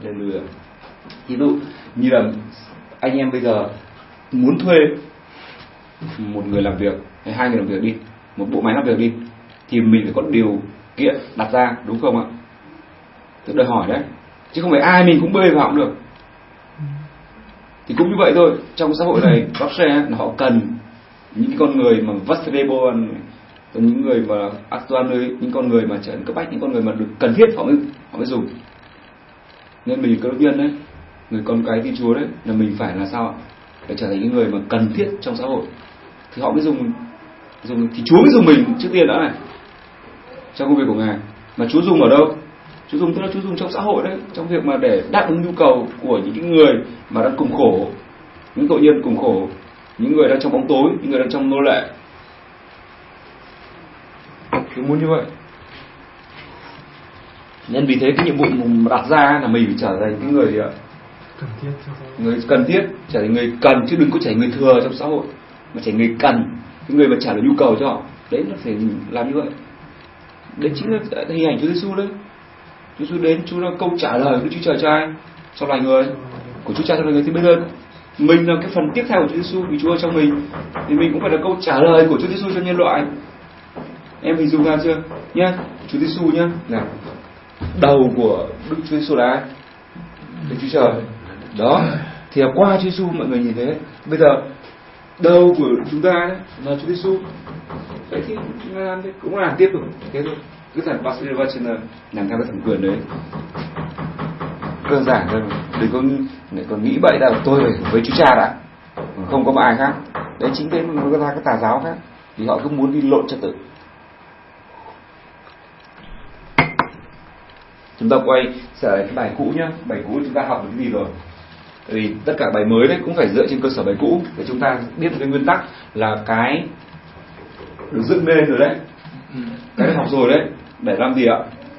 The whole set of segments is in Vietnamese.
lừa. Ví dụ như là anh em bây giờ muốn thuê một người làm việc hay 2 người làm việc đi, một bộ máy làm việc đi, thì mình phải có điều kiện đặt ra, đúng không ạ? Tôi đòi hỏi đấy, chứ không phải ai mình cũng bê vào cũng được. Thì cũng như vậy thôi, trong xã hội này blockchain họ cần những con người mà valuable, những người mà actual, những con người mà trở nên cấp bách, những con người mà được cần thiết họ mới dùng. Nên mình cơ đốc nhân đấy, người con cái Thiên Chúa đấy, là mình phải là sao ạ? Phải trở thành những người mà cần thiết trong xã hội thì họ mới dùng thì Chúa mới dùng mình trước tiên đã này, trong công việc của Ngài. Mà Chúa dùng ở đâu? Chúa dùng tức là Chúa dùng trong xã hội đấy, trong việc mà để đáp ứng nhu cầu của những người mà đang cùng khổ, những tội nhân cùng khổ, những người đang trong bóng tối, những người đang trong nô lệ. Chúa muốn như vậy. Nên vì thế cái nhiệm vụ mà đặt ra là mình phải trở thành cái người gì ạ? Người cần thiết, trở thành người cần, chứ đừng có trở thành người thừa trong xã hội, mà trở thành người cần, cái người mà trả lời nhu cầu cho họ. Đấy là phải làm như vậy. Đấy chính là hình ảnh Chúa Giêsu đấy. Chúa Giêsu đến, Chúa là câu trả lời của Chúa Trời Trai trong loài người, của Chúa Cha trong loài người. Thì bây giờ mình là cái phần tiếp theo của Chúa Giêsu, vì Chúa ở trong mình, thì mình cũng phải là câu trả lời của Chúa Giêsu cho nhân loại. Em hình dung ra chưa nhá? Chúa Giêsu nhá, nào, đầu của Đức Chúa Giêsu là ai? Đức Chúa Trời. Đó, thì là qua Chúa Giêsu mọi người nhìn thấy. Bây giờ đầu của chúng ta đấy là Chúa Giêsu. Vậy thì làm thế cũng làm tiếp được thế thôi. Cứ thằng Barcelona làm theo cái thẩm quyền đấy, đơn giản thôi. Đừng có nghĩ bậy là tôi với Chúa Cha đã, không có một ai khác. Đấy chính thế mà nó ra cái tà giáo khác, vì họ cứ muốn đi lộn trật tự. Chúng ta quay trở lại cái bài cũ nhá. Bài cũ chúng ta học được cái gì rồi? Vì tất cả bài mới đấy cũng phải dựa trên cơ sở bài cũ để chúng ta biết một cái nguyên tắc là cái được dựng lên rồi đấy, cái học rồi đấy, để làm gì ạ?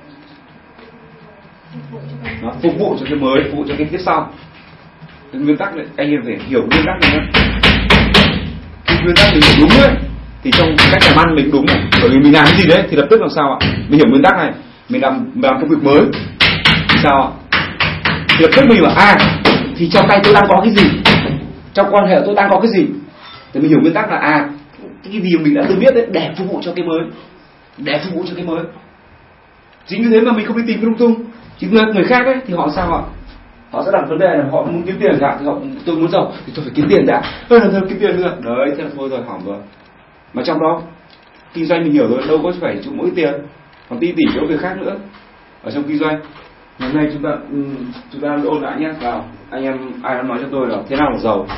Nó phục vụ cho cái mới, phục vụ cho cái tiếp sau. Cái nguyên tắc này anh em phải hiểu nguyên tắc này nhé. Cái nguyên tắc mình hiểu đúng đấy thì trong cách làm ăn mình đúng này, bởi vì mình làm cái gì đấy thì lập tức làm sao ạ? Mình hiểu nguyên tắc này, mình làm công việc mới thì sao ạ? Thì lập tức mình bảo thì trong tay tôi đang có cái gì, trong quan hệ tôi đang có cái gì, thì mình hiểu nguyên tắc là cái gì mình đã từng biết đấy để phục vụ cho cái mới, để phục vụ cho cái mới. Chính vì thế mà mình không đi tìm cái lung tung. Chứ người khác ấy thì họ sao ạ? Họ sẽ đặt vấn đề là họ muốn kiếm tiền cả, thì tôi muốn giàu thì tôi phải kiếm tiền đã, làm sao kiếm tiền nữa, đấy thế là thôi rồi, hỏng rồi. Mà trong đó kinh doanh mình hiểu rồi, đâu có phải chụp mỗi tiền, còn tỷ chỗ việc khác nữa ở trong kinh doanh. Hôm nay chúng ta ôn lại nhé. Vào anh em ai nói cho tôi là thế nào là giàu?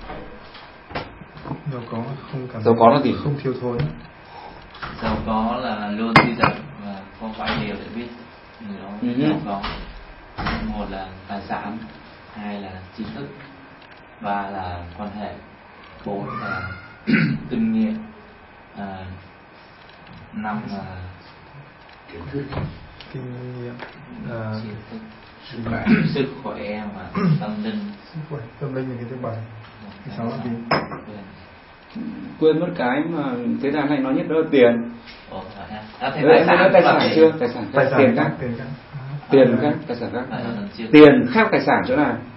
Giàu có là gì? Không thiếu thốn. Giàu có là luôn suy dật và không phải điều để biết người đó giàu có. Một là tài sản, 2 là tri thức, 3 là quan hệ, 4 là kinh nghiệm, 5 là Kinh nghiệm, sức khỏe và tâm linh. Sức khỏe, tâm linh là cái thứ 7. Thứ 6 là gì? Quên mất cái mà thế gian này nói nhất đó là tiền. Tài sản chưa? Tài sản tiền khác. Tiền khác, tài sản khác. Tiền khác tài sản chỗ nào?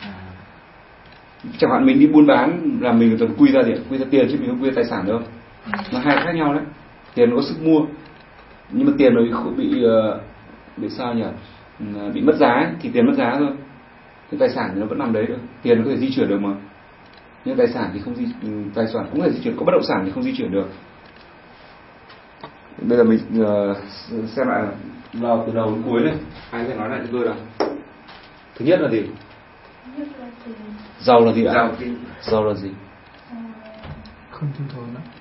Chẳng hạn mình đi buôn bán là mình toàn quy ra tiền chứ mình không quy ra tài sản đâu. Nó hai khác nhau đấy. Tiền có sức mua, nhưng mà tiền nó bị sao nhỉ? Bị mất giá ấy, thì tiền mất giá thôi. Cái tài sản thì nó vẫn nằm đấy được. Tiền nó có thể di chuyển được mà. Nhưng tài sản thì không tài sản cũng có thể di chuyển, có bất động sản thì không di chuyển được. Bây giờ mình xem lại vào từ đầu đến cuối này, ai sẽ nói lại cho tôi nào. Thứ nhất là gì? Giàu là gì ạ? Giàu là gì? Không thiếu thốn đó.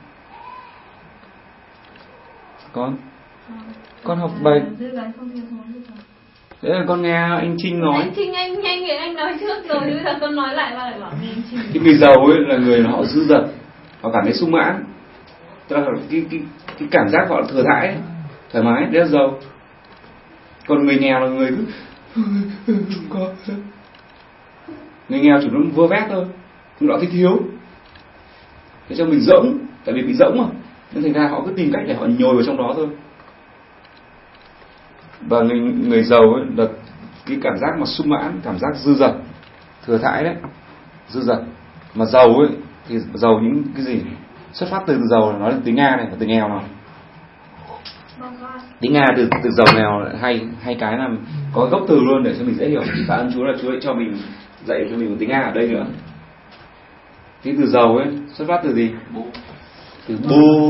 Con học bài. Thế là con nghe anh Trinh nói. Anh Trinh anh nói trước rồi, bây giờ con nói lại và lại bảo nghe anh Trinh. Cái người giàu ấy là người họ dư dật, họ cảm thấy sung mãn, tức là cái cảm giác họ thừa thãi, thoải mái, rất là giàu. Còn người nghèo là người cứ không có. Người nghèo chỉ muốn vơ vét thôi, nhưng họ thấy thiếu. Thế cho mình rỗng, tại vì bị rỗng mà, nên thành ra họ cứ tìm cách để họ nhồi vào trong đó thôi. Và người giàu ấy là cái cảm giác mà sung mãn, cảm giác dư dật, thừa thãi đấy, dư dật. Mà giàu ấy thì giàu những cái gì? Xuất phát từ giàu là nói đến tiếng Nga này và từ nghèo nào. Tiếng Nga từ giàu nghèo hay cái là có gốc từ luôn để cho mình dễ hiểu. Tạ ơn Chúa là Chúa ấy cho mình dạy cho mình một tiếng Nga ở đây nữa. Cái từ giàu ấy xuất phát từ gì? Từ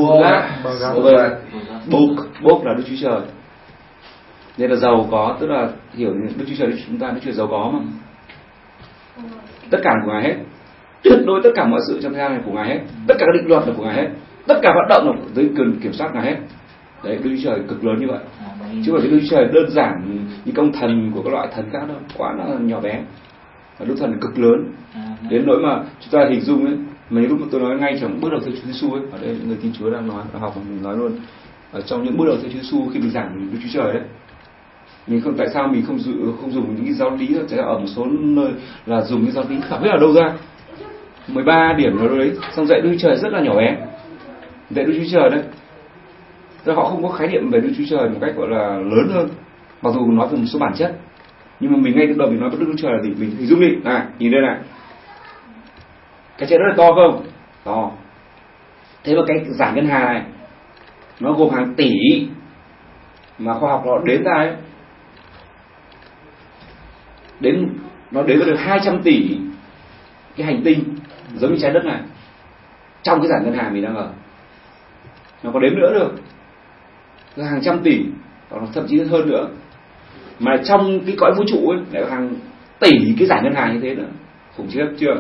bốc là Đức Chúa Trời. Nên là giàu có, tức là hiểu Đức Chúa Trời, chúng ta Đức Chúa Trời giàu có mà. Tất cả của Ngài hết, tuyệt đối tất cả mọi sự trong thế gian này của Ngài hết, tất cả các định luật là của Ngài hết, tất cả hoạt động là dưới quyền kiểm soát Ngài hết. Đấy, Đức Chúa Trời cực lớn như vậy, chứ không phải Đức Chúa Trời đơn giản như công thần của các loại thần khác đâu, quá nó nhỏ bé. Và Đức Thần cực lớn đến nỗi mà chúng ta hình dung ấy, mấy lúc mà tôi nói ngay trong bước đầu theo Chúa Giêsu ấy, ở đây người tin Chúa đang học mình nói luôn, ở trong những bước đầu theo Chúa Giêsu khi mình giảng Đức Chúa Trời đấy, mình không, tại sao mình không dùng những cái giáo lý, ở một số nơi là dùng cái giáo lý không biết ở đâu ra 13 điểm ở đấy, xong dạy Đức Chúa Trời rất là nhỏ bé, dạy Đức Chúa Trời đấy. Tức họ không có khái niệm về Đức Chúa Trời một cách gọi là lớn hơn, mặc dù nói về một số bản chất, nhưng mà mình ngay từ đầu mình nói với Đức Chúa Trời là gì? Mình hình dung đi, này, nhìn đây này, cái trái đất là to không? To. Thế mà cái giải ngân hà này nó gồm hàng tỷ mà khoa học nó đến ra ấy, nó đến được 200 tỷ cái hành tinh giống như trái đất này trong cái giải ngân hà mình đang ở, nó có đếm nữa được, hàng trăm tỷ, thậm chí hơn nữa. Mà trong cái cõi vũ trụ ấy lại có hàng tỷ cái giải ngân hà như thế nữa, khủng khiếp chưa?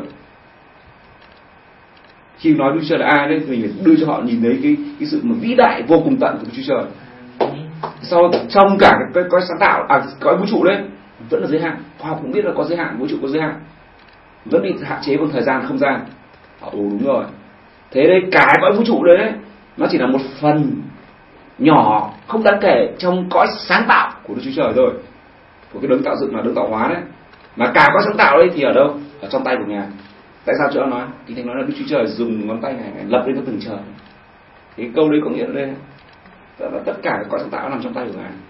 Khi nói Đức Chúa Trời là ai đấy thì mình phải đưa cho họ nhìn thấy cái sự mà vĩ đại vô cùng tận của Đức Chúa Trời. Sau trong cả cái cõi sáng tạo, cõi vũ trụ đấy vẫn là giới hạn, khoa học cũng biết là có giới hạn, vũ trụ có giới hạn, vẫn bị hạn chế bằng thời gian không gian. Đúng rồi. Thế đây cái cõi vũ trụ đấy nó chỉ là một phần nhỏ không đáng kể trong cõi sáng tạo của Đức Chúa Trời thôi, của cái đấng tạo dựng là đấng tạo hóa đấy. Mà cả cõi sáng tạo đấy thì ở đâu? Ở trong tay của Ngài. Tại sao Chúa nói? Kinh Thánh nói là Đức Chúa Trời dùng ngón tay Ngài lập lên các tầng trời. Cái câu đấy có nghĩa là đây, tất cả cõi sáng tạo nằm trong tay của Ngài.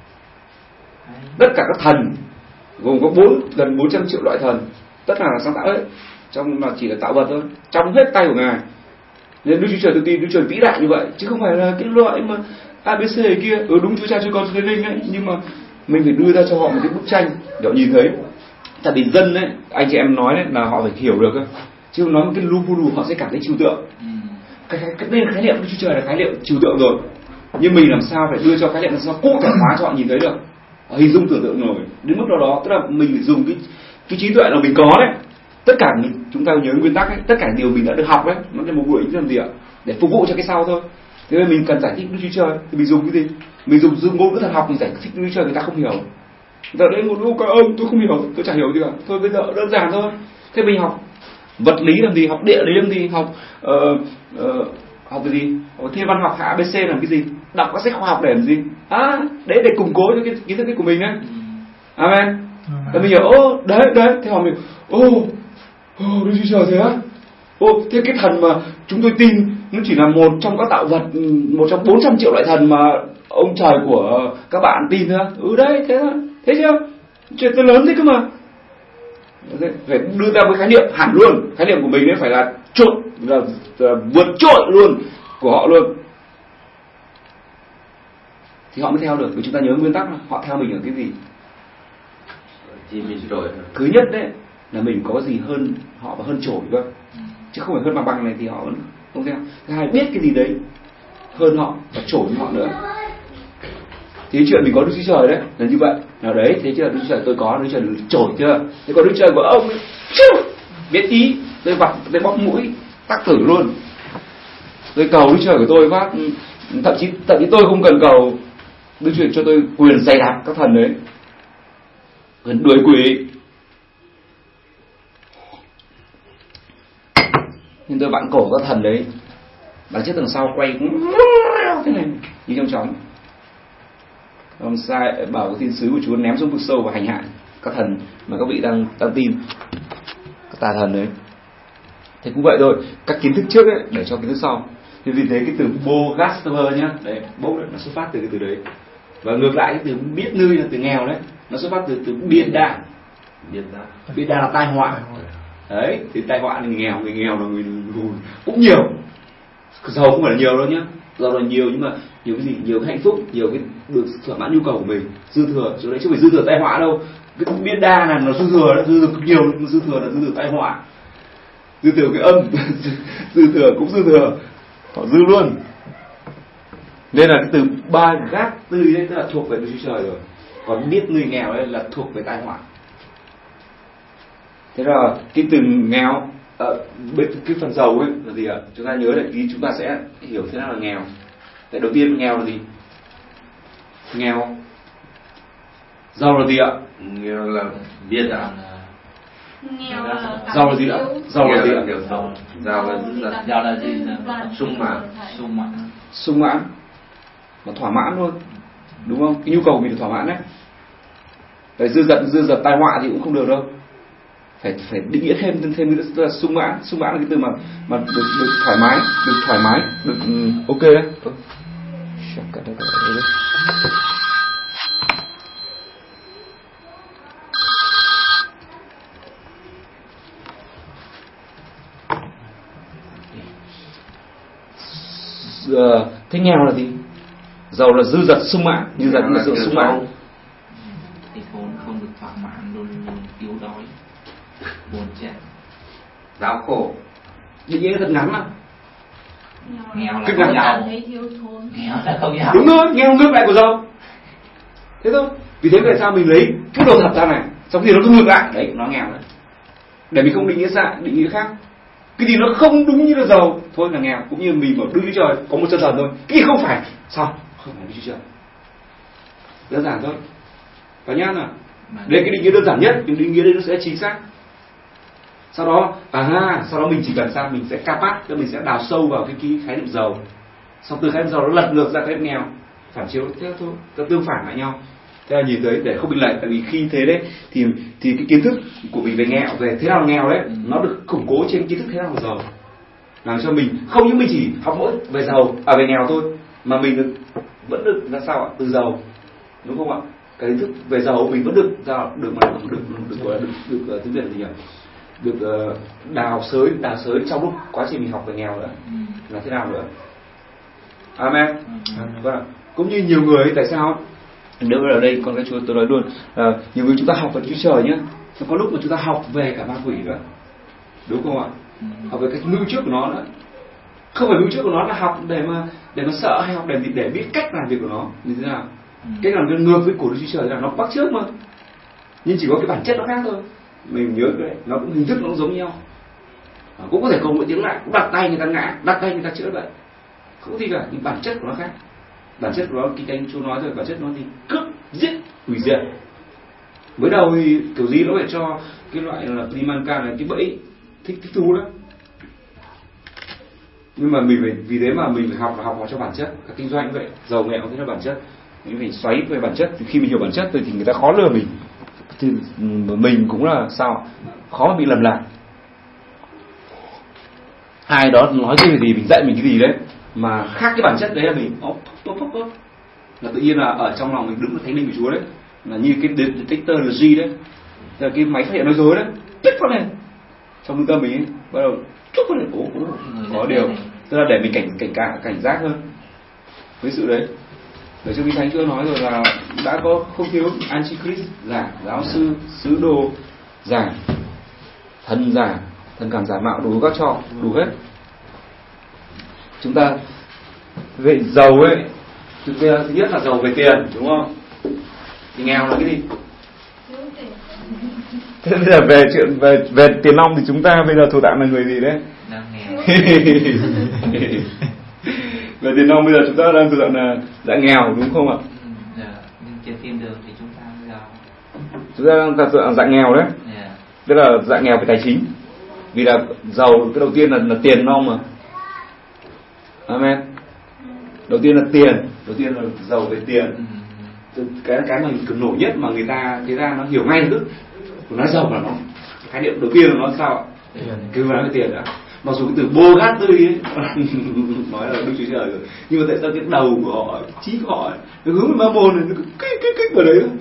Tất cả các thần gồm có gần 400 triệu loại thần, tất cả là sáng tạo hết, trong mà chỉ là tạo vật thôi, trong hết tay của Ngài. Nên Đức Chúa Trời, tôi tin Đức Chúa Trời vĩ đại như vậy, chứ không phải là cái loại mà ABC kia. Đúng, Chúa Cha, Chúa Con, Chúa Thánh Linh ấy, nhưng mà mình phải đưa ra cho họ một cái bức tranh để họ nhìn thấy. Tại vì dân ấy, anh chị em nói đấy là họ phải hiểu được ấy. Chứ không nói một cái lu bu họ sẽ cảm thấy trừu tượng. Cái khái niệm Đức Chúa Trời là khái niệm trừu tượng rồi, nhưng mình làm sao phải đưa cho khái niệm làm sao cụ thể hóa cho họ nhìn thấy được, hình dung tưởng tượng nổi đến mức đó. Tức là mình phải dùng cái trí tuệ là mình có đấy. Tất cả chúng ta nhớ nguyên tắc ấy, tất cả điều mình đã được học đấy, nó là một buổi làm gì ạ? Để phục vụ cho cái sau thôi. Thế nên mình cần giải thích Đức Chúa Trời thì mình dùng cái gì? Mình dùng ngôn ngữ thần học mình giải thích Đức Chúa Trời, người ta không hiểu. Giờ đây ngôn ngữ các ông tôi không hiểu, tôi chả hiểu gì cả. Thôi bây giờ đơn giản thôi. Thế mình học vật lý làm gì, học địa lý làm gì, học cái gì? Học thiên văn học, ABC làm cái gì? Đọc các sách khoa học để làm gì? Đấy để củng cố cho cái kiến thức của mình đấy. Amen. Thế mình hiểu, đấy, thế họ mình, Đức Chúa Trời thế á? Thế cái thần mà chúng tôi tin nó chỉ là một trong các tạo vật, một trong 400 triệu loại thần mà ông trời của các bạn tin thôi. Đấy, thế thôi. Thế chưa? Chuyện to lớn thế cơ mà. Phải đưa ra một khái niệm hẳn luôn. Khái niệm của mình ấy phải là vượt trội luôn của họ luôn, thì họ mới theo được. Vì chúng ta nhớ nguyên tắc là họ theo mình ở cái gì. Thứ nhất đấy là mình có gì hơn họ và hơn trội cơ, chứ không phải hơn bằng này thì họ vẫn không theo. Thứ hai, biết cái gì đấy hơn họ và trội hơn họ nữa. Thì chuyện mình có Đức Chúa Trời đấy là như vậy. Nào đấy, thế chưa? Đức Chúa Trời tôi có, Đức Chúa Trời trội chưa? Thế còn Đức Chúa Trời của ông biết tí, tôi vặt, tôi bóp mũi tắc tử luôn. Tôi cầu Đức Chúa Trời của tôi phát, thậm chí tôi không cần cầu Đức Chúa Trời cho tôi quyền dày đạp các thần đấy, quyền đuổi quỷ. Nhưng tôi vặn cổ các thần đấy, đằng trước đằng sau quay thế này như trong chóng. Ông sai bảo cái thiên sứ của Chúa ném xuống vực sâu và hành hạ các thần mà các vị đang tin, các tà thần đấy. Thế cũng vậy thôi, các kiến thức trước ấy để cho kiến thức sau. Thì vì thế cái từ bogaster nhá, đấy, bốc nó xuất phát từ cái từ đấy. Và ngược lại cái từ biết nươi là từ nghèo đấy. nó xuất phát từ biên đa. Biên đa là tai họa. Đấy, thì tai họa là người nghèo là người cũng nhiều. Giàu không phải là nhiều đâu nhá, giàu là nhiều nhưng mà nhiều cái gì, nhiều cái hạnh phúc, nhiều cái được thỏa mãn nhu cầu của mình, dư thừa, chỗ đấy chứ không phải dư thừa tai họa đâu. Cái biên đa là nó dư thừa, dư thừa nhiều, dư thừa là dư thừa tai họa, dư thừa cái âm, dư thừa cũng dư thừa, họ dư luôn. Nên là cái từ ba gác tư đấy tức là thuộc về Đức Chúa Trời rồi, còn biết người nghèo đấy là thuộc về tai họa. Thế là cái từ nghèo cái phần giàu ấy là gì ạ? Chúng ta nhớ lại tí, chúng ta sẽ hiểu thế nào là nghèo. Cái đầu tiên nghèo là gì? Nghèo. Giàu là gì ạ? Nghèo là biết ạ. Nghèo là giàu là gì ạ? Giàu là gì ạ? Giàu là gì? Sung mãn. Sung mãn. Mà thỏa mãn luôn, đúng không? Cái nhu cầu của mình được thỏa mãn đấy. Đấy, dư dật tai họa thì cũng không được đâu. Phải định nghĩa thêm tức là sung mãn. Sung mãn là cái từ mà được thoải mái, được ok đấy. Thế nghèo là gì? Giàu là dư dật sung mãn, dư dật là sự sung mãn. Thì vốn không được thỏa mãn, luôn yếu đói, buồn chán, đau khổ. Định nghĩa thật ngắn mà. Nghèo là không giàu, nghèo là không giàu. Đúng rồi, nghèo ngược lại của giàu. Thế thôi. Vì thế tại sao mình lấy cái đồ thật ra này, xong thì nó cứ ngược lại, đấy, nó nghèo đấy. Để mình không định nghĩa khác. Cái gì nó không đúng như là giàu thôi là nghèo, cũng như mình bảo Đức Chúa Trời có một chân thần thôi, cái gì không phải sao không phải Đức Chúa Trời, đơn giản thôi. Và nhá là đây cái định nghĩa đơn giản nhất, cái định nghĩa đây nó sẽ chính xác. Sau đó mình chỉ cần sao mình sẽ capat, tức mình sẽ đào sâu vào cái khái niệm giàu, xong từ khái niệm giàu nó lật ngược ra khái niệm nghèo, phản chiếu thế thôi, nó tương phản lại nhau. Thế là nhìn thấy để không bị lệch, tại vì khi thế đấy thì cái kiến thức của mình về nghèo, về thế nào là nghèo đấy, nó được củng cố trên kiến thức thế nào là giàu, làm cho mình không những mình chỉ học mỗi về về nghèo thôi, mà mình vẫn được ra sao ạ, từ giàu, đúng không ạ? Cái kiến thức về giàu mình vẫn được tiếng Việt là gì nhỉ? Được đào sới trong lúc quá trình mình học về nghèo nữa, là thế nào nữa? Amen. Vâng. Cũng như nhiều người tại sao? Nếu ở đây con cái Chúa tôi nói luôn, nhiều người chúng ta học về Chúa Trời nhé, có lúc mà chúng ta học về cả ma quỷ nữa, đúng không ạ? Học về cái mưu trước của nó nữa, không phải mưu trước của nó là học để mà sợ, hay học để biết cách làm việc của nó như thế nào. Cách làm việc ngược với của Đức Chúa Trời là nó bắt chước mà, nhưng chỉ có cái bản chất nó khác thôi. Mình nhớ cái đấy, nó cũng hình thức nó cũng giống nhau, cũng có thể cầu nguyện tiếng lại, cũng đặt tay người ta ngã, đặt tay người ta chữa bệnh, không gì cả, nhưng bản chất của nó khác. Bản chất của nó, kinh thánh Chúa nói rồi, bản chất nó thì cướp, giết, hủy diệt. Mới đầu thì kiểu gì nó phải cho cái loại là Primanka là cái bẫy thích thú đó. Nhưng mà mình phải, vì thế mà mình phải học cho bản chất. Cả kinh doanh vậy, giàu nghèo cũng thế là bản chất. Mình phải xoáy về bản chất, thì khi mình hiểu bản chất rồi thì người ta khó lừa mình. Thì mình cũng là sao? Khó mà bị lầm lạc. Ai đó nói cái gì, mình dạy mình cái gì đấy mà khác cái bản chất đấy là mình là tự nhiên là ở trong lòng mình đứng là thánh linh của Chúa đấy, là như cái detector là G đấy, là cái máy phát hiện nói dối đấy, tích phát lên trong lương tâm mình ấy, bắt đầu chút phát lên, có điều, tức là để mình cảnh giác hơn với sự đấy. Ở trong kinh thánh Chúa nói rồi là đã có không thiếu Antichrist, giả giáo sư, sứ đồ giả, thần cảm giả mạo, đủ các trò, đủ hết. Chúng ta về giàu ấy, thứ nhất là giàu về tiền, đúng không? Thì nghèo là cái gì? Thế bây giờ về chuyện về tiền nong thì chúng ta bây giờ thuộc dạng là người gì đấy? Đang nghèo. Về tiền nong bây giờ chúng ta đang thuộc dạng là dạng nghèo, đúng không ạ? Nhưng chưa tìm được thì chúng ta giàu. Chúng ta đang thuộc dạng nghèo đấy. Tức là dạng nghèo về tài chính. Vì là giàu, cái đầu tiên là tiền nong mà. Amen. Đầu tiên là tiền, đầu tiên là giàu về tiền. Cái mà cực nổi nhất mà người ta nó hiểu ngay được. Nói giàu là nó khái niệm đầu tiên là nó sao ạ? Cứ nói về tiền đã. Mặc dù cái từ Bogatti ấy nói là Đức Chúa Trời rồi, nhưng mà tại sao cái đầu của họ, trí của họ ấy, nó hướng về Mammon này, nó cứ kích vào đấy.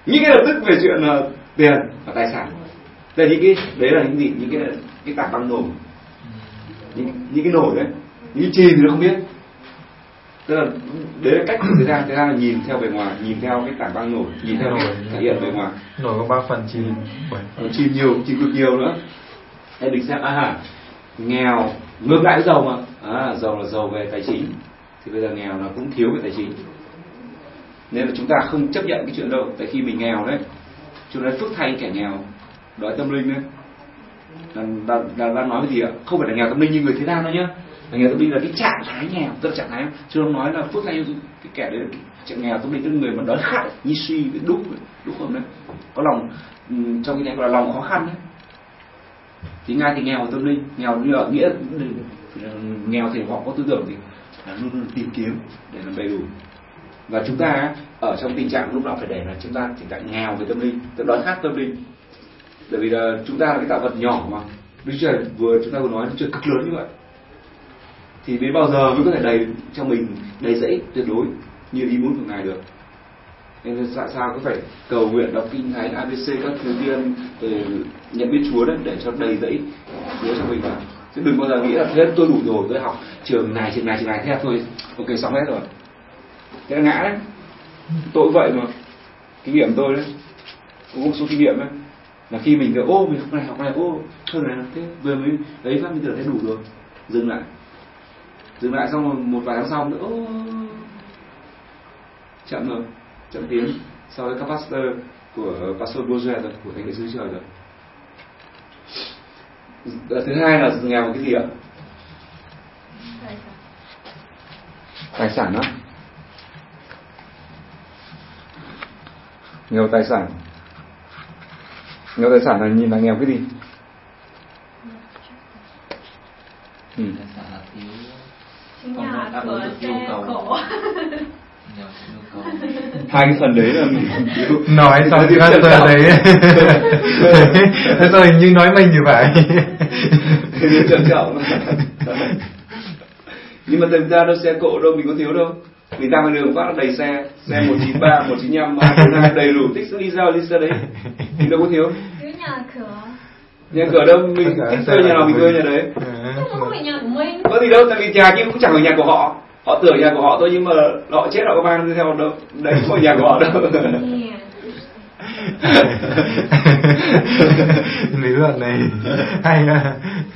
Nghĩ ngay lập tức về chuyện tiền và tài sản. Đây là những cái đấy là những gì, những cái tảng băng nổi, những cái nổi đấy, những cái chìm thì nó không biết. Tức là đấy là cách của người ta là nhìn theo bề ngoài, nhìn theo cái tảng băng nổi, nhìn theo cái thể hiện bề ngoài. Nổi có 3 phần, chìm 7 phần. Chìm nhiều, chìm cực nhiều nữa. Em mình xem nghèo ngược lại với giàu mà, giàu là giàu về tài chính, thì bây giờ nghèo là cũng thiếu về tài chính. Nên là chúng ta không chấp nhận cái chuyện đâu. Tại khi mình nghèo đấy, chúng ta phước thay kẻ nghèo đói tâm linh đấy. Đang nói cái gì ạ? Không phải là nghèo tâm linh như người thế gian đâu nhá. Nghèo tâm linh là cái trạng thái nghèo, tức là trạng thái. Chứ không nói là phước thay cái kẻ đấy là trạng nghèo tâm linh, tức là người mà đói khát, như suy, đúc không đấy, có lòng trong cái này gọi là lòng khó khăn đấy. Thì ngay thì nghèo tâm linh, nghèo như ở nghĩa nghèo thì họ có tư tưởng thì luôn luôn tìm kiếm để làm đầy đủ. Và chúng ta ở trong tình trạng lúc nào phải để là chúng ta tình trạng nghèo về tâm linh, tức đói khát tâm linh. Bởi vì là chúng ta là cái tạo vật nhỏ mà, Đức Chúa Trời chúng ta vừa nói Đức Chúa Trời cực lớn như vậy, thì đến bao giờ mới có thể đầy cho mình đầy dẫy tuyệt đối như ý muốn của Ngài được. Nên tại sao có phải cầu nguyện đọc kinh thánh ABC các thứ tiên để nhận biết Chúa đấy, để cho đầy dẫy Chúa cho mình vào. Chứ đừng bao giờ nghĩ là thế tôi đủ rồi, tôi học trường này thế thôi, ok xong hết rồi. Thế là ngã đấy. Tôi cũng vậy mà. Kinh nghiệm tôi đấy, có một số kinh nghiệm đấy, là khi mình cứ mình học này hơn này thế vừa mới đấy phát mình tưởng thấy đủ rồi, dừng lại xong rồi một vài tháng sau nữa chậm rồi, chậm tiến so với các pastor của pastor Bourget rồi, của thánh đệ xứ trời rồi. Thứ hai là nghèo cái gì ạ? Tài sản đó. Nghèo tài sản. Nghèo tài sản là nhìn là nghèo cái gì? Tài sản là thiếu, không có đáp ứng được nhu cầu. Hai cái phần đấy là mình thiếu. Nói xong thì các phần đấy rồi nhưng nói mình như vậy. Trầm trọng. Nhưng mà thực ra đâu xe cộ đâu mình có thiếu đâu. Mình ra ngoài đường phát là đầy xe 193, 195, 242 đầy đủ, thích đi ra đấy, mình đâu có thiếu. Thiếu nhà cửa. Nhà cửa đâu, mình thích thuê nhà nào mình thuê nhà đấy. Không phải nhà của mình. Có gì đâu, tại vì nhà kia cũng chẳng phải nhà của họ. Họ tưởng nhà của họ thôi nhưng mà họ chết họ có mang theo đâu, đấy không phải nhà của họ đâu. Lý luận này hay à.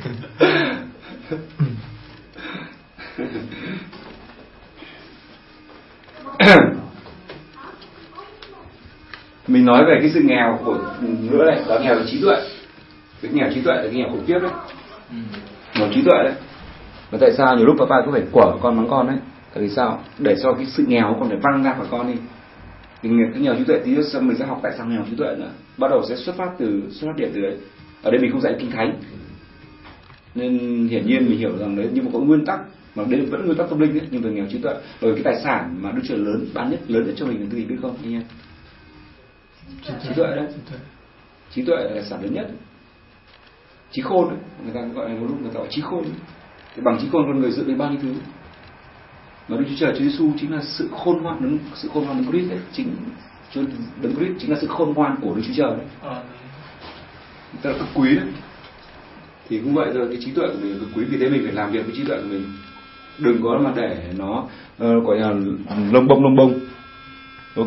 Mình nói về cái sự nghèo của nữa này, đó nghèo về trí tuệ. Cái nghèo trí tuệ là cái nghèo khủng khiếp đấy. Nghèo trí tuệ đấy. Và tại sao nhiều lúc papa cứ phải quở con mắng con đấy? Tại vì sao? Để cho cái sự nghèo con phải văng ra khỏi con đi. Cái nghèo trí tuệ tí nữa mình sẽ học tại sao nghèo trí tuệ nữa. Bắt đầu sẽ xuất phát điểm từ đấy. Ở đây mình không dạy kinh thánh, nên hiển nhiên mình hiểu rằng đấy, nhưng mà có nguyên tắc mà đây vẫn nguyên tắc tâm linh đấy, nhưng về nghèo trí tuệ. Bởi cái tài sản mà Đức Chúa lớn ban lớn nhất cho mình là cái gì biết không anh em? Trí tuệ đấy. Trí tuệ là tài sản lớn nhất. Trí khôn đấy, người ta gọi là một lúc người ta gọi trí khôn. Thì bằng trí khôn con người dự đến bao nhiêu thứ. Mà Đức Chúa Trời Chúa Giêsu chính là sự khôn ngoan, sự khôn ngoan Đấng Christ đấy, Đấng Christ chính là sự khôn ngoan của Đức Chúa Trời đấy. Tức là cực quý đấy. Thì cũng vậy rồi, cái trí tuệ của mình cực quý, vì thế mình phải làm việc với trí tuệ của mình. Đừng có mà để nó gọi là lông bông. Ok.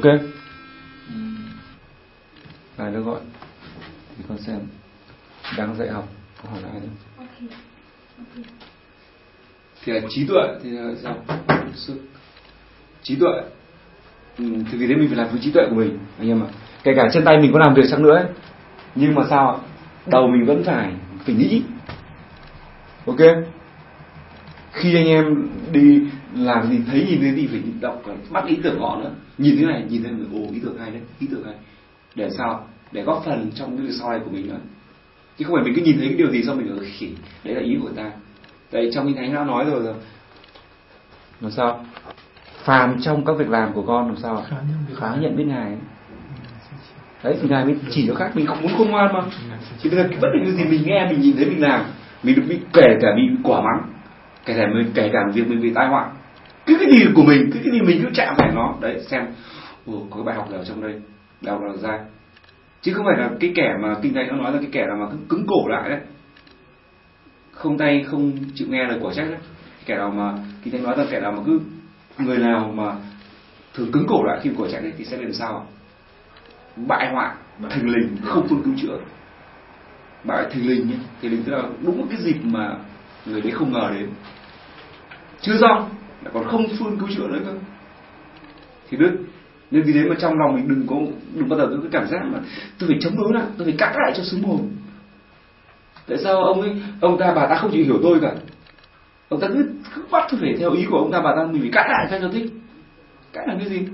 Ai nó gọi thì con xem đang dạy học, có hỏi là ai đấy. Thì là trí tuệ thì là sao? Trí tuệ. Thì vì thế mình phải làm với trí tuệ của mình anh em ạ. Kể cả chân tay mình có làm việc chăng nữa ấy, nhưng mà sao ạ? Đầu mình vẫn phải nghĩ. Ok. Khi anh em đi làm gì thấy nhìn thấy gì phải đọc, bắt ý tưởng họ nữa. Nhìn thế này, nhìn thấy ý tưởng hay đấy, ý tưởng hay. Để sao? Để góp phần trong cái việc sau này của mình nữa. Chứ không phải mình cứ nhìn thấy cái điều gì xong mình khỉ, đấy là ý của ta. Tại trong Kinh Thánh đã nói rồi làm sao? Phàm trong các việc làm của con làm sao? Khá nhận biết Ngài. Đấy thì Ngài mới chỉ cho khác, mình không muốn khôn ngoan mà. Chỉ bây giờ bất cứ gì mình nghe, mình nhìn thấy mình làm, mình được bị kể cả bị quả mắng, kể cả việc mình bị tai họa. Cứ cái gì của mình, cứ cái gì mình cứ chạm phải nó, đấy xem có cái bài học nào trong đây. Đại học Lạc Gia. Chứ không phải là cái kẻ mà Kinh Thánh nó nói là cái kẻ nào mà cứng cổ lại đấy, không tay không chịu nghe lời của trách đấy. Kẻ nào mà Kinh Thánh nói là kẻ nào mà cứ người nào mà thường cứng cổ lại khi của trách đấy thì sẽ làm sao? Bại hoại, thình lình, không phương cứu chữa. Bại thình lình nhé, thình lình tức là đúng một cái dịp mà người đấy không ngờ đến, chưa xong lại còn không phương cứu chữa nữa cơ thì đứt. Nên vì thế mà trong lòng mình đừng bao giờ có cái cảm giác mà tôi phải chống đối lại, tôi phải cãi lại cho xứng mồm. Tại sao ông ta bà ta không chịu hiểu tôi cả, ông ta cứ bắt tôi phải theo ý của ông ta bà ta, mình phải cãi lại cho thích. Cãi làm cái gì?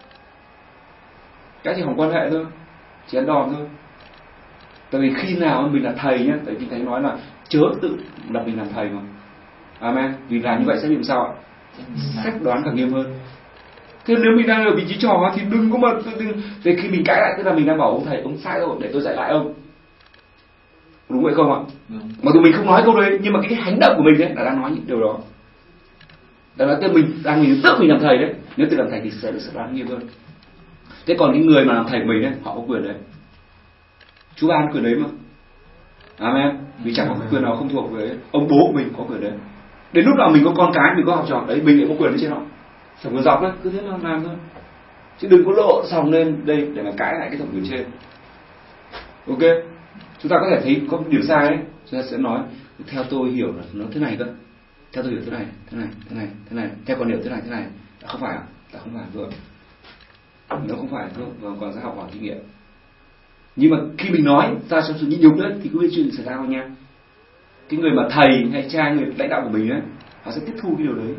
Cãi chỉ hỏng quan hệ thôi, chỉ ăn đòn thôi. Tại vì khi nào mình là thầy nhá, tại vì thầy nói là chớ tự đặt mình làm thầy mà. Amen. Vì làm như vậy sẽ bị sao ạ? Xét đoán càng nghiêm hơn. Thế nếu mình đang ở vị trí trò thì đừng có mà để khi mình cãi lại tức là mình đang bảo ông thầy ông sai rồi, để tôi dạy lại ông. Đúng vậy không ạ? Mặc dù mình không nói câu đấy nhưng mà cái hành động của mình đấy là đang nói những điều đó. Đó là mình tự mình làm thầy đấy. Nếu tự làm thầy thì sẽ được xét đoán nghiêm hơn. Thế còn những người mà làm thầy của mình đấy, họ có quyền đấy. Chúa ban quyền đấy mà. Amen. Vì chẳng có quyền nào không thuộc về ông bố của mình có quyền đấy. Đến lúc nào mình có con cái, mình có học trò đấy, mình lại có quyền đấy trên họ. Xong rồi dọc đấy, cứ thế nào làm thôi. Chứ đừng có lộ sòng lên đây để mà cãi lại cái thẩm quyền trên. Ok. Chúng ta có thể thấy có điều sai đấy, chúng ta sẽ nói theo tôi hiểu là nó thế này cơ. Theo tôi hiểu thế này. Theo con hiểu thế này. Không phải à? Không phải rồi. Nó không phải thôi, còn sẽ học hỏi kinh nghiệm. Nhưng mà khi mình nói ra trong sự nhịn nhục đấy thì có biết chuyện xảy ra không nha. Cái người mà thầy hay cha, người lãnh đạo của mình ấy, họ sẽ tiếp thu cái điều đấy.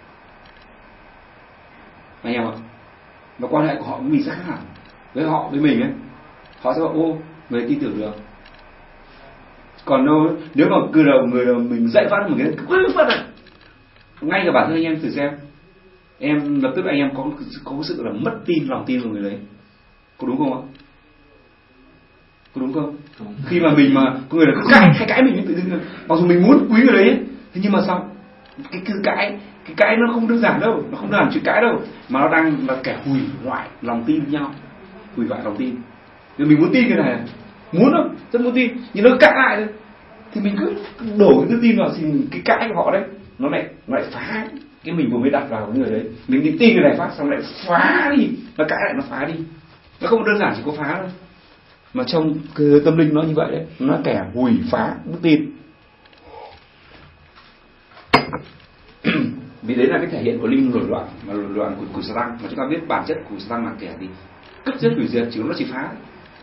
Anh em ạ. Và quan hệ của họ với mình sẽ khác hẳn. Với họ, với mình ấy, họ sẽ bảo ô, người tin tưởng được. Còn nếu mà cứ đầu người đầu mình dạy phát một cái cứ phát này, ngay cả bản thân anh em thử xem, em lập tức anh em có sự là mất tin, lòng tin vào người đấy, có đúng không ạ? Có đúng không? Đúng. Khi mà mình mà có người là cứ cãi mình tự dưng, mặc dù mình muốn quý người đấy ấy, thế nhưng mà sao? Cái cãi nó không đơn giản đâu, nó không đơn giản chuyện cãi đâu, mà nó đang là kẻ hủy hoại lòng tin với nhau, hủy hoại lòng tin. Vì mình muốn tin cái này, muốn không? Rất muốn tin, nhưng nó cãi lại thôi. Thì mình cứ đổ cái tự tin vào thì cái cãi của họ đấy nó lại phá cái mình vừa mới đặt vào cái người đấy. Mình định tin cái này phát xong lại phá đi, nó cãi lại nó phá đi. Nó không đơn giản chỉ có phá đâu, mà trong cái tâm linh nó như vậy đấy, nó kẻ hủy phá đức tin. Vì đấy là cái thể hiện của linh nổi loạn, mà nổi loạn của Satan, mà chúng ta biết bản chất của Satan là kẻ gì? Cướp giết hủy diệt, chỉ nó chỉ phá.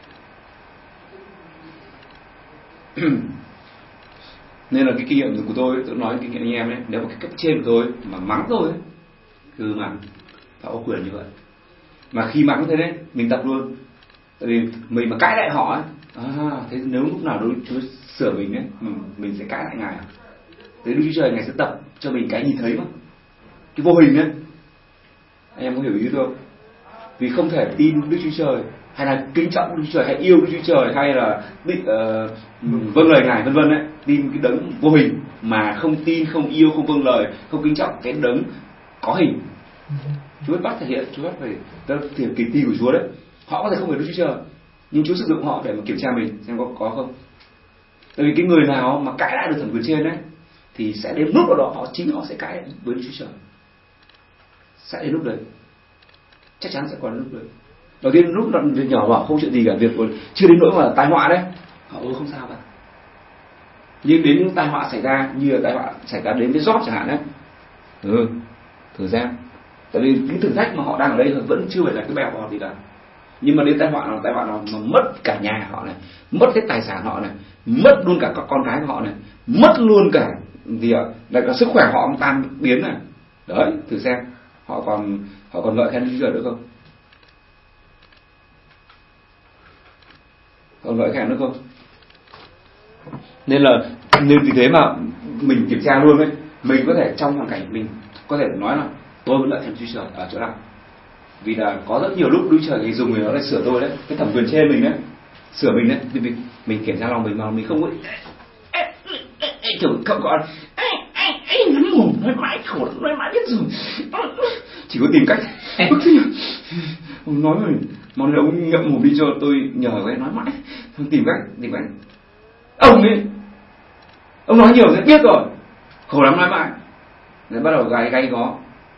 Nên là cái kinh nghiệm của tôi nói kinh nghiệm anh em ấy, nếu mà cái cấp trên của tôi mà mắng tôi ấy, cứ mắng, họ có quyền như vậy. Mà khi mắng thế đấy, mình tập luôn. Tại vì mình mà cãi lại họ ấy, thế nếu lúc nào đối Chúa sửa mình ấy, mình sẽ cãi lại Ngài. Thế Đức Chúa Trời Ngài sẽ tập cho mình cái nhìn thấy mà, cái vô hình ấy. Anh em có hiểu ý tôi không? Vì không thể tin Đức Chúa Trời, hay là kính trọng Đức Chúa Trời, hay yêu Đức Chúa Trời, hay là vâng lời Ngài vân vân ấy, tin cái đấng vô hình mà không tin, không yêu, không vâng lời, không kính trọng cái đấng có hình. Chúa bắt thể hiện, Chúa bắt phải thể kỳ thi của Chúa đấy. Họ có thể không phải Đức Chúa Trời, nhưng Chúa sử dụng họ để mà kiểm tra mình xem có không. Tại vì cái người nào mà cãi lại được thẩm quyền trên đấy thì sẽ đến lúc đó họ sẽ cãi với Đức Chúa Trời. Sẽ đến lúc đấy, chắc chắn sẽ còn lúc đấy. Đầu tiên lúc việc nhỏ bảo không chuyện gì cả, việc chưa đến nỗi mà tai họa đấy, họ không sao cả. Nhưng đến những tai họa xảy ra, như là tai họa xảy ra đến với Job chẳng hạn đấy, thử xem. Tại vì cái thử thách mà họ đang ở đây vẫn chưa phải là cái bèo bọt gì cả. Nhưng mà đến tai họa nào mà mất cả nhà họ này, mất hết tài sản họ này, mất luôn cả con cái của họ này, mất luôn cả gì ạ, lại cả sức khỏe họ cũng tan biến này. Đấy, thử xem họ còn ngợi khen Đức Chúa Trời nữa không? Còn ngợi khen nữa không? Nên vì thế mà mình kiểm tra luôn đấy, mình có thể trong hoàn cảnh mình có thể nói là tôi vẫn ngợi khen Chúa Trời ở chỗ nào. Vì là có rất nhiều lúc Đức Chúa Trời dùng người đó để sửa tôi đấy, cái thẩm quyền trên mình đấy, sửa mình đấy, vì mình kiểm tra lòng mình mà mình không có kiểu không có nắm mồm nói mãi khổ nói mãi biết rồi, chỉ có tìm cách ông nói mà ông ngậm mồm đi cho tôi nhờ cái nói mãi, không tìm cách. Ông ấy, ông nói nhiều sẽ biết rồi, khổ lắm nói mãi, rồi bắt đầu gay có.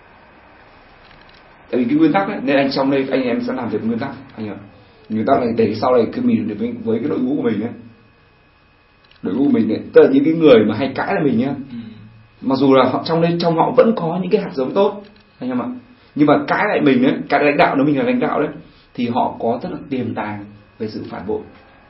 Tại vì cái nguyên tắc ấy, nên anh trong đây anh em sẽ làm việc nguyên tắc, anh ạ. Nguyên tắc này để sau này khi mình được với cái đội ngũ của mình ấy, đội ngũ của mình ấy, tức là những cái người mà hay cãi là mình nhá. Mặc dù là trong họ vẫn có những cái hạt giống tốt, anh em ạ, nhưng mà cãi lại mình ấy, cãi lãnh đạo, nếu mình là lãnh đạo đấy, thì họ có rất là tiềm tàng về sự phản bội.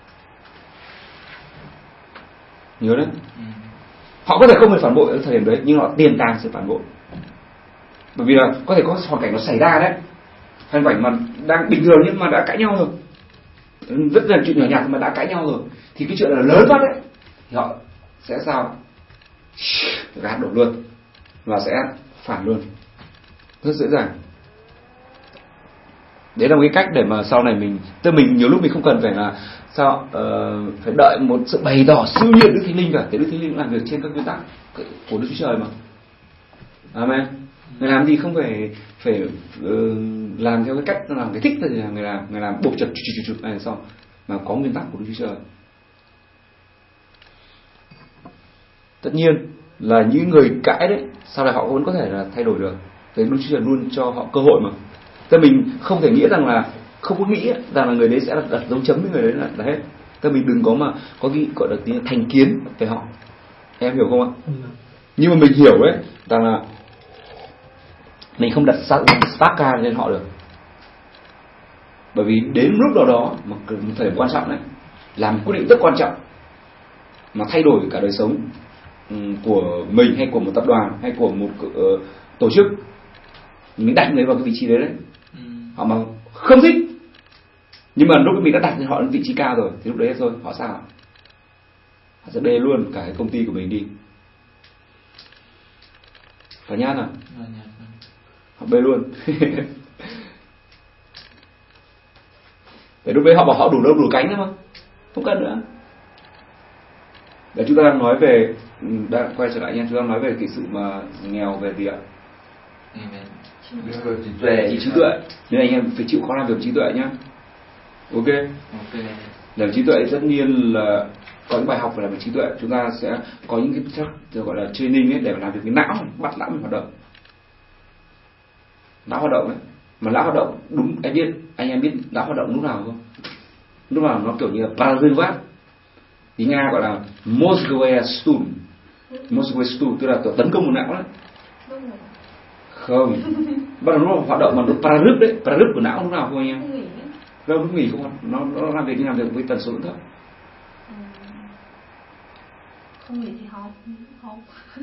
Nhớ đấy. Họ có thể không phải phản bội ở thời điểm đấy, nhưng họ tiềm tàng sự phản bội. Bởi vì là có thể có hoàn cảnh nó xảy ra đấy, hoàn cảnh mà đang bình thường nhưng mà đã cãi nhau rồi, rất là chuyện nhỏ nhặt mà đã cãi nhau rồi, thì cái chuyện là lớn quá đấy, thì họ sẽ sao? Gạt đổ luôn và sẽ phản luôn, rất dễ dàng. Đấy là một cái cách để mà sau này mình nhiều lúc mình không cần phải là phải đợi một sự bày tỏ siêu nhiên Đức Thánh Linh cả. Thế Đức Thánh Linh làm việc trên các nguyên tắc của Đức Chúa Trời mà. Amen. Người làm gì không phải làm theo cái cách làm cái thích thôi, thì người làm bộc chật này sao mà có nguyên tắc của Đức Chúa Trời. Tất nhiên là những người cãi đấy, sau này họ vẫn có thể là thay đổi được. Thế Đức Chúa Trời luôn cho họ cơ hội mà. Thế mình không thể nghĩ rằng là không có nghĩ rằng là người đấy sẽ đặt dấu chấm với người đấy là hết. Thế mình đừng có cái gọi là tiếng thành kiến về họ. Em hiểu không ạ? Nhưng mà mình hiểu đấy rằng là mình không đặt star lên họ được. Bởi vì đến lúc nào đó mà một thời điểm quan trọng đấy, làm quyết định rất quan trọng mà thay đổi cả đời sống của mình hay của một tập đoàn hay của một tổ chức, mình đặt người vào cái vị trí đấy đấy. Họ mà không thích, nhưng mà lúc mình đã đặt họ lên vị trí cao rồi thì lúc đấy thôi họ sao? Họ sẽ đê luôn cả cái công ty của mình đi. Phải nhát à? Họ bê luôn. Để lúc đấy họ bảo họ đủ đâu đủ cánh nữa mà không cần nữa. Để chúng ta đang nói về, đã quay trở lại nha, chúng ta nói về cái sự mà nghèo về gì ạ? Về trí tuệ. Nên anh em phải chịu khó làm việc trí tuệ nhá. Ok. Làm trí tuệ tất nhiên là có những bài học về làm việc trí tuệ. Chúng ta sẽ có những cái chắc gọi là training ấy để làm việc với não, bắt não mình hoạt động. Não hoạt động ấy, mà não hoạt động đúng, anh em biết não hoạt động lúc nào không? Lúc nào nó kiểu như là Parazivat, tiếng Nga gọi là Mozgovaya Stum, tức là tấn công vào não đấy. Không, bắt đầu nó hoạt động mà nó Pararyp đấy, Pararyp của não lúc nào không anh em? Đâu lúc nghỉ không, nó làm việc như làm việc với tần số thấp. Không nghỉ thì học.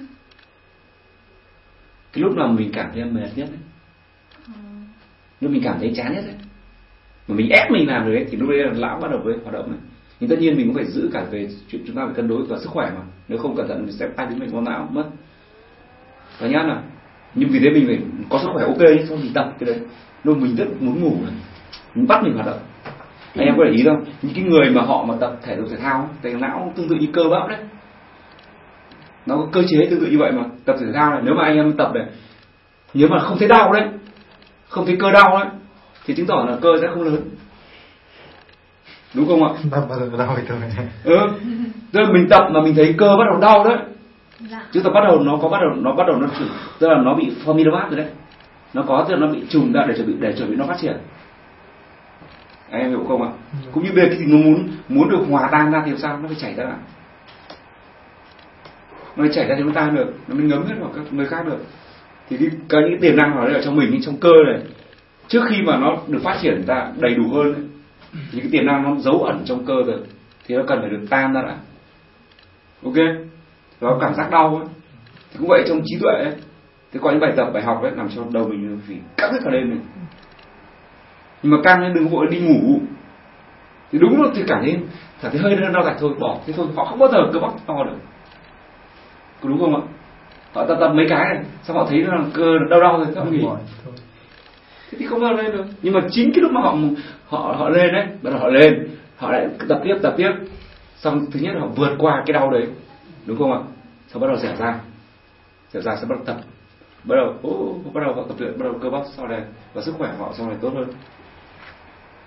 Cái lúc nào mình cảm thấy mệt nhất đấy, lúc mình cảm thấy chán nhất đấy, mà mình ép mình làm được đấy, thì lúc đấy là lão bắt đầu với hoạt động này. Nhưng tất nhiên mình cũng phải giữ cả về chuyện chúng ta phải cân đối và sức khỏe mà, nếu không cẩn thận mình sẽ tăng đến bệnh máu não mất. Và nhát nào. Nhưng vì thế mình phải có sức khỏe ok nhé, xong mình tập cái đấy. Lúc mình rất muốn ngủ này, mình bắt mình hoạt động. Anh em có để ý không? Những cái người mà họ mà tập thể dục thể thao, cái não tương tự như cơ bắp đấy, nó có cơ chế tương tự như vậy mà. Tập thể thao này, nếu mà anh em tập này, nếu mà không thấy đau đấy, không thấy cơ đau đấy, thì chứng tỏ là cơ sẽ không lớn, đúng không ạ? Tập bao giờ đau thôi. Tức là mình tập mà mình thấy cơ bắt đầu đau đấy, chứ tập bắt đầu nó tức là nó bị formidabat rồi đấy, nó có tức là nó bị trùng ra để chuẩn bị nó phát triển. Anh em hiểu không ạ? Cũng như bây giờ cái gì nó muốn được hòa tan ra thì sao? Nó phải chảy ra lại, nó phải chảy ra thì nó tan được, nó mới ngấm hết vào các nơi khác được. Thì cái những tiềm năng ở đây ở trong mình, trong cơ này, trước khi mà nó được phát triển ra đầy đủ hơn ấy, thì cái tiềm năng nó giấu ẩn trong cơ rồi, thì nó cần phải được tan ra đã. Ok, và cảm giác đau ấy thì cũng vậy trong trí tuệ ấy. Thì có những bài tập bài học ấy làm cho đầu mình phải căng hết cả đêm này, nhưng mà căng lên đừng vội đi ngủ, thì đúng rồi thì cảm thấy hơi đau gạch thôi bỏ, thế thôi. Họ không bao giờ cơ bắp to được, có đúng không ạ? Họ tập mấy cái này xong họ thấy là cơ đau rồi các ông nghỉ, thế thì không bao giờ lên được. Nhưng mà chính cái lúc mà họ lên đấy, bắt đầu họ lên, họ lại tập tiếp, xong thứ nhất là họ vượt qua cái đau đấy, đúng không ạ? Xong bắt đầu dẻo ra sẽ bắt đầu tập, bắt đầu họ tập luyện, bắt đầu cơ bắp sau này và sức khỏe họ sau này tốt hơn.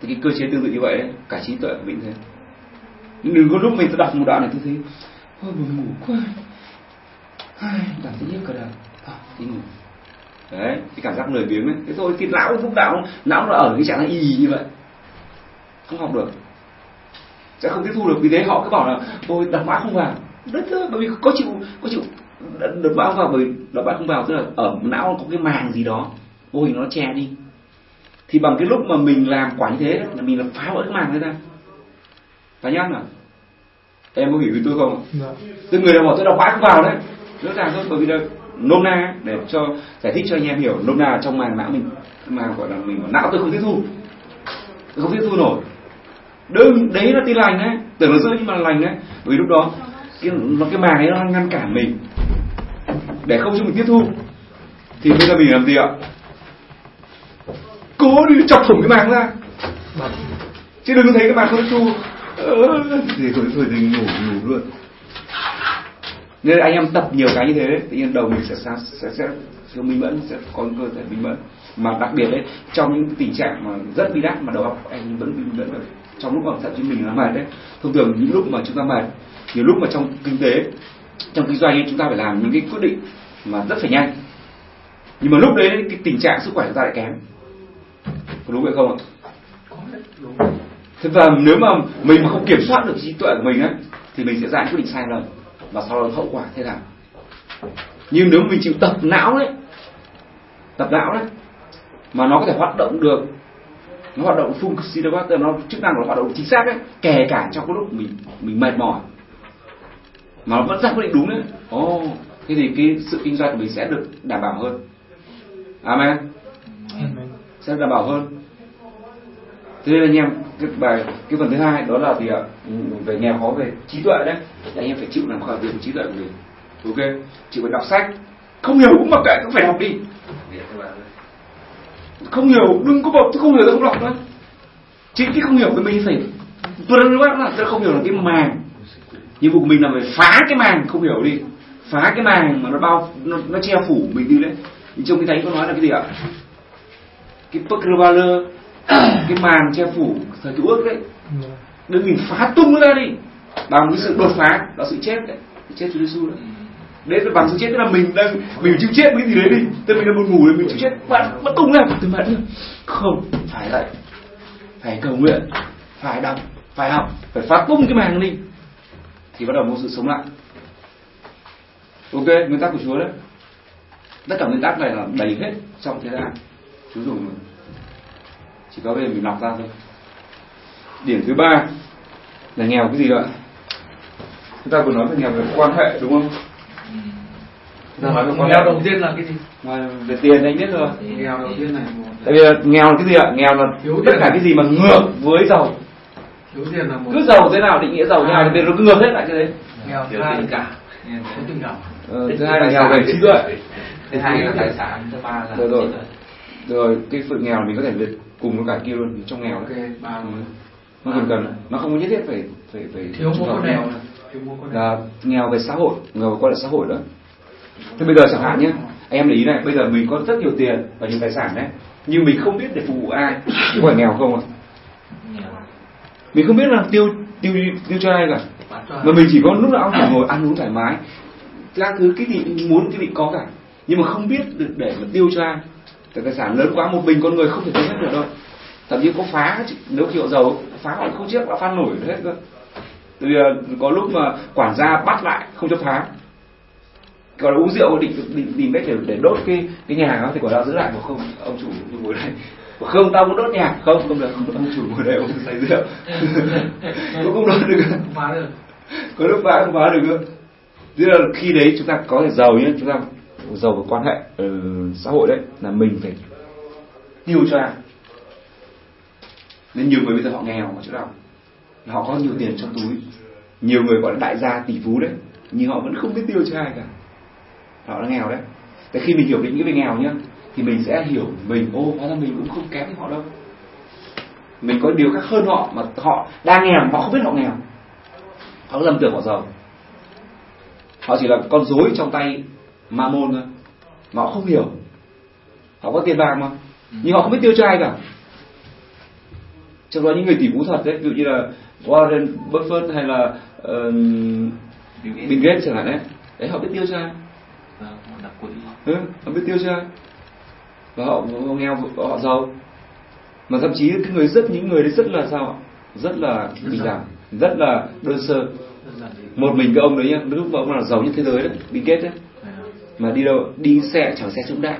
Thì cái cơ chế tương tự như vậy đấy, cả trí tuệ của mình thế. Đừng có lúc mình đọc một đoạn này tôi thấy ôi buồn ngủ quá, đọc thứ nhất cả đời, đi ngủ. Đấy, cái cảm giác lười biếng ấy. Thế thôi, cái lúc não nó ở cái trạng thái y như vậy, không học được, sẽ không tiếp thu được. Vì thế họ cứ bảo là ôi đọc mãi không vào. Đấy thôi, bởi vì có chịu đọc mãi không vào, bởi đọc mãi không vào tức là ở não có cái màng gì đó, ôi nó che đi. Thì bằng cái lúc mà mình làm quả như thế là mình làm phá vỡ cái màng đấy ra. Phải nhắc nào, em có hiểu với tôi không? Dạ. Từ người nào bảo tôi đọc mãi không vào đấy, rõ ràng thôi, bởi vì là nôm na để cho giải thích cho anh em hiểu, nôm na trong màng não mình, màng gọi là mình não tôi không tiếp thu nổi. Đấy là tin lành đấy, tưởng nó dữ nhưng mà là lành đấy, bởi vì lúc đó cái màng ấy nó ngăn cản mình để không cho mình tiếp thu. Thì bây giờ mình làm gì ạ? Cố đi chọc thủng cái màng ra, chứ đừng thấy cái màng không tiếp thu thì thôi thì ngủ luôn. Nên anh em tập nhiều cái như thế đấy, tự nhiên đầu mình sẽ minh mẫn, sẽ có cơ thể minh mẫn. Mà đặc biệt đấy, trong những tình trạng mà rất bi đát mà đầu óc anh vẫn minh mẫn được, trong lúc mà thậm chí mình là mệt đấy. Thông thường những lúc mà chúng ta mệt, nhiều lúc mà trong kinh tế, trong kinh doanh ấy, chúng ta phải làm những cái quyết định mà rất phải nhanh, nhưng mà lúc đấy cái tình trạng sức khỏe chúng ta lại kém. Có đúng vậy không ạ? Thế và nếu mà mình mà không kiểm soát được trí tuệ của mình ấy, thì mình sẽ ra quyết định sai lầm và sau đó hậu quả thế nào. Nhưng nếu mình chịu tập não đấy, mà nó có thể hoạt động được, nó hoạt động functional, nó chức năng nó hoạt động chính xác đấy, kể cả trong cái lúc mình mệt mỏi mà nó vẫn ra quyết định đúng đấy. Thế thì cái sự kinh doanh của mình sẽ được đảm bảo hơn. Amen. Sẽ đảm bảo hơn. Thế nên anh em cái phần thứ hai đó là gì ạ? Về nghèo khó về trí tuệ đấy, thì anh em phải chịu làm khởi việc của trí tuệ của mình. Ok, chịu phải đọc sách, không hiểu cũng mặc kệ, cũng phải học đi. Không hiểu đừng có bảo tôi không hiểu tôi không đọc nữa. Chính cái không hiểu của mình phải tôi không hiểu là cái màng. Nhiệm vụ của mình là phải phá cái màng không hiểu đi, phá cái màng mà nó che phủ mình đi đấy. Trong cái thánh có nói là cái gì ạ? Cái Pekrevaler, cái màn che phủ thời cựu ước đấy, nên mình phá tung nó ra đi bằng cái sự đột phá, đó sự chết đấy, chết Chúa Giêsu đấy. Đấy là bằng sự chết, tức là mình chịu chết cái gì đấy đi, tức mình đang buồn ngủ rồi mình chịu chết, bạn tung ra từ mặt nữa. Không, phải dậy, phải cầu nguyện, phải đọc, phải học, phải phá tung cái màng đi, thì bắt đầu có sự sống lại. Ok, nguyên tắc của Chúa đấy. Tất cả nguyên tắc này là đầy hết trong thế gian Chúa dùng, chỉ có bây giờ mình đọc ra thôi. Điểm thứ ba là nghèo cái gì ạ? Chúng ta vừa nói về nghèo về quan hệ đúng không? Nghèo đầu tiên là cái gì? Về tiền anh biết rồi. Nghèo đầu tiên này. Tại vì là nghèo là cái gì ạ? Nghèo là tất cả cái gì mà ngược với giàu. Thiếu tiền là một. Cứ giàu thế nào định nghĩa giàu nghèo thì nó cứ ngược hết lại cái đấy. Nghèo thiếu tình cảm. Thiếu tình cảm. Thứ hai là nghèo về trí tuệ. Thứ hai là tài sản, thứ ba là trí tuệ. Rồi cái sự nghèo mình có thể liệt cùng với cả kia luôn, trong nghèo. Ok, ba không cần, nó không có nhất thiết phải thiếu mối quan hệ. Là nghèo về xã hội, nghèo về quan hệ xã hội đó. Thế bây giờ chẳng hạn nhé, anh em để ý này, bây giờ mình có rất nhiều tiền và nhiều tài sản đấy, nhưng mình không biết để phục vụ ai, có phải nghèo không ạ? Mình không biết là tiêu cho ai cả, mà mình chỉ có lúc nào cũng ngồi ăn uống thoải mái, các thứ cái gì muốn cái gì có cả, nhưng mà không biết được để mà tiêu cho ai. Tài sản lớn quá, một mình con người không thể tiêu hết được đâu. Thậm chí có phá, nếu khi họ giàu phá họ không chết, họ phá nổi hết cơ. Tại vì có lúc mà quản gia bắt lại không cho phá, còn uống rượu định tìm cách để đốt cái nhà đó, thì quản gia giữ lại, không ông chủ ngồi đây, không tao muốn đốt nhà, không được, ông chủ ngồi đây ông say rượu cũng không đốt được, có lúc phá không phá được cơ. Tức là khi đấy chúng ta có thể giàu nhé, chúng ta giàu về quan hệ xã hội đấy, là mình phải tiêu cho ai. Nên nhiều người bây giờ họ nghèo ở chỗ nào, họ có nhiều tiền trong túi, nhiều người gọi là đại gia tỷ phú đấy, nhưng họ vẫn không biết tiêu cho ai cả, họ là nghèo đấy. Tại khi mình hiểu định nghĩa về nghèo nhá, thì mình sẽ hiểu mình, hóa ra mình cũng không kém với họ đâu, mình có điều khác hơn họ, mà họ đang nghèo, họ không biết họ nghèo, họ lầm tưởng họ giàu, họ chỉ là con rối trong tay Mammon thôi, mà họ không hiểu. Họ có tiền bạc mà, nhưng họ không biết tiêu cho ai cả. Trong đó những người tỷ phú thật đấy, ví dụ như là Warren Buffett hay là Bill Gates chẳng hạn đấy, họ biết tiêu cho ai? Họ biết tiêu cho ai? Và họ nghèo, họ giàu. Mà thậm chí những người đấy rất là sao? Rất là bình đẳng, rất là đơn sơ. Một mình cái ông đấy nhá, lúc mà ông là giàu nhất thế giới đấy, Bill Gates đấy, mà đi đâu, đi xe chở xe chống đạn.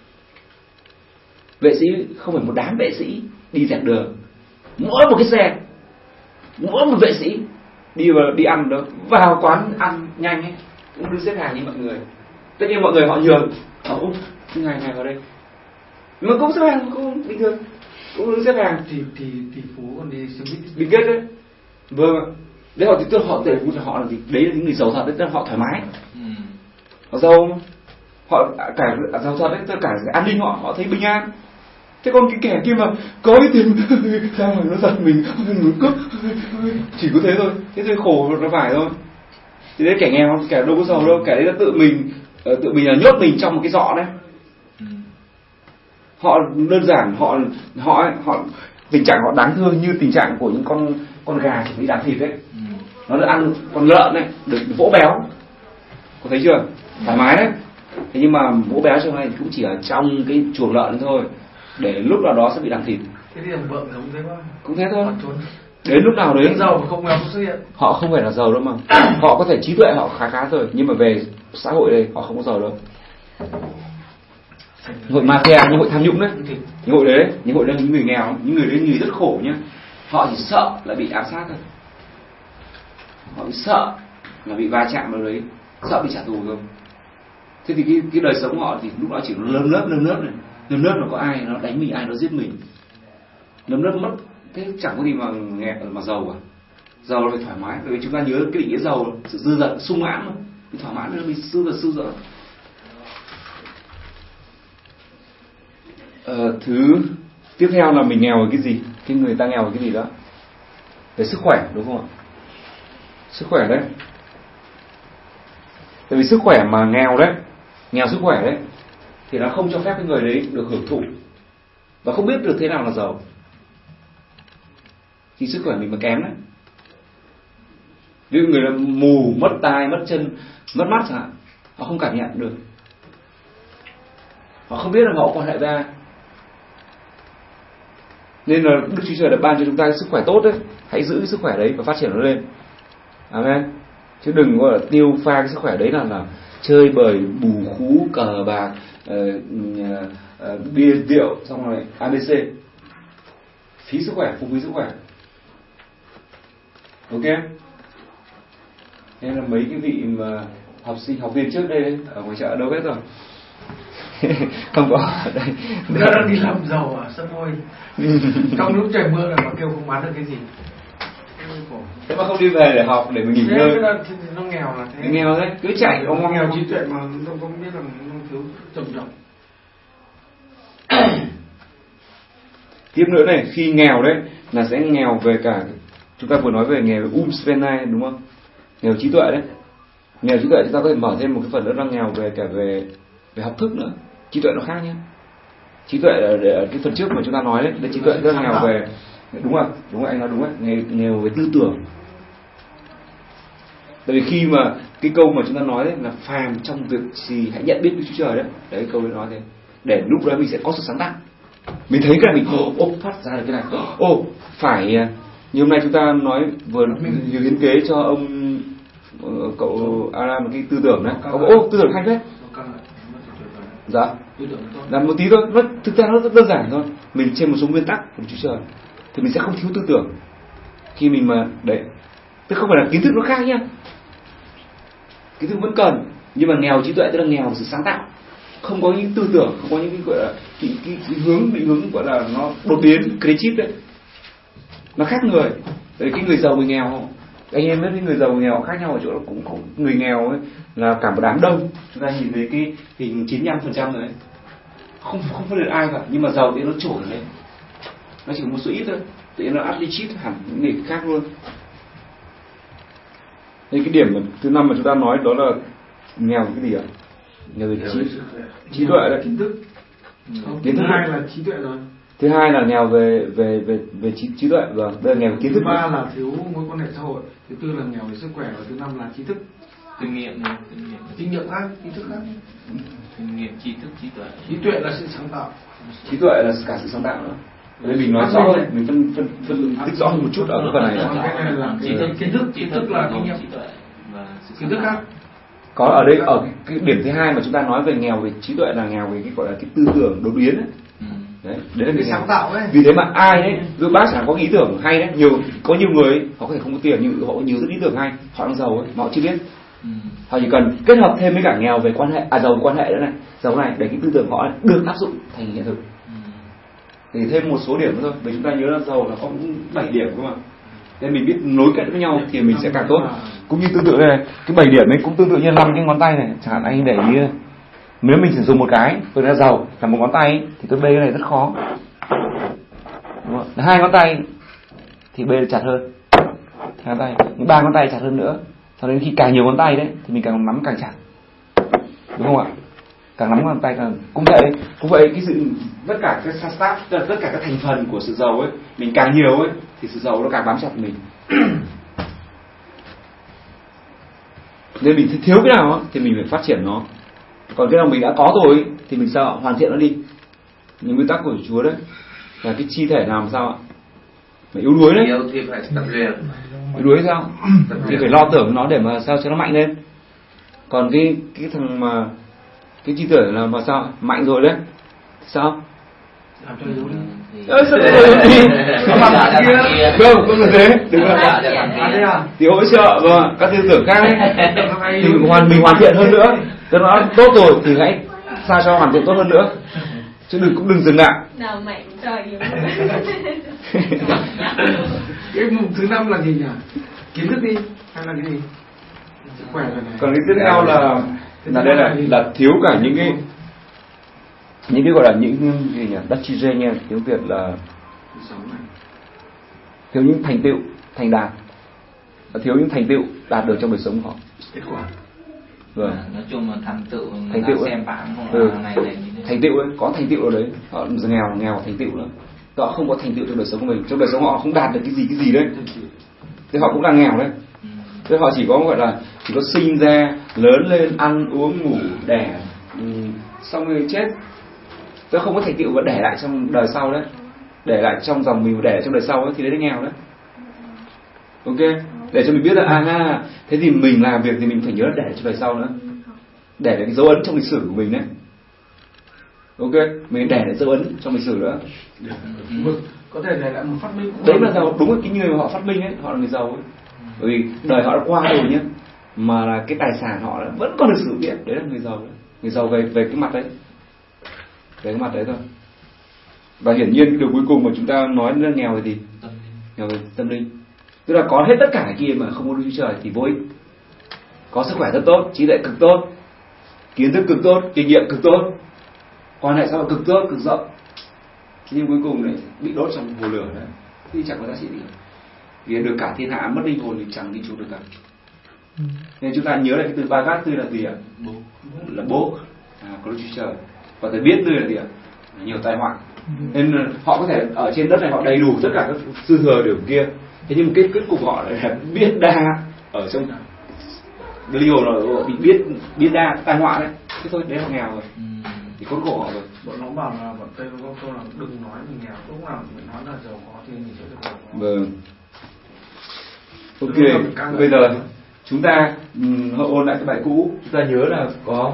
Vệ sĩ không phải một đám vệ sĩ đi dẹp đường, mỗi một cái xe, mỗi một vệ sĩ đi ăn đó, vào quán ăn nhanh ấy cũng đứng xếp hàng như mọi người. Tất nhiên mọi người họ nhường, họ ngày vào đây, nhưng mà cũng xếp hàng cũng bình thường, cũng đứng xếp hàng. Tỷ phú còn đi xe buýt. Bill Gates đấy, vâng. Đấy họ tệ phú họ là gì? Đấy là những người giàu thật đấy, tức là họ thoải mái, họ giàu, họ cả giàu thật đấy, tất cả an ninh họ thấy bình an. Thế còn cái kẻ kia mà có cái tiền sao mà nó giật mình muốn cướp, chỉ có thế thôi, thế thôi khổ nó phải thôi. Thì đấy kẻ nghèo, kẻ đâu có giàu đâu, kẻ đấy là tự mình là nhốt mình trong một cái giọ đấy. Họ đơn giản, họ tình trạng họ đáng thương như tình trạng của những con gà chỉ bị đạp thịt đấy. Nó được ăn con lợn này, được vỗ béo, có thấy chưa? Thoải mái đấy. Thế nhưng mà vỗ béo trong này cũng chỉ ở trong cái chuồng lợn thôi, để lúc nào đó sẽ bị đạp thịt. Thế thì vợ giống thế quá. Cũng thế thôi. Đến lúc nào đấy giàu mà không nghèo xuất hiện. Họ không phải là giàu đâu mà. Họ có thể trí tuệ họ khá rồi, nhưng mà về xã hội đây họ không có giàu đâu. Hội mafia, những hội tham nhũng đấy, những hội đấy là những người nghèo, những người đấy người rất khổ nhá. Họ chỉ sợ là bị ám sát thôi, họ chỉ sợ là bị va chạm vào đấy, sợ bị trả thù thôi. Thế thì cái đời sống họ thì lúc đó chỉ lơm lớp là có ai nó đánh mình, ai nó giết mình, lơm lớp mất. Thế chẳng có gì mà mà giàu à? Giàu là phải thoải mái, bởi vì chúng ta nhớ cái định nghĩa giàu là sự dư dật, sung mãn mà. Thì thoải mái là mình dư dật. Thứ tiếp theo là mình nghèo ở cái gì? Cái người ta nghèo ở cái gì đó? Về sức khỏe, đúng không ạ? Sức khỏe đấy. Tại vì sức khỏe mà nghèo sức khỏe đấy, thì nó không cho phép cái người đấy được hưởng thụ và không biết được thế nào là giàu. Thì sức khỏe mình mà kém đấy, ví dụ người là mù, mất tai, mất chân, mất mắt chẳng hạn, họ không cảm nhận được, họ không biết là họ quan hệ ra. Nên là Đức Chúa Trời đã ban cho chúng ta sức khỏe tốt đấy, hãy giữ cái sức khỏe đấy và phát triển nó lên. Amen. Chứ đừng có tiêu pha cái sức khỏe đấy là chơi bời, bù khú, cờ bạc, bia rượu, xong rồi ABC, phí sức khỏe, phung phí sức khỏe. Ok. Nên là mấy cái vị mà học viên trước đây ở ngoài chợ đâu hết rồi. Không có ở đây. Đang đi làm giàu à, sân môi. Trong lúc trời mưa là mà kêu không bán được cái gì. Thế mà không đi về để học, để mình nghỉ ngơi. Nó nghèo là thế. Nghèo đấy, cứ chạy ông nghèo trí tuệ mà nó không biết là nó thiếu trầm trọng. Tiếp nữa này, khi nghèo đấy là sẽ nghèo về cả, chúng ta vừa nói về nghèo Umsvenai đúng không? Nghèo trí tuệ đấy. Nghèo trí tuệ chúng ta có thể mở thêm một cái phần nữa là nghèo về cả về học thức nữa. Trí tuệ nó khác nhé. Trí tuệ là cái phần trước mà chúng ta nói đấy, là trí tuệ rất là nghèo về, đúng rồi, anh nói đúng đấy, nghèo về tư tưởng. Tại vì khi mà cái câu mà chúng ta nói đấy là phàm trong việc gì hãy nhận biết Đức Chúa Trời đấy câu đấy nói thế, để lúc đó mình sẽ có sự sáng tạo. Mình thấy cái này mình phát ra được cái này, phải như hôm nay chúng ta nói vừa hiến kế cho ông cậu Aram một cái tư tưởng đấy, tư tưởng hay đấy. Dạ, làm một tí thôi, thực ra nó rất đơn giản thôi. Mình trên một số nguyên tắc của Chúa Trời thì mình sẽ không thiếu tư tưởng khi mình mà đấy. Tức không phải là kiến thức nó khác nhá, kiến thức vẫn cần, nhưng mà nghèo trí tuệ tức là nghèo sự sáng tạo, không có những tư tưởng, không có những cái gọi là cái định hướng gọi là nó đột biến, creative đấy, nó khác người. Đấy, cái người giàu người nghèo, anh em biết cái người giàu người nghèo khác nhau ở chỗ cũng người nghèo ấy là cả một đám đông. Chúng ta nhìn thấy cái hình 95% rồi đấy, không phân biệt ai cả, nhưng mà giàu thì nó trội lên, nó chỉ có một số ít thôi, tự nhiên nó attitude hẳn những người khác luôn. Nên cái điểm thứ 5 mà chúng ta nói đó là nghèo cái gì ạ? Nghèo về trí tuệ đấy, kiến thức. Kiến thức 2 là trí tuệ rồi. Thứ hai là nghèo về trí tuệ, vâng, đây là nghèo về kiến thức. Thứ ba là thiếu mối quan hệ xã hội. Thứ tư là nghèo về sức khỏe, và thứ năm là trí thức. Kinh nghiệm khác, trí thức khác. Kinh nghiệm, trí thức, trí tuệ. Trí tuệ là sự sáng tạo. Trí tuệ là cả sự sáng tạo nữa. Nên mình nói rõ hơn, mình phân tích rõ hơn một chút ở cái phần này. Cái này là kiến thức là kinh nghiệm. Kiến thức khác. Có ở đây ở cái điểm thứ hai mà chúng ta nói về nghèo về trí tuệ là nghèo về cái gọi là cái tư tưởng đột biến ấy. Đấy là cái sáng tạo ấy. Vì thế mà ai đấy, dù bác chẳng có ý tưởng hay đấy, có nhiều người ấy, họ có thể không có tiền nhưng họ có nhiều rất ý tưởng hay, họ đang giàu ấy, mà họ chưa biết. Họ chỉ cần kết hợp thêm với cả nghèo về quan hệ, giàu về quan hệ nữa này, giàu này để cái tư tưởng họ được áp dụng thành hiện thực. Thì thêm một số điểm nữa thôi, vì chúng ta nhớ là giàu là có 7 điểm cơ mà. Nên mình biết nối kết với nhau thì mình sẽ càng tốt. Cũng như tương tự đây này, cái 7 điểm ấy cũng tương tự như 5 cái ngón tay này, chẳng hạn anh để ý này. Nếu mình sử dụng một cái, tôi đã giàu là một ngón tay ấy, thì tôi bê cái này rất khó. Đúng không? 2 ngón tay thì bê được chặt hơn. 2 ngón tay, những 3 ngón tay chặt hơn nữa. Sau đến khi càng nhiều ngón tay đấy thì mình càng nắm càng chặt. Đúng không ạ? Càng nắm ngón tay càng cũng vậy cái sự tất cả cái staff, tất cả các thành phần của sự giàu ấy, mình càng nhiều ấy thì sự giàu nó càng bám chặt mình. Nên mình thiếu cái nào ấy, thì mình phải phát triển nó. Còn cái nào mình đã có rồi ấy, thì mình sao hoàn thiện nó đi. Những nguyên tắc của Chúa đấy là cái chi thể nào mà sao ạ? Mà yếu đuối đấy. Yếu thì phải tập luyện. Yếu đuối sao? Thì phải lo tưởng nó để mà sao cho nó mạnh lên. Còn cái thằng mà cái chi thể là mà sao mạnh rồi đấy sao? Làm cho yếu đi. Sao nó làm kia? Không là thế. Đừng là thì hỗ trợ và các tư tưởng khác ấy. Thì mình hoàn thiện hơn nữa. Cho nó tốt rồi thì hãy sao cho hoàn thiện tốt hơn nữa. Chứ đừng dừng lại. Nào mạnh trời yếu. Cái mục thứ 5 là gì nhỉ? Kiến thức đi hay là cái gì? Sức khỏe rồi này. Còn cái tiếp theo là đây là thiếu cả những cái gọi là những gì nhỉ? Đất chi dê nha, tiếng Việt là thiếu những thành tựu, thành đạt, thiếu những thành tựu đạt được trong đời sống của họ. Kết quả. Vâng. Nói chung là thành tựu xem bảng không này thành tựu ấy, có thành tựu ở đấy, họ nghèo thành tựu nữa, họ không có thành tựu trong đời sống của mình, trong đời sống họ không đạt được cái gì đấy, thì họ cũng đang nghèo đấy. Thế họ chỉ có gọi là chỉ có sinh ra, lớn lên, ăn uống ngủ đẻ, xong rồi chết. Tôi không có thành tựu và để lại trong đời sau đấy, để lại trong dòng mình, để trong đời sau ấy, thì đấy là nghèo đấy. Ok, để cho mình biết là thế thì mình làm việc thì mình phải nhớ để cho đời sau nữa, để lại cái dấu ấn trong lịch sử của mình đấy. Ok, mình để lại dấu ấn trong lịch sử nữa. Có thể để lại một phát minh. Đấy là giàu, đúng là cái người mà họ phát minh ấy, họ là người giàu ấy. Bởi vì đời họ đã qua rồi nhá, mà là cái tài sản họ vẫn còn được sử dụng, đấy là người giàu đấy. Người giàu về cái mặt đấy, về cái mặt đấy thôi. Và hiển nhiên điều cuối cùng mà chúng ta nói là nghèo về gì? Nghèo về tâm linh. Tức là có hết tất cả cái kia mà không có Đức Chúa Trời thì vô ích. Có sức khỏe rất tốt, trí tuệ cực tốt, kiến thức cực tốt, kinh nghiệm cực tốt, quan hệ xã hội cực tốt, cực rộng, nhưng cuối cùng lại bị đốt trong hồ lửa đấy thì chẳng có giá trị gì. Vì được cả thiên hạ mất linh hồn thì chẳng đi chuộc được cả. Nên chúng ta nhớ lại cái từ Bhagat, từ là gì ạ? Bố. Là bố, có Đức Chúa Trời. Và phải biết từ là gì ạ? Nhiều tai họa. Nên họ có thể ở trên đất này họ đầy đủ tất cả các dư thừa điều kia. Thế nhưng kết cục họ lại là biết đa ở trong linh hồn họ bị biết đa tai họa đấy. Thế thôi, đấy là nghèo rồi. Thì khốn khổ họ rồi. Bọn nó bảo là bọn Tây có câu là đừng nói mình nghèo, lúc nào mình nói là giàu có thì mình sẽ được giàu có. Vâng. Ok, bây giờ chúng ta ôn lại cái bài cũ, chúng ta nhớ là có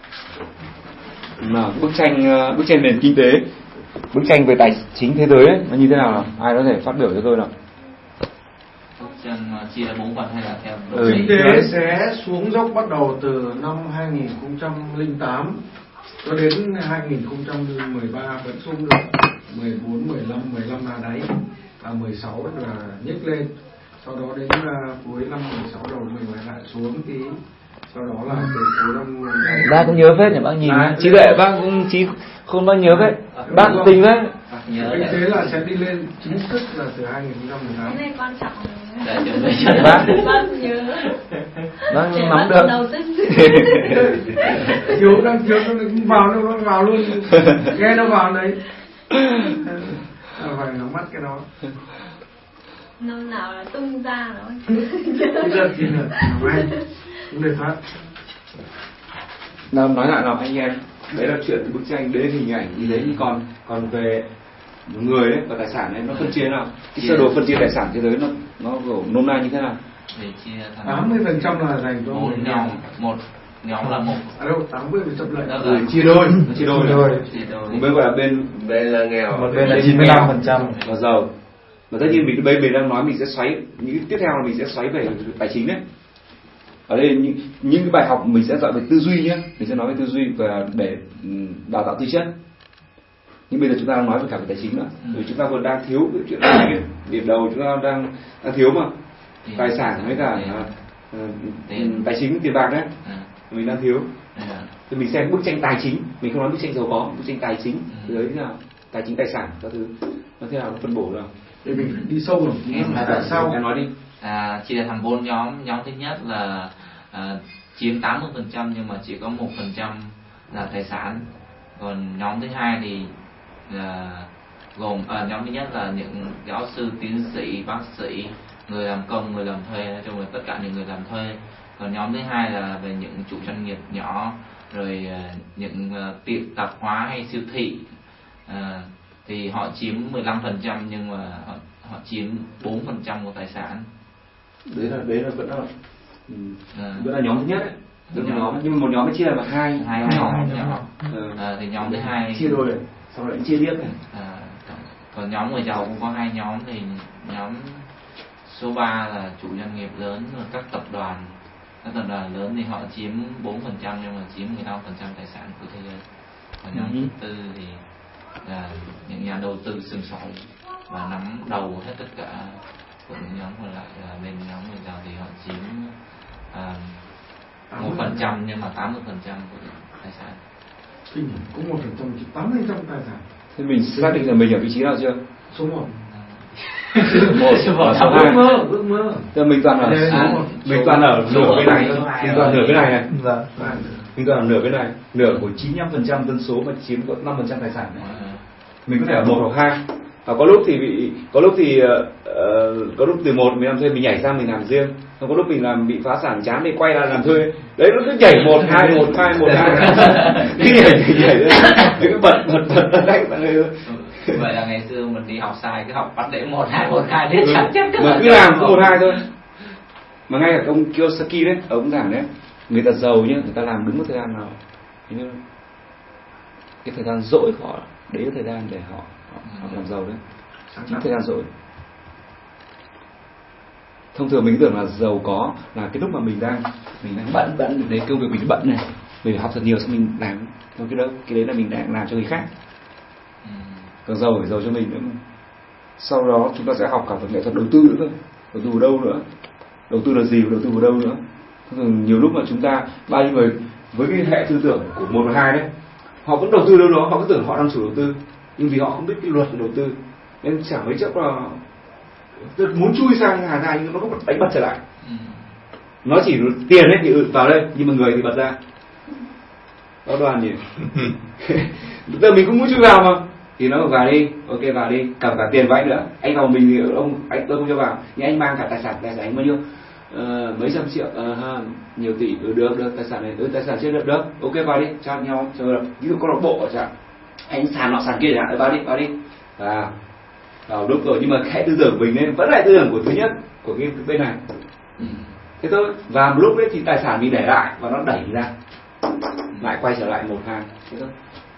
bức tranh nền kinh tế, bức tranh về tài chính thế giới ấy, nó như thế nào nào? Ai có thể phát biểu cho tôi nào? Bức tranh chia ra 4 phần hay là theo kinh tế sẽ xuống dốc bắt đầu từ năm 2008 cho đến 2013 vẫn xuống được 14, 15 là đáy, và 16 là nhích lên. Sau đó đến cuối năm 16 đầu 17 lại xuống tí. Sau đó là từ cuối năm bác cũng nhớ phết nhỉ, bác nhìn trí tuệ bác cũng không bác nhớ phết, bác cũng tinh phết. Kinh tế là sẽ đi lên chính thức là từ 2018. Cái này quan trọng. Bác nhớ. Bác nắm được. Thiếu nó vào luôn, nghe nó vào đấy. Phải nắm bắt cái đó. Năm nào là tung ra rồi. Bây giờ thì là may cũng để thoát. Nào nói lại nào anh em, đấy là chuyện từ bức tranh, đấy là hình ảnh như thế. Nhưng còn về người đấy và tài sản đấy nó phân chia nào? Cái sơ đồ phân chia tài sản thế giới nó nôm na như thế nào? Để chia thành 80% là dành cho một nhóm, một nhóm là một. À đâu, 80% lại rồi chia đôi, chia đôi. Một bên gọi là bên là nghèo, một bên là 95% là giàu. Và tất nhiên mình đang nói mình sẽ xoáy những tiếp theo là mình sẽ xoáy về tài chính đấy. Ở đây những cái bài học mình sẽ dạy về tư duy nhé, mình sẽ nói về tư duy và để đào tạo tư chất. Nhưng bây giờ chúng ta đang nói về cả về tài chính nữa, vì chúng ta vẫn đang thiếu cái chuyện này. Điểm đầu chúng ta đang thiếu mà tài sản với cả tài chính, tiền bạc đấy, mình đang thiếu. Thì mình xem bức tranh tài chính, mình không nói bức tranh giàu có, bức tranh tài chính đấy thế nào, tài chính, tài sản các thứ nó thế nào, nó phân bổ nào để mình đi sâu rồi. Tại sao em nói đi. Chia thành 4 nhóm. Nhóm thứ nhất là chiếm 80% nhưng mà chỉ có 1% là tài sản. Còn nhóm thứ hai thì gồm nhóm thứ nhất là những giáo sư, tiến sĩ, bác sĩ, người làm công, người làm thuê, nói chung là tất cả những người làm thuê. Còn nhóm thứ hai là về những chủ doanh nghiệp nhỏ, rồi những tiệm tạp hóa hay siêu thị, thì họ chiếm 15% nhưng mà họ chiếm 4% của tài sản. Đấy là vẫn là nhóm thứ nhất đấy. Nhưng mà một nhóm mới chia là hai nhóm nhỏ. Thì nhóm thứ hai chia đôi rồi, sau đó lại chia tiếp này. Còn nhóm người giàu cũng có 2 nhóm, thì nhóm số 3 là chủ doanh nghiệp lớn, các tập đoàn lớn thì họ chiếm 4% nhưng mà chiếm 15% tài sản của thế giới. Còn nhóm thứ tư thì là những nhà đầu tư sừng sỏ và nắm đầu hết tất cả của những nhóm còn lại, là bên nhóm người giàu thì họ chiếm 1% nhưng mà 80% của tài sản. Cũng 1% chỉ 80% tài sản. Thế mình xác định là mình ở vị trí nào chưa? Số 1. Số 2. Ước mơ. Thế mình toàn ở nửa bên này thôi. Mình toàn nửa bên này này. Dạ. Mình toàn ở nửa bên này, nửa của 95% dân số mà chiếm có 5% tài sản này. Mình có thể ở 1 hoặc 2. Và có lúc từ 1 mình làm thuê mình nhảy sang mình làm riêng. Còn có lúc mình bị phá sản chán thì quay ra làm thuê. Đấy nó cứ nhảy 1 2 1 2 1 2. Cứ nhảy cứ bật đánh Vậy là ngày xưa mình đi học sai, cứ học bắt để 1 2 đến chắc mà cứ làm có 1 2 thôi. Mà ngay cả ông Kiyosaki đấy, ông giảng đấy, người ta giàu nhá, người ta làm đúng một thời gian nào. Như cái thời gian rỗi của họ, đấy là thời gian để họ làm giàu đấy. Chính thời gian rỗi. Thông thường mình tưởng là giàu có là cái lúc mà mình đang bận đấy, công việc mình bận này, mình học thật nhiều xong mình làm, không cái đấy là mình đang làm cho người khác. Còn giàu phải giàu cho mình nữa mà. Sau đó chúng ta sẽ học cả về nghệ thuật đầu tư nữa thôi. Đầu tư vào đâu nữa? Đầu tư là gì và đầu tư vào đâu nữa? Thông thường nhiều lúc mà chúng ta bao nhiêu người với cái hệ tư tưởng của 1 và 2 đấy, họ vẫn đầu tư đâu đó, họ cứ tưởng họ đang chủ đầu tư, nhưng vì họ không biết cái luật đầu tư nên chẳng mấy chốc là muốn chui sang Hà Giang nhưng nó không đánh bật trở lại. Nó chỉ tiền ấy thì vào đây nhưng mà người thì bật ra. Đó Đoàn nhỉ. Giờ mình cũng muốn chui vào mà thì nó vào đi, ok vào đi, cầm cả tiền của anh nữa. Anh vào mình thì anh tôi không cho vào, nhưng anh mang cả tài sản anh bao nhiêu? Mấy trăm triệu, nhiều tỷ, được tài sản này, tài sản chưa được, ok vào đi, cho nhau, ví dụ câu lạc bộ chẳng, anh sàn nọ sàn kia chẳng, vào đi, vào đúng rồi, nhưng mà cái tư tưởng của mình nên vẫn là tư tưởng của thứ nhất của cái bên này. Thế thôi, và một lúc đấy thì tài sản mình để lại và nó đẩy ra, lại quay trở lại 1 2, thế thôi.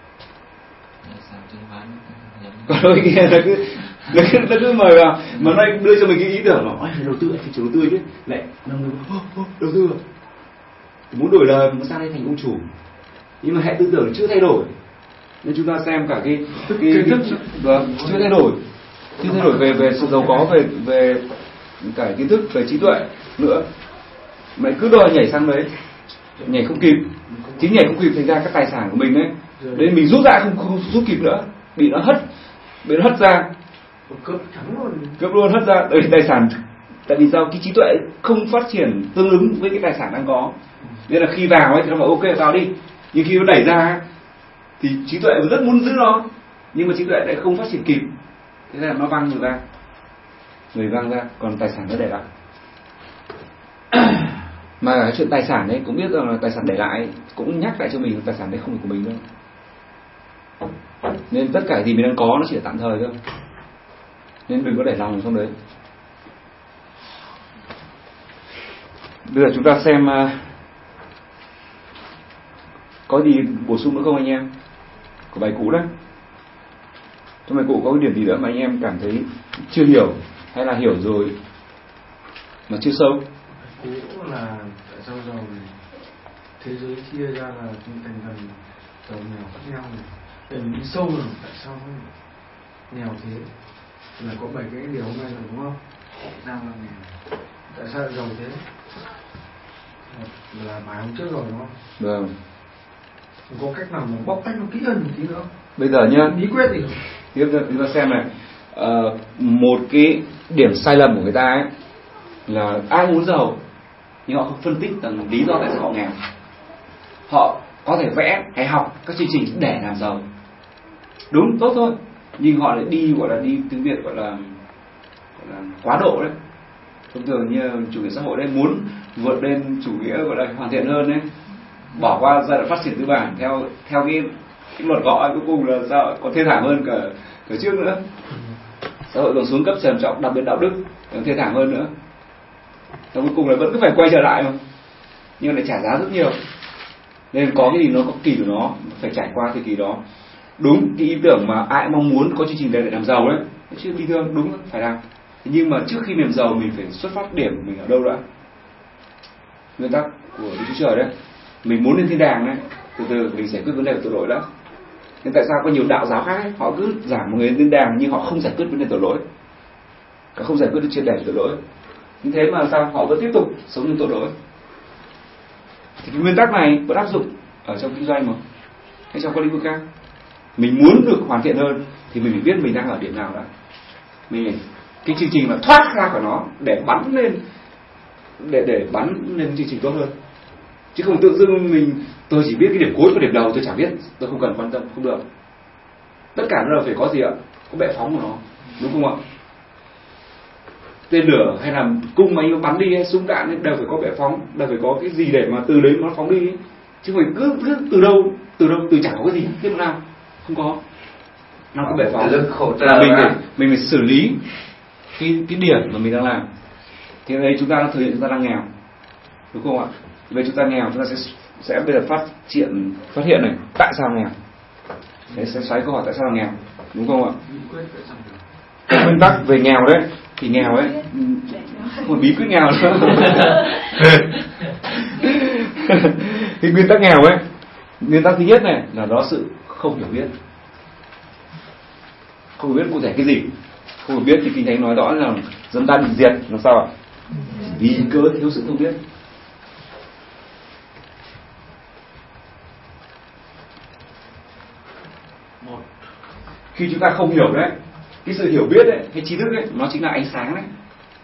Còn đôi kia nó cứ mời vào mà nó đưa cho mình cái ý tưởng là phải đầu tư, anh phải chủ đầu tư chứ, lại đầu tư muốn đổi đời, muốn sang đây thành ông chủ, nhưng mà hệ tư tưởng chưa thay đổi nên chúng ta xem cả cái kiến thức chưa thay đổi về sự giàu có, về cả kiến thức về trí tuệ nữa, mà cứ đòi nhảy sang đấy, nhảy không kịp, chính nhảy không kịp thành ra các tài sản của mình đấy, nên mình rút ra không rút kịp nữa, bị nó hất ra, cướp luôn hất ra. Đấy, tài sản, tại vì sao cái trí tuệ không phát triển tương ứng với cái tài sản đang có, nên là khi vào ấy thì nó bảo ok vào đi, nhưng khi nó đẩy ra thì trí tuệ rất muốn giữ nó, nhưng mà trí tuệ lại không phát triển kịp, thế là nó văng người văng ra, còn tài sản nó để lại. Mà cái chuyện tài sản đấy cũng biết rằng là tài sản để lại cũng nhắc lại cho mình tài sản đấy không phải của mình đâu, nên tất cả gì mình đang có nó chỉ là tạm thời thôi, nên đừng có để lòng trong đấy. Bây giờ chúng ta xem có gì bổ sung nữa không anh em của bài cũ đấy. Trong bài cũ có cái điểm gì nữa mà anh em cảm thấy chưa hiểu hay là hiểu rồi mà chưa sâu? Cũ là tại sao giàu này thế giới chia ra là thành phần giàu nghèo khác nhau này, để mình đi sâu rồi tại sao nghèo thế là có 7 cái điều hôm nay rồi đúng không? Sao là nghèo, tại sao giàu thế là bài hôm trước rồi đúng không? Vâng. Có cách nào mà bóc tách nó kỹ hơn một tí nữa không? Bây giờ nhá, bí quyết gì? tiếp theo chúng ta xem này, một cái điểm sai lầm của người ta ấy là ai muốn giàu nhưng họ không phân tích rằng lý do tại sao họ nghèo. Họ có thể vẽ hay học các chương trình để làm giàu, đúng, tốt thôi, nhưng họ lại đi gọi là đi tiếng Việt gọi là quá độ đấy. Thông thường như chủ nghĩa xã hội đấy, muốn vượt lên chủ nghĩa gọi là hoàn thiện hơn đấy, bỏ qua giai đoạn phát triển tư bản theo cái luật gọi cuối cùng là sao còn thê thảm hơn cả trước nữa. Xã hội còn xuống cấp trầm trọng, đặc biệt đạo đức còn thê thảm hơn nữa. Và cuối cùng là vẫn cứ phải quay trở lại mà, nhưng lại trả giá rất nhiều. Nên có cái gì nó có kỳ của nó, phải trải qua thời kỳ đó. Đúng, cái ý tưởng mà ai mong muốn có chương trình để làm giàu đấy, chứ bình thường đúng phải làm. Nhưng mà trước khi làm giàu mình phải xuất phát điểm mình ở đâu đã. Nguyên tắc của Đức Chúa Trời đấy, mình muốn lên thiên đàng đấy, từ từ mình giải quyết vấn đề của tội lỗi đã. Nên tại sao có nhiều đạo giáo khác ấy, họ cứ giảng một người lên thiên đàng nhưng họ không giải quyết vấn đề tội lỗi, cả không giải quyết được triệt để tội lỗi. Như thế mà sao họ vẫn tiếp tục sống như tội lỗi. Thì cái nguyên tắc này vẫn áp dụng ở trong kinh doanh mà, hay trong các lĩnh vực khác. Mình muốn được hoàn thiện hơn thì mình phải biết mình đang ở điểm nào đã. Mình cái chương trình mà thoát ra khỏi nó để bắn lên, để bắn lên chương trình tốt hơn. Chứ không tự dưng tôi chỉ biết cái điểm cuối và điểm đầu tôi chả biết, tôi không cần quan tâm, không được. Tất cả nó phải có gì ạ? Có bệ phóng của nó, đúng không ạ? Tên lửa hay là cung mà anh bắn đi hay súng đạn ấy, đều phải có bệ phóng, đều phải có cái gì để mà từ đấy nó phóng đi ấy. Chứ không phải cứ từ chẳng có cái gì tiếp nào, không có. Nó có bệ phóng là mình phải xử lý cái điểm mà mình đang làm. Thì đây chúng ta đã thừa nhận chúng ta đang nghèo, đúng không ạ? Bây chúng ta nghèo, chúng ta sẽ bây giờ phát hiện này tại sao nghèo. Đấy, sẽ xoáy câu hỏi tại sao nghèo, đúng không ạ? Nguyên tắc về nghèo đấy, thì nghèo ấy một bí quyết nghèo nữa. Cái nguyên tắc nghèo ấy, nguyên tắc thứ nhất này là đó sự không hiểu biết. Không hiểu biết cụ thể cái gì. Không hiểu biết thì Kinh Thánh nói rõ là dân ta bị diệt là sao ạ? Vì cớ thiếu sự không biết. Khi chúng ta không hiểu đấy, cái sự hiểu biết đấy, cái trí thức đấy, nó chính là ánh sáng đấy.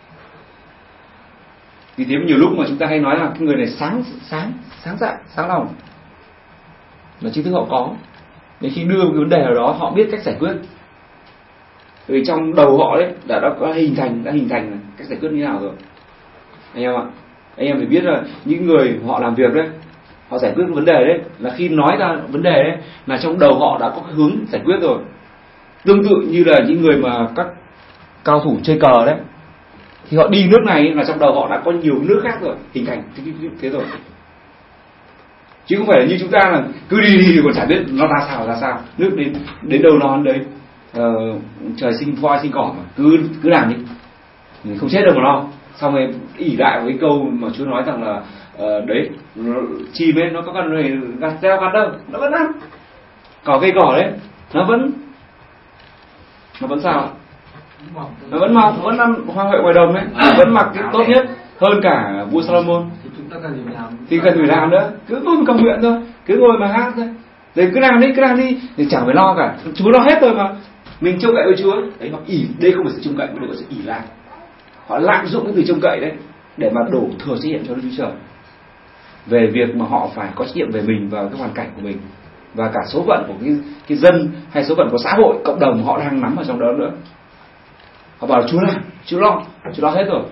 Vì thế nhiều lúc mà chúng ta hay nói là cái người này sáng dạ, sáng lòng, là trí thức họ có. Nên khi đưa một cái vấn đề nào đó, họ biết cách giải quyết. Vì trong đầu họ đấy đã có hình thành cách giải quyết như thế nào rồi. Anh em ạ, anh em phải biết là những người họ làm việc đấy, họ giải quyết vấn đề đấy, là khi nói ra vấn đề đấy là trong đầu họ đã có hướng giải quyết rồi. Tương tự như là những người mà các cao thủ chơi cờ đấy, thì họ đi nước này là trong đầu họ đã có nhiều nước khác rồi, hình thành thế rồi. Chứ không phải là như chúng ta là cứ đi còn chả biết nó ra sao. Nước đến đâu nó đến đấy. Trời sinh voi sinh cỏ mà cứ làm đi, mình không chết đâu mà lo. Xong rồi ỷ lại với câu mà Chúa nói rằng là đấy, chim ấy nó có cần phải gặt gieo gặt đâu, nó vẫn ăn. Cây cỏ đấy, nó vẫn sao? Nó vẫn mọc, vẫn ăn hoa huệ ngoài đồng đấy, vẫn mặc cái tốt nhất hơn cả vua Salomon. Thì chúng ta cần gì làm? Thì cần phải làm nữa, cứ ngồi cầu nguyện thôi, cứ ngồi mà hát thôi. Để cứ làm đi, thì chẳng phải lo cả. Chúa lo hết rồi mà. Mình trông cậy với Chúa. Đấy, họ đây không phải sự trông cậy mà được gọi sự ỷ lại. Họ lạm dụng cái từ trông cậy đấy để mà đổ thừa trách nhiệm cho Đức Chúa Trời về việc mà họ phải có trách nhiệm về mình và cái hoàn cảnh của mình. và cả số phận của cái dân hay số phận của xã hội, cộng đồng họ đang nắm ở trong đó nữa. Họ bảo là Chúa lo hết rồi.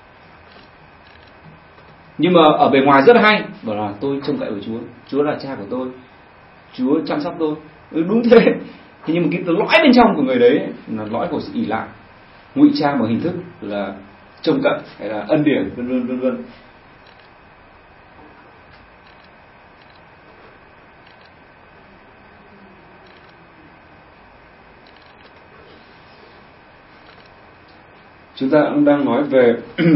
Nhưng mà ở bề ngoài rất hay, bảo là tôi trông cậy vào Chúa là cha của tôi, Chúa chăm sóc tôi. Đúng thế. Thế nhưng mà cái lõi bên trong của người đấy là lõi của sự ỷ lại, ngụy trang bằng hình thức là trông cậy hay là ân điển, vân vân. Chúng ta cũng đang nói về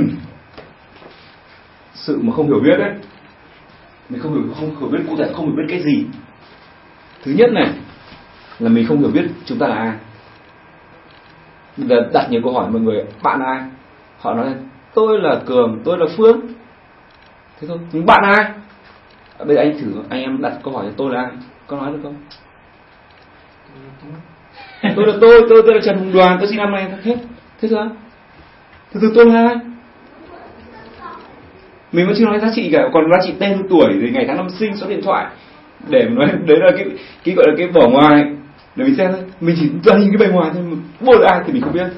sự mà không hiểu biết đấy. Mình không hiểu biết cụ thể, không hiểu biết cái gì. Thứ nhất này là mình không hiểu biết chúng ta là ai. Mình đặt nhiều câu hỏi mọi người, bạn là ai? Họ nói tôi là Cường, tôi là Phương. Thế thôi, nhưng bạn là ai? Bây giờ anh thử, anh em đặt câu hỏi cho tôi là ai? Có nói được không? Tôi là Trần Hùng Đoàn, tôi sinh năm nay hết. Thế thôi. Từ tôi là ai? Mình vẫn chưa nói giá trị cả, còn giá trị tên, tuổi, rồi ngày tháng năm sinh, số điện thoại để nói đấy là cái gọi là cái vỏ ngoài để mình xem thôi. Mình chỉ toàn nhìn cái bề ngoài thôi, vô là ai thì mình không biết.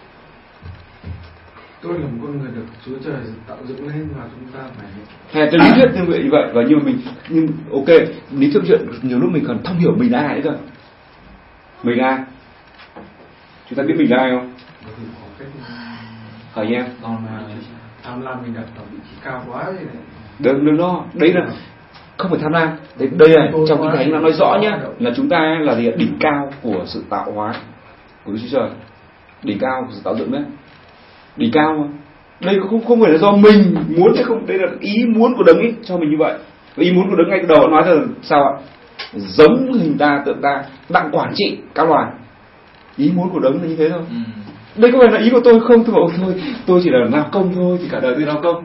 Tôi là một con người được Chúa Trời tạo dựng lên và chúng ta phải hay cái lý thuyết như vậy và nhưng ok, lý thuyết chuyện nhiều lúc mình còn không hiểu mình là ai nữa cơ. Mình là ai? Chúng ta biết mình là ai không? Hỏi em. Còn tham lam mình đặt ở vị trí cao quá thì này. Đừng lo, đấy là không phải tham lam. Đây là trong Kinh Thánh nó nói rõ nhá, là chúng ta là gì? Đỉnh cao của sự tạo hóa của Đức Chúa Trời, đỉnh cao của sự tạo dựng đấy, đỉnh cao mà. Đây không phải là do mình muốn hay không, đây là ý muốn của Đấng ấy cho mình như vậy. Và ý muốn của Đấng ngay từ đầu nói là sao ạ? Giống hình ta, tượng ta, đặng quản trị các loài. Ý muốn của Đấng là như thế thôi. Đây có phải là ý của tôi không? Tôi chỉ là lao công thôi, thì cả đời tôi lao công.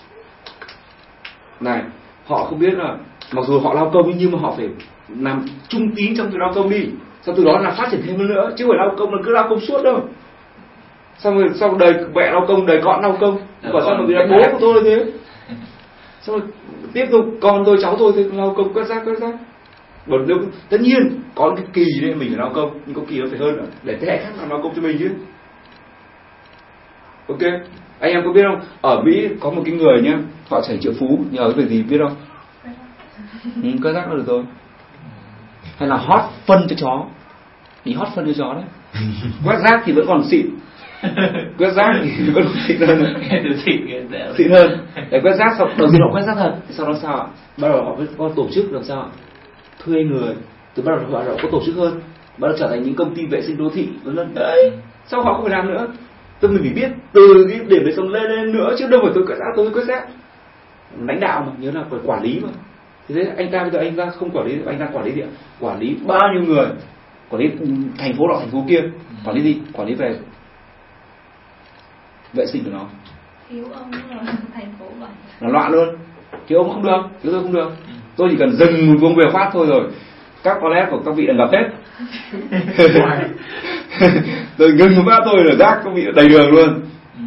Này, họ không biết là mặc dù họ lao công nhưng mà họ phải làm trung tín trong việc lao công đi, sau từ đó là phát triển thêm nữa, chứ không phải lao công là cứ lao công suốt đâu. Xong rồi sau đời mẹ lao công, đời con lao công, còn sao mà vì là bố của tôi thế. Xong rồi tiếp tục con tôi, cháu tôi thì lao công quét rác. Bởi nếu tất nhiên có cái kỳ đấy mình phải lao công, nhưng có kỳ nó phải hơn nữa, để thế hệ khác làm lao công cho mình chứ. Ok, anh em có biết không? Ở Mỹ có một cái người nhá, họ chảy triệu phú nhờ cái việc gì biết không? Quét rác là được rồi. Hay là hót phân cho chó, đi hót phân cho chó đấy. Quét rác thì vẫn còn xịn, quét rác thì vẫn còn xịn hơn. Xịn hơn. Để quét rác xong đầu tiên họ quét rác thật, sau đó sao ạ? Bắt đầu họ có tổ chức làm sao ạ? Thuê người, từ bắt đầu họ có tổ chức hơn, bắt đầu trở thành những công ty vệ sinh đô thị vân. Đấy, sao họ không phải làm nữa? Mình phải biết từ cái điểm đấy xong lên nữa, chứ đâu phải tôi quét rác, tôi quét rác. Lãnh đạo mà, nhớ là phải quản lý mà. Thế anh ta bây giờ anh ta không quản lý, anh ta quản lý gì ạ? Quản lý bao nhiêu người, quản lý thành phố nọ thành phố kia, quản lý gì? Quản lý về vệ sinh của nó. Thiếu ông là thành phố vậy. Là loạn luôn. Thiếu ông không được, thiếu tôi không được. Tôi chỉ cần dừng một công việc phát thôi rồi các toilet của các vị đã ngập hết. Rồi ngừng một phát tôi là rác các vị đầy đường luôn.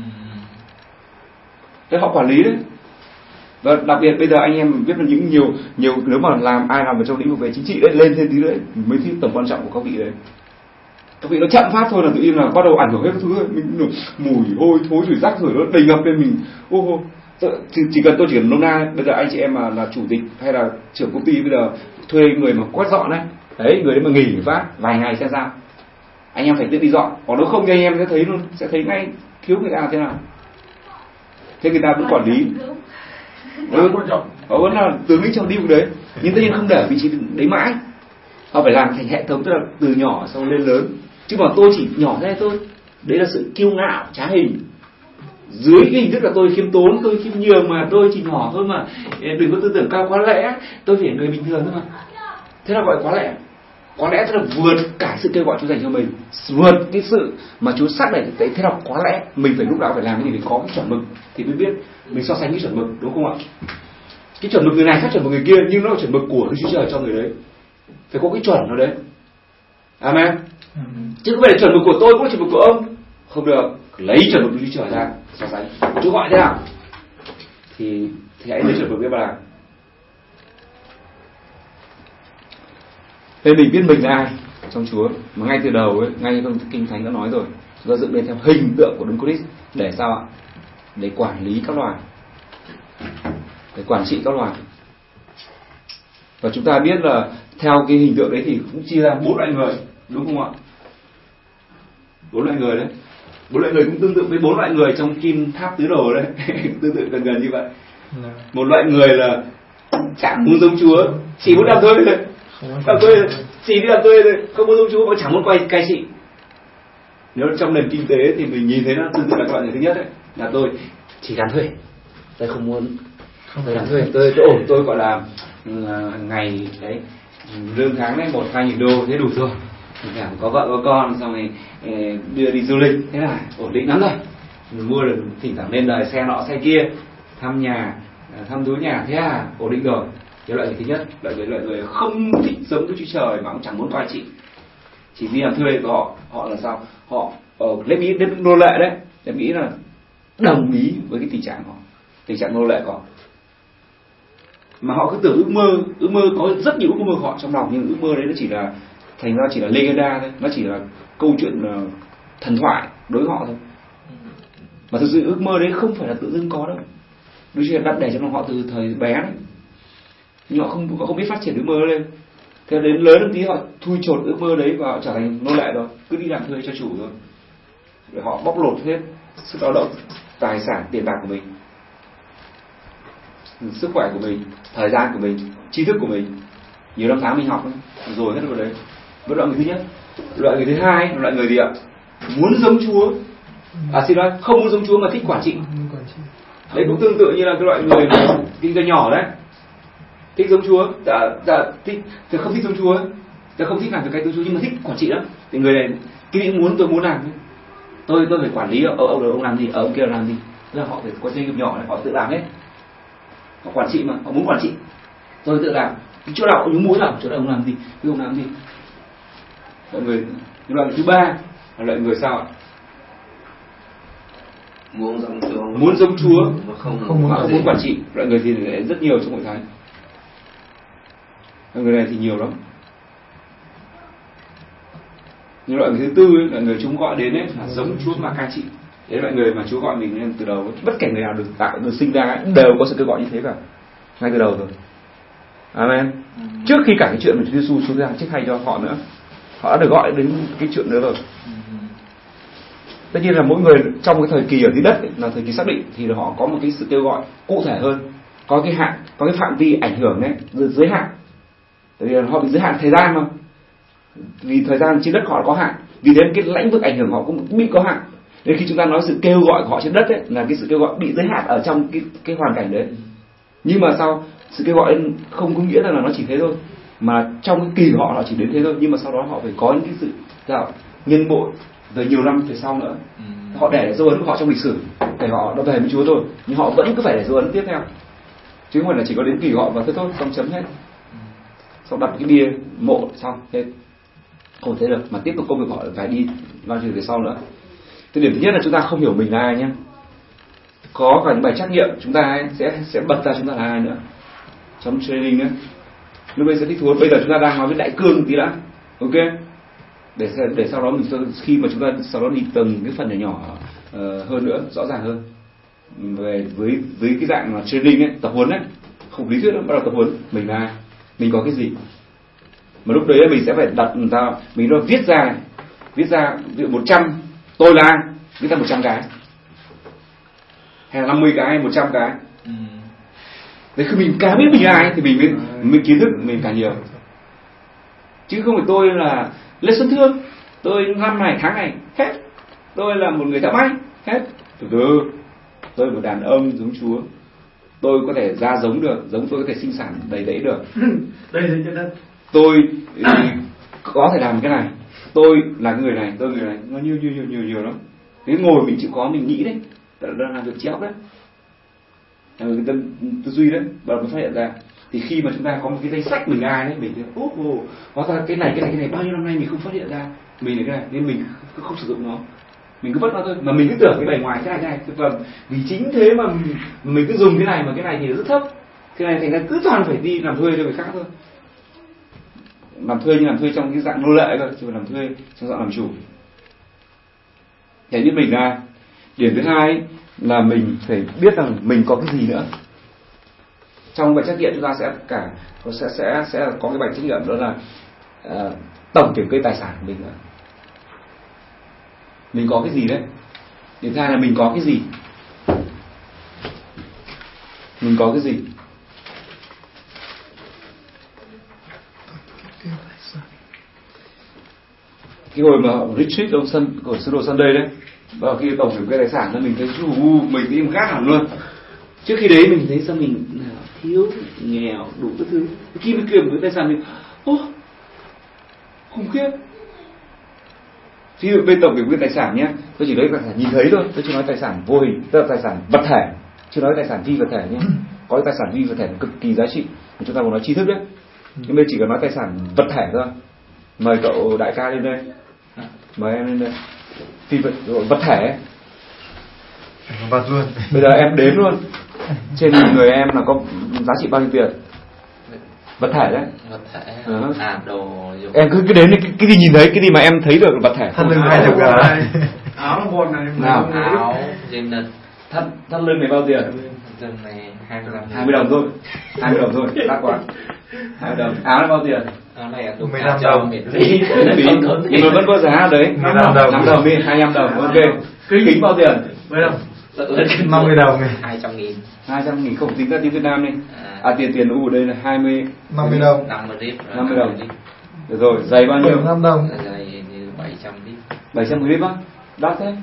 Thế họ quản lý đấy. Và đặc biệt bây giờ anh em biết là những nhiều nếu mà ai làm ở trong lĩnh vực về chính trị đấy, lên thêm tí nữa mới thấy tầm quan trọng của các vị đấy. Các vị nó chậm phát thôi là tự nhiên là bắt đầu ảnh hưởng hết các thứ rồi. Mình mùi hôi thối rồi rác rồi nó đầy ngập lên mình. Chỉ cần tôi chỉ cần nôm na bây giờ anh chị em mà là chủ tịch hay là trưởng công ty bây giờ thuê người mà quét dọn đấy, người đấy mà nghỉ phát vài ngày xem sao, anh em phải tự đi dọn, còn nếu không thì anh em sẽ thấy ngay thiếu người ta thế nào. Thế người ta vẫn quản lý, họ vẫn là tướng lĩnh trong deal đấy, nhưng tất nhiên không để ở vị trí đấy mãi, họ phải làm thành hệ thống, tức là từ nhỏ sau lên lớn. Chứ mà tôi chỉ nhỏ thế thôi, đấy là sự kiêu ngạo trá hình. Dưới cái hình thức là tôi khiêm tốn, tôi khiêm nhường mà tôi chỉ nhỏ thôi mà, đừng có tư tưởng cao quá lẽ, tôi phải người bình thường thôi mà. Thế là gọi quá lẽ. Quá lẽ tức là vượt cả sự kêu gọi Chúa dành cho mình, vượt cái sự mà Chúa xác định thực tế. Thế là quá lẽ mình phải lúc nào phải làm cái gì để có cái chuẩn mực thì mới biết mình so sánh cái chuẩn mực, đúng không ạ? Cái chuẩn mực người này khác chuẩn mực người kia, nhưng nó là chuẩn mực của Đức Chúa Trời cho người đấy, phải có cái chuẩn nó đấy. Amen. Chứ không phải là chuẩn mực của tôi cũng là chuẩn mực của ông, không được. Lấy chuẩn mực Đức Chúa Trời ra so sánh. Chúa gọi thế nào thì hãy lấy chuẩn mực với bà. Nên mình biết mình là ai trong Chúa, mà ngay từ đầu ấy, ngay trong Kinh Thánh đã nói rồi, chúng ta dựng lên theo hình tượng của Đấng Christ để sao ạ? Để quản lý các loài, để quản trị các loài. Và chúng ta biết là theo cái hình tượng đấy thì cũng chia ra 4 loại người, đúng không ạ? 4 loại người đấy. 4 loại người cũng tương tự với 4 loại người trong Kim Tháp Tứ Đồ đấy. Tương tự gần như vậy. Một loại người là chẳng muốn giống Chúa, chỉ muốn làm thuê thôi. Làm thuê, chỉ đi làm thuê thôi, không muốn giống Chúa mà chẳng muốn cai trị. Nếu trong nền kinh tế thì mình nhìn thấy nó tương tự là các loại người thứ nhất đấy, là tôi chỉ làm thuê, tôi không muốn làm thuê, tôi gọi là ngày đấy lương tháng đấy 1-2 nghìn đô thế đủ rồi, cảm có vợ có con xong rồi đưa đi du lịch thế là ổn định lắm rồi, mình mua được thỉnh thoảng lên đời xe nọ xe kia, thăm nhà thăm thú nhà thế là ổn định rồi. Cái loại người thứ nhất, loại người không thích giống với Chúa Trời mà cũng chẳng muốn cai trị, chỉ đi làm thuê của họ là sao? Họ lấy ý đến nô lệ đấy, để nghĩ là đồng ý với cái tình trạng nô lệ của họ, mà họ cứ tưởng ước mơ có rất nhiều ước mơ của họ trong lòng, nhưng ước mơ đấy nó chỉ là thành ra chỉ là legenda thôi, nó chỉ là câu chuyện thần thoại đối với họ thôi, mà thực sự ước mơ đấy không phải là tự dưng có đâu, đôi khi là đặt để trong lòng họ từ thời bé đấy, nhưng họ không biết phát triển ước mơ lên. Thế đến lớn một tí họ thui chột ước mơ đấy và họ trở thành nô lệ rồi, cứ đi làm thuê cho chủ rồi, để họ bóc lột hết sức lao động, tài sản, tiền bạc của mình, sức khỏe của mình, thời gian của mình, tri thức của mình, nhiều năm tháng mình học rồi hết rồi đấy. Với loại người thứ nhất. Loại người thứ hai là loại người gì ạ? Muốn giống Chúa, không muốn giống Chúa mà thích quản trị. Đấy cũng tương tự như là cái loại người kinh doanh nhỏ đấy, thích giống Chúa, thích không thích giống Chúa, không thích làm việc cái tương Chúa nhưng mà thích quản trị lắm. Thì người này cái muốn tôi muốn làm, tôi phải quản lý, ông làm gì, ông kia làm gì, là họ phải có doanh nghiệp nhỏ này, họ tự làm hết, họ quản trị mà, họ muốn quản trị, tôi tự làm, chỗ nào ông muốn làm, chỗ nào ông làm gì, cứ ông làm gì. Loại người thứ ba là loại người sao ạ? Muốn giống Chúa mà không muốn quản trị. Loại người thì rất nhiều trong hội thánh. Loại người này thì nhiều lắm. Nhưng loại người thứ tư ấy, là người chúng gọi đến ấy, là giống Chúa mà cai trị. Đấy là loại người mà Chúa gọi mình nên từ đầu. Bất kể người nào được sinh ra ấy, đều có sự kêu gọi như thế cả, ngay từ đầu rồi. Amen. Trước khi cả cái chuyện mà Chúa Giêsu xuống ra chết thay cho họ nữa, họ đã được gọi đến cái chuyện nữa rồi. Tất nhiên là mỗi người trong cái thời kỳ ở dưới đất ấy, là thời kỳ xác định, thì họ có một cái sự kêu gọi cụ thể hơn, có cái hạn, có cái phạm vi ảnh hưởng đấy giới hạn. Tại vì họ bị giới hạn thời gian mà, vì thời gian trên đất họ có hạn, vì thế cái lĩnh vực ảnh hưởng họ cũng bị có hạn. Nên khi chúng ta nói sự kêu gọi của họ trên đất ấy, là cái sự kêu gọi bị giới hạn ở trong cái hoàn cảnh đấy. Nhưng mà sao sự kêu gọi không có nghĩa là nó chỉ thế thôi, mà trong cái kỳ của họ chỉ đến thế thôi, nhưng mà sau đó họ phải có những cái sự nhân bộ về nhiều năm về sau nữa. Họ để dấu ấn của họ trong lịch sử để họ đã về với Chúa rồi, nhưng họ vẫn cứ phải để dấu ấn tiếp theo, chứ không phải là chỉ có đến kỳ của họ và thế thôi, xong chấm hết, xong đặt cái bia mộ xong hết, không thế được, mà tiếp tục công việc họ phải đi bao nhiêu về sau nữa. Cái điểm thứ nhất là chúng ta không hiểu mình là ai nhé. Có cả những bài trắc nghiệm chúng ta sẽ bật ra chúng ta là ai nữa trong training nữa. Lúc bây giờ thích thú. Bây giờ chúng ta đang nói với đại cương tí đã, ok? Để sau đó khi mà chúng ta sau đó đi từng cái phần nhỏ hơn nữa, rõ ràng hơn về với cái dạng là training ấy, tập huấn ấy, không lý thuyết nữa, bắt đầu tập huấn mình là ai, mình có cái gì. Mà lúc đấy mình sẽ phải đặt mình nó viết ra ví dụ 100 tôi là ai, viết ra 100 cái hay là 50 cái hay 100 cái. Đấy, khi mình càng biết mình là ai thì mình kiến thức mình càng nhiều, chứ không phải tôi là Lê Xuân Thương, tôi năm này tháng này hết, tôi là một người thợ may hết. Từ tôi là một đàn ông giống Chúa, tôi có thể ra giống được, giống tôi có thể sinh sản đầy đẫy được. Tôi có thể làm cái này, tôi là người này, tôi người này, nó nhiều lắm. Thế ngồi mình chịu khó mình nghĩ đấy, đang làm việc chéo đấy, người ta tư duy đấy, bắt đầu mới phát hiện ra. Thì khi mà chúng ta có một cái danh sách mình ai đấy, mình hóa ra cái này bao nhiêu năm nay mình không phát hiện ra mình là cái này, nên mình không sử dụng nó, mình cứ vứt nó thôi, mà mình cứ tưởng cái bề ngoài cái này. Và vì chính thế mà mình cứ dùng cái này, mà cái này thì rất thấp, cái này thành ra cứ toàn phải đi làm thuê cho người khác thôi. làm thuê, nhưng làm thuê trong cái dạng nô lệ cơ, chứ không làm thuê trong dạng làm chủ. Để biết mình ra. Điểm thứ hai ấy, là mình phải biết rằng mình có cái gì nữa. Trong bài trắc nghiệm chúng ta sẽ có cái bài trắc nghiệm đó là tổng kiểm kê tài sản của mình nữa. Mình có cái gì đấy. Điểm thứ hai là mình có cái gì. Mình có cái gì. Cái hồi mà retreat của sư đồ Sunday đấy, vào khi tổng kiểm kê tài sản là mình thấy mình tim gác hẳn luôn. Trước khi đấy mình thấy sao mình thiếu, nghèo, đủ các thứ. Khi mình kiểm kê tài sản mình khủng khiếp. Ví dụ bên tổng kiểm kê tài sản nhé, tôi chỉ nói tài sản nhìn thấy thôi, tôi chưa nói tài sản vô hình, tức là tài sản vật thể, chưa nói tài sản phi vật thể nhé. Có cái tài sản phi vật thể cực kỳ giá trị, chúng ta còn nói tri thức đấy. Nhưng bây chỉ cần nói tài sản vật thể thôi. Mời cậu đại ca lên đây, mời em lên đây. Phi vật thể vật luôn. Bây giờ em đếm luôn, trên người em là có giá trị bao nhiêu tiền? Vật thể đấy. Vật thể. Đồ dùng. Em cứ đếm cái gì nhìn thấy, cái gì mà em thấy được là vật thể. Thắt lưng 20 cái. Áo là một này. Nào. Áo, dây nịt. Thắt lưng này bao tiền? Lưng này 20 đồng thôi. 20 đồng thôi, đắt quá. 20 đồng. Áo là bao tiền? Áo này đúng 15 đồng. miễn phí. Nhưng mà vẫn có giá đấy. 15 đồng. 5 đồng đi, 25 đồng. Ok. Kính bao tiền? 10 đồng. 50 đồng này. 200.000. 200.000 không tính ra tiếng Việt Nam đi. Tiền U đây là 50 đồng. 50 rip. 50 đồng. Được rồi, giày bao nhiêu? 5 đồng. Giày như 700 rip. 700 rip á? Đắt thế.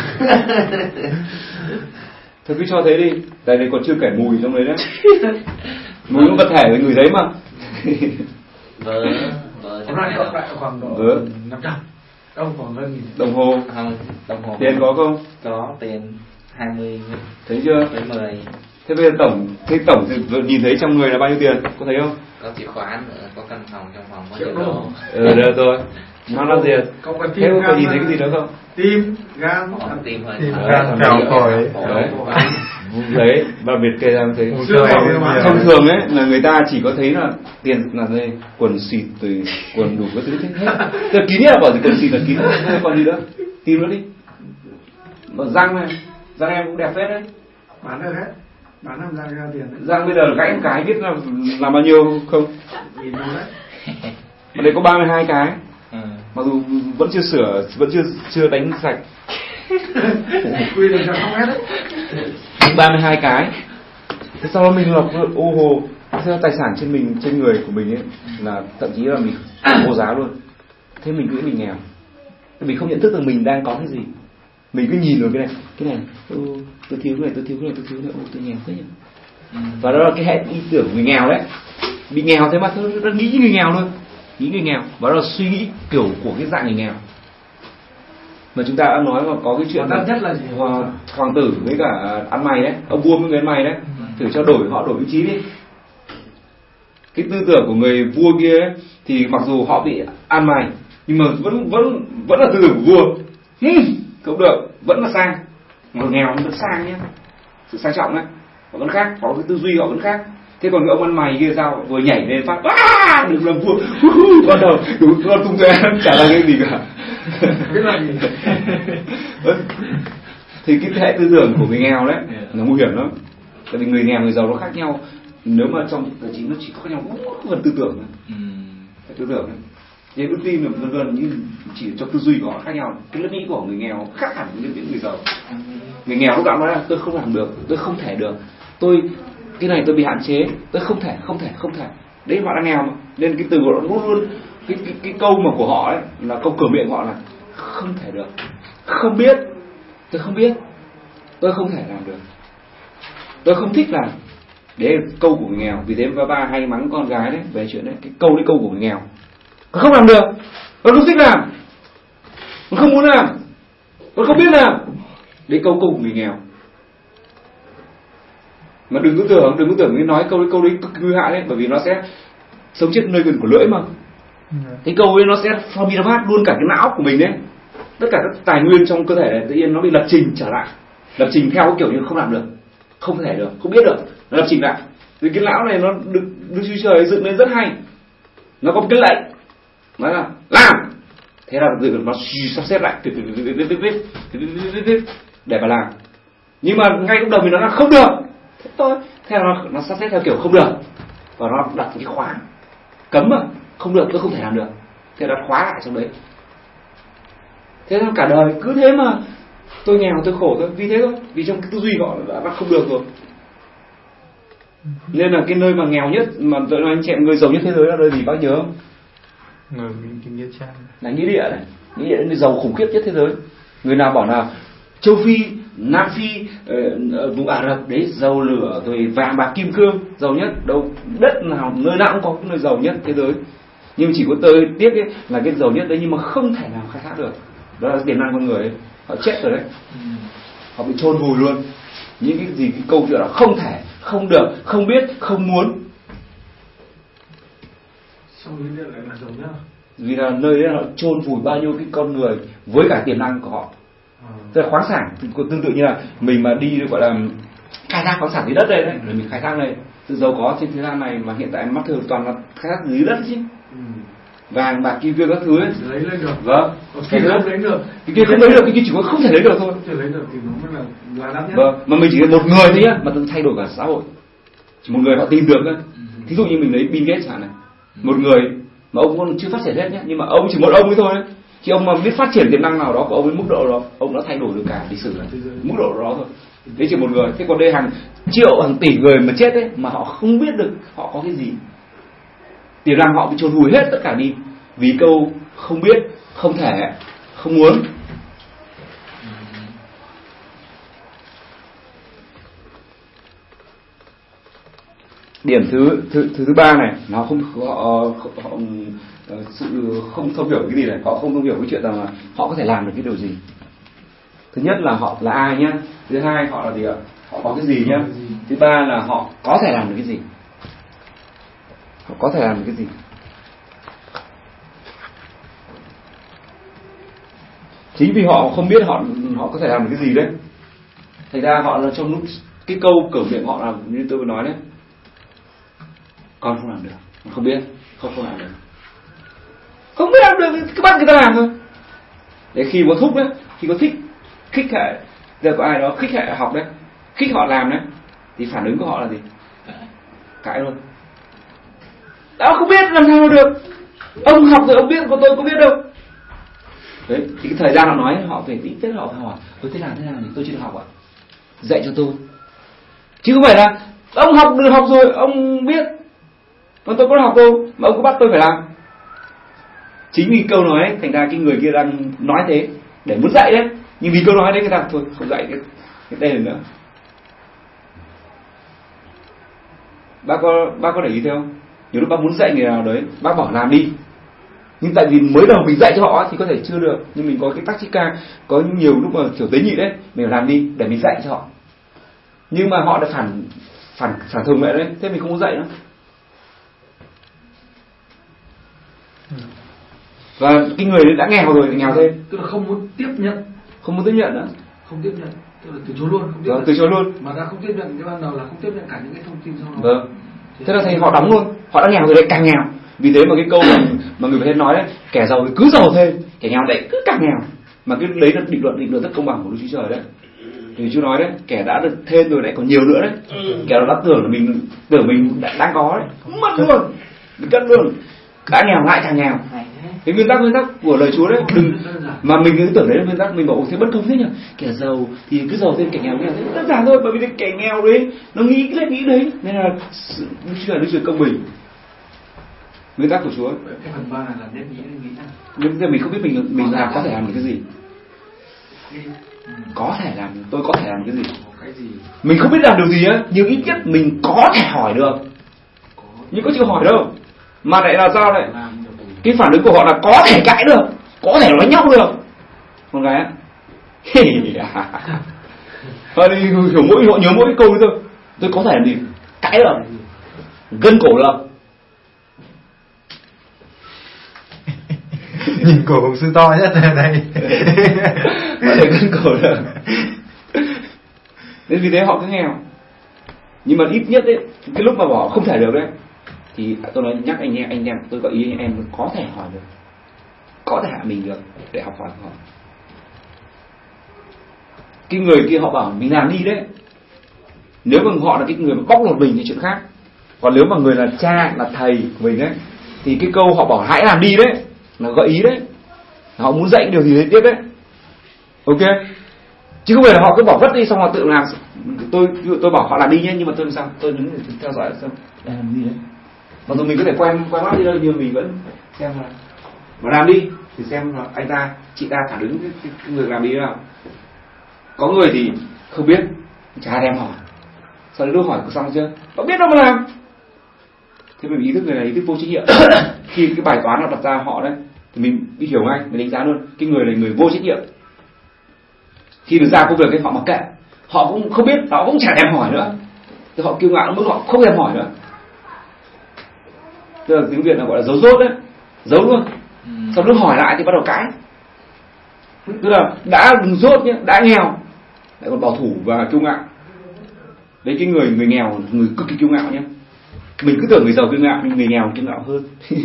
Thôi cứ cho thế đi. Tại đây còn chưa kể mùi trong đấy đấy. Mùi cũng vật thể với người đấy mà. Vớ Hôm nay cộng lại khoảng độ 500. Đâu còn hơn nghìn. Đồng hồ. Không, đồng hồ. Tiền có không? Có tiền 20. Thấy chưa? Tới 10. Thế bây giờ tổng thì nhìn thấy trong người là bao nhiêu tiền? Có thấy không? Có chìa khóa nữa, có căn phòng, trong phòng có Triệu nhiều đồ. Được rồi. Nó là gì? Không cần Thế tim, có nhìn thấy cái gì nữa không? tim, gan, Không tim hơi. Tim, gan, phèo phổi. Đấy, và biệt kê ra thế. Thông thường ấy là người ta chỉ có thấy là tiền là đây, quần xịt từ quần đủ các thứ thế hết. Tức kín nhất là bảo gì quần xịt là kín, không còn gì nữa. Tìm nữa đi. Mà răng em cũng đẹp phết đấy. bán được hết, bán làm ra tiền đấy. Răng bây giờ gãy một cái biết là bao nhiêu không? Nhìn nó đấy. Mà đây có 32 cái. Mặc dù vẫn chưa sửa, vẫn chưa đánh sạch. Quy được không hết đấy. 32 cái. Thế sau đó mình lọc ô hồ, thế tài sản trên người của mình ấy là thậm chí là mình vô giá luôn. Thế mình nghĩ mình nghèo. Mình không nhận thức rằng mình đang có cái gì. Mình cứ nhìn vào cái này, tôi thiếu cái này, tôi thiếu cái này, tôi nghèo thế nhỉ. Và đó là cái hệ ý tưởng người nghèo đấy. Bị nghèo thế mà tôi nghĩ như người nghèo luôn. Nghĩ người nghèo, và đó là suy nghĩ kiểu của cái dạng người nghèo. Mà chúng ta đã nói mà có cái chuyện nhất là gì? Hoàng tử với cả ăn mày đấy, ông vua với người ăn mày đấy, thử cho họ đổi vị trí đi. Cái tư tưởng của người vua kia ấy, thì mặc dù họ bị ăn mày nhưng mà vẫn là tư tưởng của vua. Không được, vẫn là sang. Người nghèo vẫn sang nhé, sự sang trọng đấy, họ vẫn khác, có cái tư duy họ vẫn khác. Thế còn cái ông ăn mày kia sao, vừa nhảy lên phát được làm vua, bắt đầu đúng con tung ra chả là cái gì cả. Biết là gì? Thì cái hệ tư tưởng của người nghèo đấy là nguy hiểm lắm. Tại vì người nghèo người giàu nó khác nhau. Nếu mà trong tài chính nó chỉ có khác nhau phần tư tưởng thôi. Tư tưởng này, cái đức tin là vân vân, nhưng chỉ cho tư duy của họ khác nhau. Cái lớp nghĩ của người nghèo khác hẳn với những người giàu. Người nghèo lúc nào nói là tôi không làm được, tôi không thể được, cái này tôi bị hạn chế, tôi không thể. Đấy họ đang nghèo mà, nên cái từ của họ luôn luôn cái câu mà của họ ấy là câu cửa miệng họ là không thể được, không biết, tôi không biết, tôi không thể làm được, tôi không thích làm. Đấy là câu của người nghèo. Vì thế ba hay mắng con gái đấy về chuyện đấy, cái câu của người nghèo, con không làm được, con không thích làm, con không muốn làm, con không biết làm. Đấy câu của người nghèo. Mà đừng có tưởng nói câu đấy cực nguy hại đấy, bởi vì nó sẽ sống chết nơi gần của lưỡi mà. Cái câu ấy nó sẽ format luôn cả cái não của mình đấy, tất cả các tài nguyên trong cơ thể này tự nhiên nó bị lập trình trở lại, lập trình theo cái kiểu như không làm được, không thể được, không biết được, nó lập trình lại. Thì cái não này nó được Chúa Trời dựng lên rất hay, nó có một cái lệnh nói là làm, thế là tự nó sắp xếp lại để mà làm. Nhưng mà ngay lúc đầu mình nói là không được, thế thôi, thế là nó sắp xếp theo kiểu không được, và nó đặt cái khóa cấm mà không được, tôi không thể làm được, thế nó khóa lại trong đấy. Thế là cả đời cứ thế mà tôi nghèo tôi khổ thôi, vì thế thôi, vì trong cái tư duy họ đã không được rồi. Nên là cái nơi mà nghèo nhất mà tôi nói anh chị em, người giàu nhất thế giới là nơi gì bác nhớ không? Người Nghĩa Trang Là Nghĩa Địa này. Nghĩa Địa là người giàu khủng khiếp nhất thế giới. Người nào bảo là châu Phi, Nam Phi, vùng Ả Rập đấy giàu lửa rồi vàng bạc kim cương giàu nhất, đâu đất nào nơi nào cũng có cái nơi giàu nhất thế giới. Nhưng chỉ có tôi tiếc ấy, là cái giàu nhất đấy nhưng mà không thể nào khai thác được. Đó là tiềm năng con người ấy. Họ chết rồi đấy, họ bị chôn vùi luôn. Những cái gì cái câu chuyện là không thể, không được, không biết, không muốn. Xong Nghĩa Địa lại là giàu nhất. Vì là nơi đấy họ chôn vùi bao nhiêu cái con người với cả tiềm năng của họ. Tức là khoáng sản tương tự như là mình mà đi gọi là khai thác khoáng sản dưới đất đây đấy, rồi mình khai thác này, sự giàu có trên thế gian này mà hiện tại mắt thường toàn là khai thác dưới đất chứ. Vàng bạc kim cương các thứ ấy lấy lên được. Vâng. Cái kia không lấy được. Cái kia không lấy được, cái kia chỉ có không thể lấy được thôi. Không thể lấy được thì nó mới là đắt nhất. Vâng, mà mình chỉ là một người thôi nhá, mà thay đổi cả xã hội. Chỉ một người họ tìm được thôi. Thí dụ như mình lấy Bill Gates chẳng hạn này, một người mà ông còn chưa phát triển hết nhé, nhưng mà ông chỉ một ông ấy thôi đấy. Khi ông mà biết phát triển tiềm năng nào đó của ông ấy mức độ đó, ông đã thay đổi được cả lịch sử này, mức độ đó thôi. Đấy chỉ một người. Thế còn đây hàng triệu hàng tỷ người mà chết đấy, mà họ không biết được họ có cái gì. Tiềm năng họ bị chôn vùi hết tất cả đi vì câu không biết, không thể, không muốn. Điểm thứ ba này, nó không họ sự không thông hiểu cái gì này, họ không thông hiểu cái chuyện rằng là họ có thể làm được cái điều gì. Thứ nhất là họ là ai nhá, thứ hai họ là gì ạ, họ có cái gì nhá, thứ ba là họ có thể làm được cái gì, họ có thể làm được cái gì. Chính vì họ không biết họ có thể làm được cái gì đấy, thành ra họ là trong lúc cái câu cửa miệng họ là như tôi vừa nói đấy, con không làm được, không biết, không làm được, không biết làm được, cứ bắt người ta làm thôi. Để khi có thúc đấy, khi có khích hệ, giờ có ai đó khích hệ học đấy, khích họ làm đấy, thì phản ứng của họ là gì? Cãi luôn. Đó không biết làm sao được, ông học rồi ông biết, còn tôi có biết đâu. Đấy, thì cái thời gian họ nói họ phải tính tiết, họ hỏi thế nào thì tôi chưa được học ạ, dạy cho tôi, chứ không phải là ông học được học rồi ông biết, còn tôi có học đâu mà ông cứ bắt tôi phải làm. Chính vì câu nói ấy, thành ra cái người kia đang nói thế để muốn dạy đấy, nhưng vì câu nói đấy người ta thôi không dạy cái tên nữa. Bác có để ý thấy không? Nhiều lúc bác muốn dạy người nào đấy, bác bảo làm đi, nhưng tại vì mới đầu mình dạy cho họ thì có thể chưa được, nhưng mình có cái tactica, có nhiều lúc mà kiểu tế nhị đấy, mình làm đi để mình dạy cho họ, nhưng mà họ đã phản thường mẹ đấy, thế mình không muốn dạy nữa. Và cái người đấy đã nghèo rồi, nghèo thêm, tức là không muốn tiếp nhận nữa, không tiếp nhận, tức là từ chối luôn, không tiếp nhận. Từ chối luôn, mà đã không tiếp nhận cái ban đầu là không tiếp nhận cả những cái thông tin sau đó. Vâng. Thế là thầy họ đóng luôn, họ đã nghèo rồi lại càng nghèo. Vì thế mà cái câu mà người Việt Nam nói đấy, kẻ giàu thì cứ giàu thêm, kẻ nghèo đấy cứ càng nghèo. Mà cái đấy là định luận rất công bằng của Đức Chúa Trời đấy. Thì Chúa nói đấy, kẻ đã được thêm rồi lại còn nhiều nữa đấy. Kẻ đó đã tưởng mình đang có đấy, mất luôn, bị cất luôn. Đã nghèo lại càng nghèo. Cái nguyên tắc của lời Chúa đấy, đừng mà mình cứ tưởng đấy là nguyên tắc, mình bảo thế bất công thế nhỉ? Kẻ giàu thì cứ giàu thêm, kẻ nghèo thế đơn giản thôi, bởi vì kẻ nghèo đấy nó nghĩ đấy, nên là Đức Chúa công bình. Nguyên tắc của Chúa. Cái phần 3 này là nếp nghĩ nào? Nhưng mình không biết mình làm có thể làm được cái gì. Có thể làm, tôi có thể làm cái gì? Mình không biết làm điều gì á, nhưng ít nhất mình có thể hỏi được. Nhưng có chịu hỏi đâu. Mà lại là sao lại? Cái phản ứng của họ là có thể cãi được, có thể nói nhau được. Con gái á, họ nhớ mỗi câu ấy thôi. Tôi có thể làm gì? Cãi được, gân cổ được. Nhìn cổ hồng sư to nhất ở đây. Có thể gân cổ được. Nên vì thế họ cứ nghèo. Nhưng mà ít nhất ấy, cái lúc mà bỏ không thể được đấy, thì tôi nói nhắc anh em, tôi gợi ý anh em có thể hỏi được. có thể hạ mình được để học hỏi của họ. Cái người kia họ bảo mình làm đi đấy, nếu mà họ là cái người mà bóc lột mình thì chuyện khác. Còn nếu mà người là cha, là thầy của mình ấy, thì cái câu họ bảo hãy làm đi đấy là gợi ý đấy, họ muốn dạy điều gì đấy tiếp đấy. Ok, chứ không phải là họ cứ bỏ vất đi xong họ tự làm. Tôi bảo họ làm đi nhé, nhưng mà tôi làm sao? Tôi đứng để theo dõi xem đang làm gì đấy. Mặc dù mình có thể quen mắt đi đâu, nhưng mình vẫn xem là mà làm đi thì xem là anh ta, chị ta phản ứng cái người làm đi thế nào. Có người thì không biết, chả thèm hỏi. Sau đó tôi hỏi có xong chưa? Họ biết đâu mà làm. Thế mình ý thức người này ý thức vô trách nhiệm. Khi cái bài toán nào đặt ra họ đấy thì mình biết hiểu ngay, mình đánh giá luôn cái người này người vô trách nhiệm. Khi được ra công việc ấy họ mặc kệ, họ cũng không biết, họ cũng chả thèm hỏi nữa. Thì họ kiêu ngạo đến mức họ không thèm hỏi nữa. Tức là tiếng Việt là gọi là giấu dốt đấy, giấu luôn. Sau đó hỏi lại thì bắt đầu cãi. Tức là đã dốt nhé, đã nghèo lại còn bảo thủ và kiêu ngạo. Đấy, cái người nghèo, người cực kỳ kiêu ngạo nhé. Mình cứ tưởng người giàu kiêu ngạo nhưng người nghèo kiêu ngạo hơn.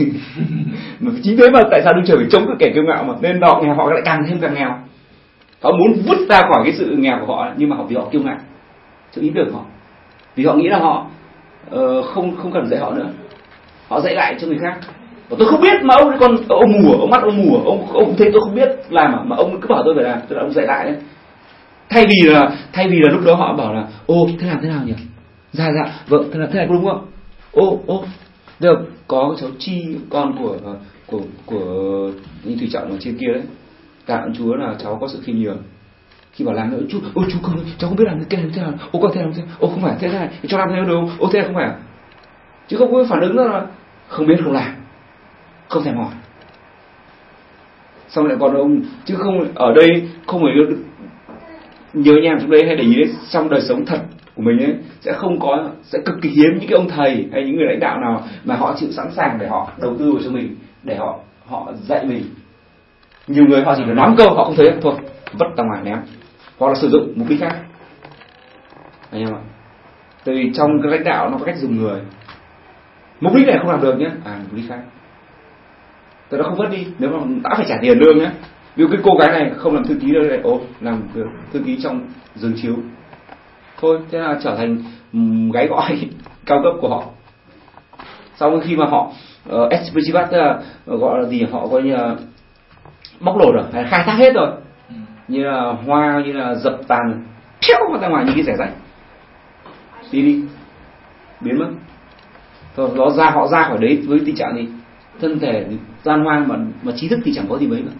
Mà chính thế mà tại sao Đức Trời phải chống cái kẻ kiêu ngạo mà nên họ nghèo, họ lại càng thêm càng nghèo. Họ muốn vứt ra khỏi cái sự nghèo của họ, nhưng mà vì họ kiêu ngạo trước ý tưởng của họ, vì họ nghĩ là họ không cần dạy họ nữa, họ dạy lại cho người khác. Và tôi không biết mà ông còn ông mù, ông mắt ông mù, ông thấy tôi không biết làm mà ông cứ bảo tôi phải làm, tôi là ông dạy lại đấy. Thay vì là lúc đó họ bảo là ô thế làm thế nào nhỉ? Dạ vâng, thế này có đúng không? Ô được, có cháu Chi, con của anh Thủy Trọng ở trên kia đấy, tạ ơn Chúa là cháu có sự khiêm nhường. Khi bảo làm nữa, chú không, cháu không biết làm cái này thế nào. Ô con thế làm thế, ô không phải thế này, cháu làm thế nào được không? Ô thế này không phải, chứ không có phản ứng là không biết không làm, không thèm hỏi. Xong lại còn ông, chứ không ở đây không phải nhớ nhà trong đây hay để ý đấy, trong đời sống thật của mình ấy sẽ cực kỳ hiếm những cái ông thầy hay những người lãnh đạo nào mà họ chịu sẵn sàng để họ đầu tư vào cho mình, để họ dạy mình. Nhiều người họ chỉ cần nói một câu, họ không thấy thôi vứt ra ngoài ném, hoặc là sử dụng mục đích khác. Anh em ạ, tại vì trong cái lãnh đạo nó có cách dùng người. Mục đích này không làm được nhé, mục đích khác tôi đã không vứt đi, nếu mà đã phải trả tiền lương nhé. Ví dụ cái cô gái này không làm thư ký đâu, lại làm thư ký trong giường chiếu thôi, thế là trở thành gái gọi cao cấp của họ. Sau khi mà họ exploit, gọi là gì, họ coi như là bóc lột rồi, hay khai thác hết rồi, như là hoa, như là dập tàn, phiêu ra ngoài như cái rẻ rách, đi biến mất. Thôi họ ra khỏi đấy với tình trạng gì, thân thể gian hoang mà trí thức thì chẳng có gì mấy nữa.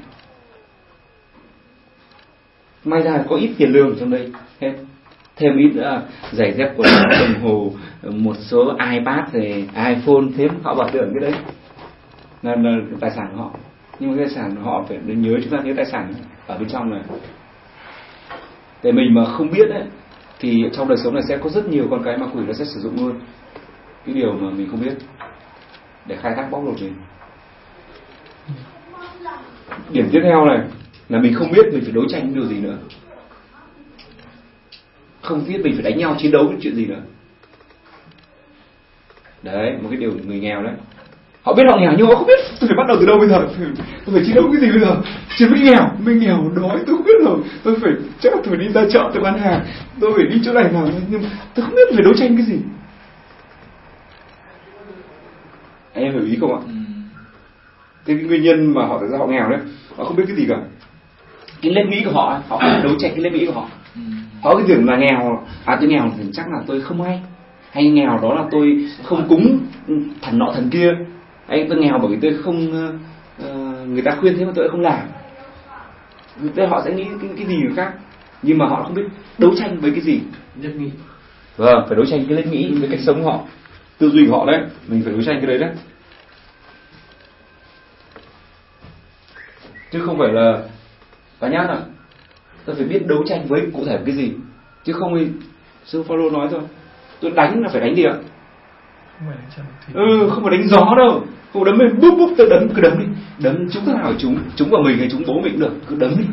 May ra có ít tiền lương trong đây hết, thêm ít nữa giày dép, quần áo, đồng hồ, một số iPad rồi iPhone, thêm họ bảo tưởng cái đấy là tài sản của họ. Nhưng mà cái tài sản của họ phải nhớ, chúng ta nhớ tài sản ở bên trong này. Để mình mà không biết ấy, thì trong đời sống này sẽ có rất nhiều con cái ma quỷ nó sẽ sử dụng luôn cái điều mà mình không biết để khai thác bóc lột mình. Điểm tiếp theo này là mình không biết mình phải đấu tranh điều gì nữa, không biết mình phải đánh nhau chiến đấu với chuyện gì nữa. Đấy, một cái điều người nghèo đấy, họ biết họ nghèo nhưng họ không biết tôi phải bắt đầu từ đâu bây giờ, tôi phải chiến đấu cái gì bây giờ. Chứ mình nghèo đói tôi không biết rồi, tôi phải đi ra chợ tôi bán hàng, tôi phải đi chỗ này nào, nhưng tôi không biết phải đấu tranh cái gì. Anh em hiểu ý không ạ? Cái nguyên nhân mà họ tại sao họ nghèo đấy, họ không biết cái gì cả. Cái nếp nghĩ của họ phải đấu tranh cái nếp nghĩ của họ. Có cái tưởng là nghèo, tôi nghèo thì chắc là tôi không hay nghèo đó là tôi không cúng thần nọ thần kia, hay tôi nghèo bởi vì tôi không người ta khuyên thế mà tôi lại không làm. Thế họ sẽ nghĩ cái gì khác, nhưng mà họ không biết đấu tranh với cái gì. Nếp nghĩ. Vâng, phải đấu tranh cái nếp nghĩ với cách sống họ, tư duy của họ đấy, mình phải đấu tranh cái đấy đấy. Chứ không phải là cá nhân à, tôi phải biết đấu tranh với cụ thể cái gì, chứ không thì sư Phaolô nói rồi, tôi đánh là phải đánh gì ạ? Không phải đánh gió đâu, không đấm lên búp tôi đấm, cứ đấm đi, đấm chúng thế nào chúng vào mình hay chúng bố mình cũng được, cứ đấm đi,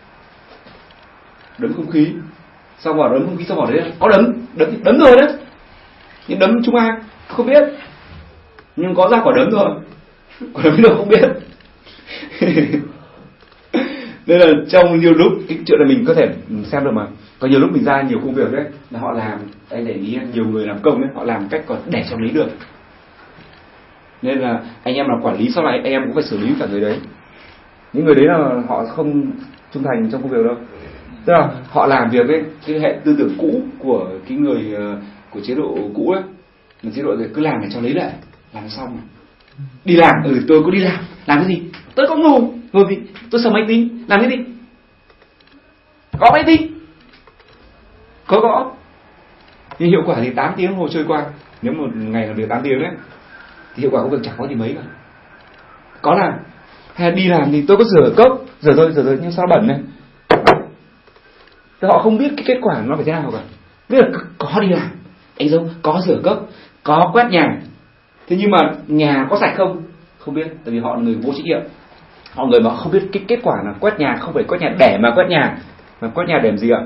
đấm không khí, sau vào đấm không khí, sau vào đấy có đấm rồi đấy, nhưng đấm chúng ai không biết, nhưng có ra quả đấm rồi, quả đấm đâu không biết. Nên là trong nhiều lúc cái chuyện là mình có thể xem được mà. Có nhiều lúc mình ra nhiều công việc đấy là họ làm, anh để ý nhiều người làm công đấy, họ làm cách còn để cho lý được. Nên là anh em làm quản lý sau này anh em cũng phải xử lý cả người đấy. Những người đấy là họ không trung thành trong công việc đâu. Tức là họ làm việc ấy, cái hệ tư tưởng cũ của cái người của chế độ cũ ấy, là chế độ này cứ làm để cho lấy lại, làm xong rồi. Đi làm, tôi có đi làm cái gì? Tôi có ngủ, ngồi gì? Tôi sờ máy tính, làm cái gì? Gõ máy tính, có gõ. Nhưng hiệu quả thì 8 tiếng hồ trôi qua. Nếu một ngày làm việc 8 tiếng đấy, thì hiệu quả công việc chẳng có gì mấy cả. Có làm, hay là đi làm thì tôi có rửa cốc, rửa rồi nhưng sao bẩn này. Thì họ không biết cái kết quả nó phải thế nào cả. Biết là có đi làm, anh dâu có rửa cốc, có quét nhà. Thế nhưng mà nhà có sạch không? Không biết, tại vì họ là người vô trách nhiệm. Họ người mà không biết cái kết quả là quét nhà không phải quét nhà để mà quét nhà, mà quét nhà để làm gì ạ?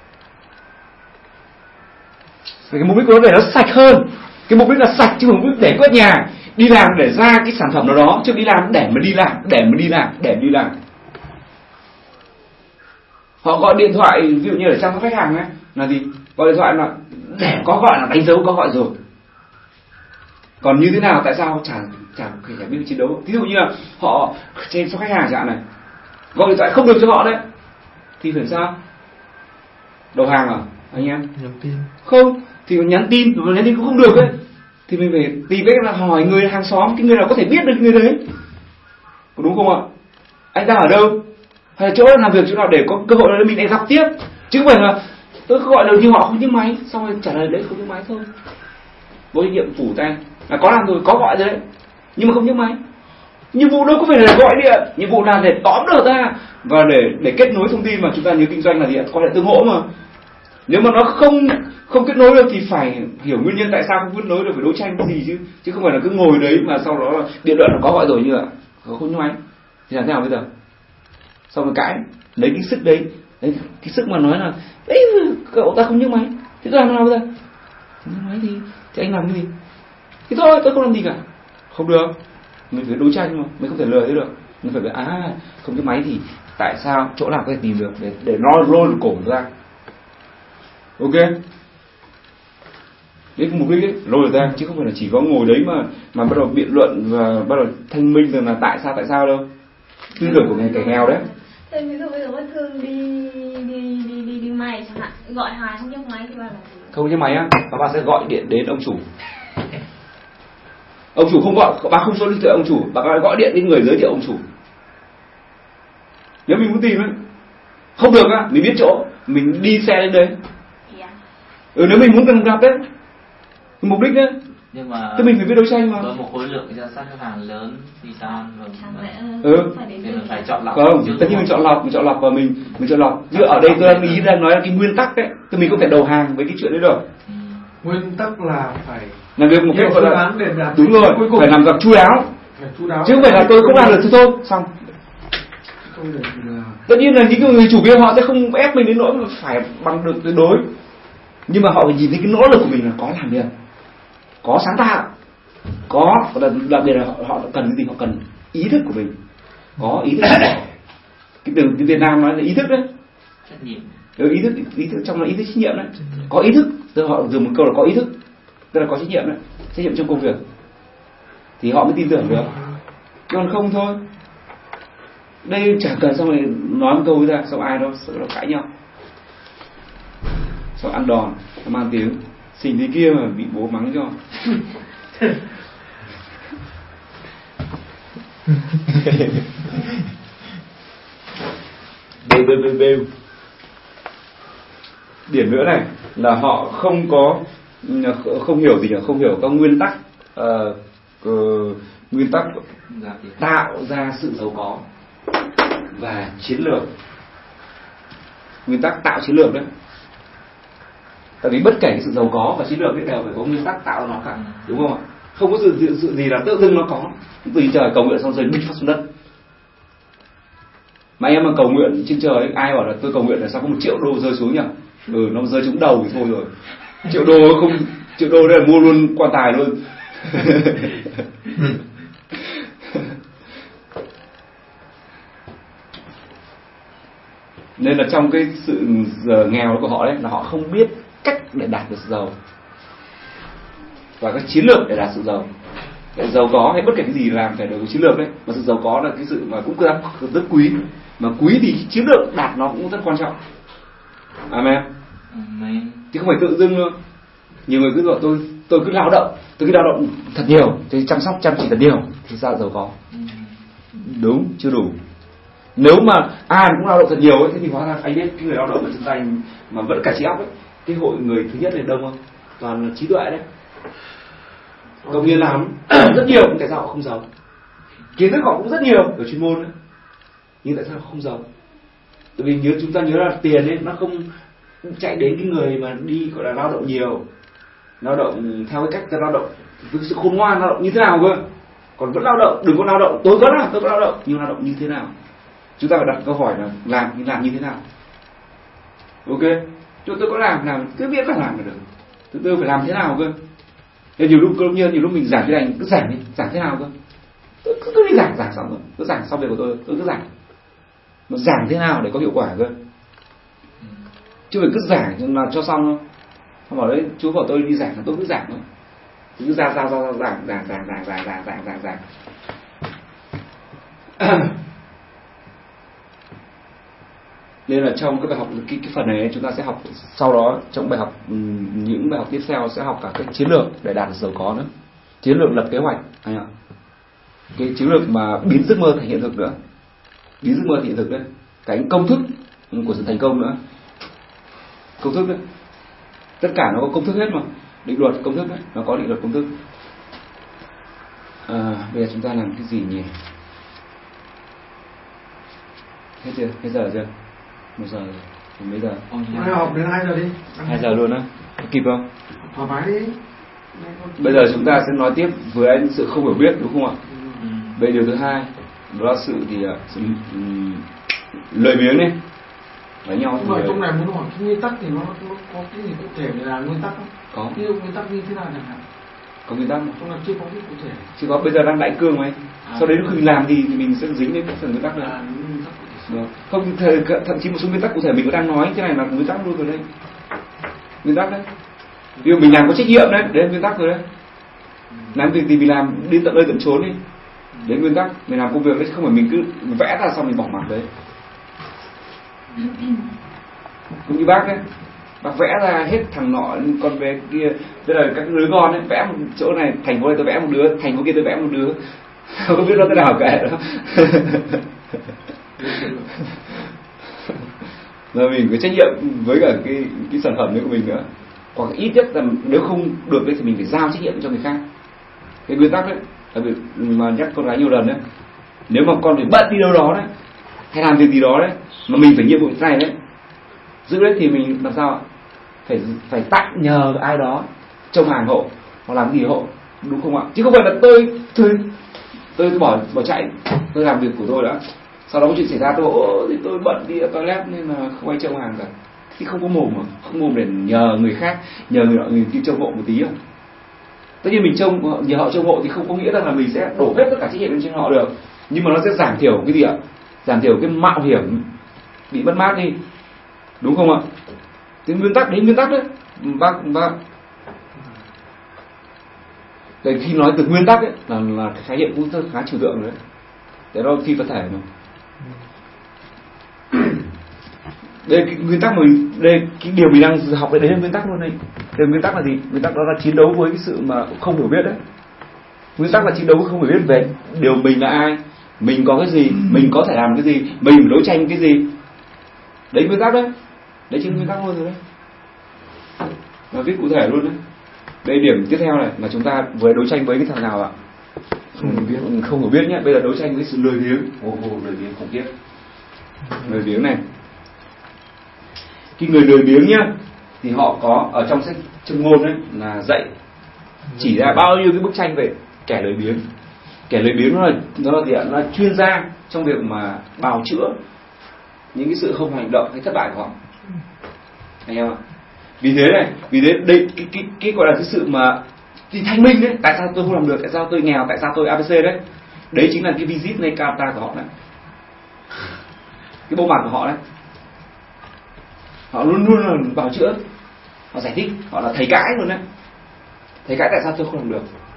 Cái mục đích của nó để nó sạch hơn. Cái mục đích là sạch chứ không mục đích để quét nhà. Đi làm để ra cái sản phẩm nào đó, chứ đi làm để mà đi làm. Họ gọi điện thoại, ví dụ như ở chăm sóc khách hàng ấy, là gì? Gọi điện thoại là để có gọi là đánh dấu có gọi rồi. Còn như thế nào, tại sao chẳng biết chiến đấu. Ví dụ như là họ trên số khách hàng chẳng này, gọi điện thoại không được cho họ đấy, thì phải sao? Đầu hàng à anh em? Nhắn tin. Không, thì nhắn tin cũng không được ấy. Thì mình phải tìm cách là hỏi người hàng xóm, cái người nào có thể biết được người đấy, có đúng không ạ? Anh đang ở đâu, hay là chỗ làm việc chỗ nào để có cơ hội để mình lại gặp tiếp, chứ không phải là tôi gọi được nhưng họ không nhấc máy, xong rồi trả lời đấy không nhấc máy thôi. Vô trách nhiệm phủ tay là có làm rồi, có gọi rồi đấy, nhưng mà không nhấc máy. Nhiệm vụ đâu có phải là gọi điện, nhiệm vụ là để tóm được ra và để kết nối thông tin. Mà chúng ta nhớ kinh doanh là gì ạ? Có hệ tương hỗ mà. Nếu mà nó không kết nối được thì phải hiểu nguyên nhân tại sao không kết nối được, phải đấu tranh cái gì chứ không phải là cứ ngồi đấy mà sau đó điện thoại nó có gọi rồi như ạ không nhấc máy thì làm thế nào bây giờ? Xong rồi cãi, lấy cái sức đấy, cái sức mà nói là đấy cậu ta không nhấc máy, thế tôi làm thế nào bây giờ? Không nhấc máy thì anh làm cái gì? Thì thôi tôi không làm gì cả. Không được, mình phải đấu tranh mà, mình không thể lừa thế được. Mình phải không nhấc máy thì tại sao, chỗ nào có thể tìm được để nó lôi được cổ ra. Ok, đấy cái mục đích ấy, lôi ra chứ không phải là chỉ có ngồi đấy mà bắt đầu biện luận và bắt đầu thanh minh rằng là tại sao đâu. Tư tưởng của kẻ nghèo đấy. Thế ví dụ bây giờ bất thương đi may chẳng hạn, gọi Hải không nhấc máy thì bà làm gì? Không nhấc máy á, và bà sẽ gọi điện đến ông chủ. Ông chủ không gọi, bà không số điện thoại ông chủ, bà gọi điện đến người giới thiệu ông chủ. Nếu mình muốn tìm ấy, không được á, mình biết chỗ, mình đi xe đến đấy. Nếu mình muốn cần gặp đấy, mục đích đấy. Nhưng mà thì mình phải biết đấu tranh mà. Với một khối lượng danh sách khách hàng lớn thì sao? Thì mình phải chọn lọc. Không, tất nhiên mình chọn lọc và mình chọn lọc. Chứ ở đây tôi đang nói là cái nguyên tắc đấy, thì mình không thể đầu hàng với cái chuyện đấy được. Nguyên tắc là phải làm việc một cách gọi là đúng rồi, cuối cùng phải làm gặp chu đáo, chứ không phải là tôi không làm được thì thôi xong. Tất nhiên là những người chủ kia họ sẽ không ép mình đến nỗi mà phải bằng được tuyệt đối, nhưng mà họ phải nhìn thấy cái nỗ lực của mình là có làm được, có sáng tạo, có đặc biệt là họ cần cái gì, họ cần ý thức của mình, có ý thức. Cái từ Việt Nam nói là ý thức đấy, trách nhiệm. Ý thức trong là ý thức trách nhiệm đấy, có ý thức. Tức họ dùng một câu là có ý thức, tức là có trách nhiệm đấy, trách nhiệm trong công việc thì họ mới tin tưởng được, còn không thôi. Đây chả cần xong rồi nói một câu ra xong ai đâu sợ nó cãi nhau, xong ăn đòn, nó mang tiếng xình thế kia mà bị bố mắng cho. Bêu. Điểm nữa này là họ không hiểu gì nhỉ, không hiểu các nguyên tắc tạo ra sự giàu có và chiến lược. Nguyên tắc tạo chiến lược đấy. Tại vì bất kể cái sự giàu có và chiến lược ấy đều phải có nguyên tắc tạo nó cả, đúng không ạ? Không có sự gì là tự dưng nó có. Từ trời cầu nguyện xong rồi bịch phát xuống đất. Mà em mà cầu nguyện trên trời ấy, ai bảo là tôi cầu nguyện là sao có 1 triệu đô rơi xuống nhỉ? Nó rơi trúng đầu thì thôi rồi. Triệu đô đây là mua luôn quan tài luôn. Nên là trong cái sự nghèo của họ đấy là họ không biết cách để đạt được sự giàu và các chiến lược để đạt sự giàu. Để giàu có hay bất kể cái gì làm phải được chiến lược đấy, mà sự giàu có là cái sự mà cũng rất quý, mà quý thì chiến lược đạt nó cũng rất quan trọng. Amen. Chứ không phải tự dưng đâu. Nhiều người cứ bảo tôi cứ lao động, thật nhiều, tôi chăm sóc chăm chỉ thật nhiều thì sao giàu có? Đúng, chưa đủ. Nếu mà ai cũng lao động thật nhiều ấy, thế thì hóa ra anh biết cái người lao động ở chân tay mà vẫn cả trí óc ấy, cái hội người thứ nhất là đông không? Toàn là trí tuệ đấy. Công nhân làm rất nhiều, tại sao họ không giàu? Kiến thức họ cũng rất nhiều ở chuyên môn đấy, nhưng tại sao họ không giàu? Tại vì chúng ta nhớ là tiền ấy nó không chạy đến cái người mà đi gọi là lao động nhiều, lao động theo cái cách lao động với sự khôn ngoan, lao động như thế nào cơ? Còn vẫn lao động, đừng có lao động tôi có lao động, nhưng lao động như thế nào? Chúng ta phải đặt câu hỏi là làm như thế nào? Ok, tôi có làm cứ biết phải làm là được. Tôi phải làm thế nào cơ? Nên nhiều lúc mình giảng cái này cứ giảng thế nào cơ? Tôi cứ đi giảng xong rồi, cứ giảng xong việc của tôi cứ giảng. Mà giảng thế nào để có hiệu quả cơ? Chứ phải cứ giảng là cho xong thôi. Không bảo đấy, chú bảo tôi đi giảng là tôi cứ giảng thôi. Cứ ra giảng. Nên là trong cái bài học cái phần này chúng ta sẽ học sau đó trong bài học những bài học tiếp theo sẽ học cả cái chiến lược để đạt được giàu có nữa, chiến lược lập kế hoạch anh ạ, cái chiến lược mà biến giấc mơ thành hiện thực nữa, biến giấc mơ thành hiện thực đấy, cái công thức của sự thành công nữa, công thức đấy, tất cả nó có công thức hết mà, định luật công thức đấy, nó có định luật công thức. Bây giờ chúng ta làm cái gì nhỉ? Hết chưa? Hết giờ chưa? 1 giờ rồi. Mấy giờ? Mai học đến 2 giờ đi. 2 giờ luôn á? Kịp không? Thoải mái đi. Bây giờ chúng ta sẽ nói tiếp với anh sự không hiểu biết, đúng không ạ? Về điều thứ hai, đó là sự lười biếng này, đánh nhau. Nhưng mà trong này muốn hỏi cái nguyên tắc thì nó có cái gì cụ thể để là nguyên tắc không? Có. Ví dụ nguyên tắc như thế nào chẳng hạn? Có nguyên tắc mà. Trong này chưa có cái cụ thể. Chỉ có bây giờ đang đại cương mà anh. Sau đấy khi mình làm thì mình sẽ dính đến các phần nguyên tắc nữa. Không, thậm chí một số nguyên tắc cụ thể mình cũng đang nói, cái này là nguyên tắc luôn rồi đây. Nguyên tắc đấy. Ví dụ mình làm có trách nhiệm đấy, đấy là nguyên tắc rồi đấy. Làm việc thì mình làm đi tận nơi tận chốn đi. Đấy nguyên tắc, mình làm công việc đấy, không phải mình cứ vẽ ra xong mình bỏ mặt đấy. Cũng như bác đấy, bác vẽ ra hết thằng nọ con bé kia, tức là các đứa con ấy, vẽ một chỗ này, thành phố này tôi vẽ một đứa, thành phố kia tôi vẽ một đứa, không biết nó thế nào cả đâu. Là mình có trách nhiệm với cả cái sản phẩm đấy của mình nữa, hoặc ít nhất là nếu không được thì mình phải giao trách nhiệm cho người khác. Cái nguyên tắc đấy, đặc biệt mà nhắc con gái nhiều lần đấy, nếu mà con phải bận đi đâu đó đấy, hay làm việc gì đó đấy, mà mình phải nhiệm vụ này đấy, giữ đấy thì mình làm sao ạ? Phải tặng nhờ ai đó trông hàng hộ hoặc làm gì hộ, đúng không ạ? Chứ không phải là tôi bỏ chạy, tôi làm việc của tôi đã, sau đó có chuyện xảy ra tôi bận đi toilet nên là không ai trông hàng cả, thì không có mồm mà, không mồm để nhờ người khác, nhờ người nọ người kia trông hộ một tí à? Tất nhiên mình nhờ họ trông hộ thì không có nghĩa rằng là mình sẽ đổ hết tất cả trách nhiệm lên trên họ được, nhưng mà nó sẽ giảm thiểu cái gì ạ? Giảm thiểu cái mạo hiểm bị mất mát đi, đúng không ạ? Cái nguyên tắc đấy, bác để khi nói từ nguyên tắc ấy là khái niệm cũng rất khá trừu tượng rồi đấy, để đó phi vật thể mà. Đây cái nguyên tắc đây cái điều mình đang học đấy là nguyên tắc luôn đây. Đây nguyên tắc là gì? Nguyên tắc đó là chiến đấu với cái sự mà không hiểu biết đấy. Nguyên tắc là chiến đấu với không hiểu biết về điều mình là ai, mình có cái gì, mình có thể làm cái gì, mình đấu tranh cái gì. Đấy nguyên tắc đấy. Đấy chính nguyên tắc luôn rồi đấy. Và viết cụ thể luôn đấy. Đây điểm tiếp theo này là chúng ta vừa đấu tranh với cái thằng nào ạ? Không hiểu biết nhé. Bây giờ đấu tranh với sự lười biếng. Lười biếng khủng khiếp. Lười biếng này. Cái người lười biếng nhá, thì họ có ở trong sách Châm Ngôn đấy là dạy chỉ ra bao nhiêu cái bức tranh về kẻ lười biếng. Kẻ lười biếng nó là gì ạ? Nó là chuyên gia trong việc mà bào chữa những cái sự không hành động hay thất bại của họ. Anh em ạ. Vì thế đây cái gọi là cái sự mà thì thanh minh đấy, tại sao tôi không làm được, tại sao tôi nghèo, tại sao tôi ABC đấy. Đấy chính là cái visit này karta của họ đấy. Cái bộ mặt của họ đấy. Họ luôn luôn là bào chữa, họ giải thích, họ là thầy cãi luôn đấy. Thầy cãi tại sao tôi không làm được?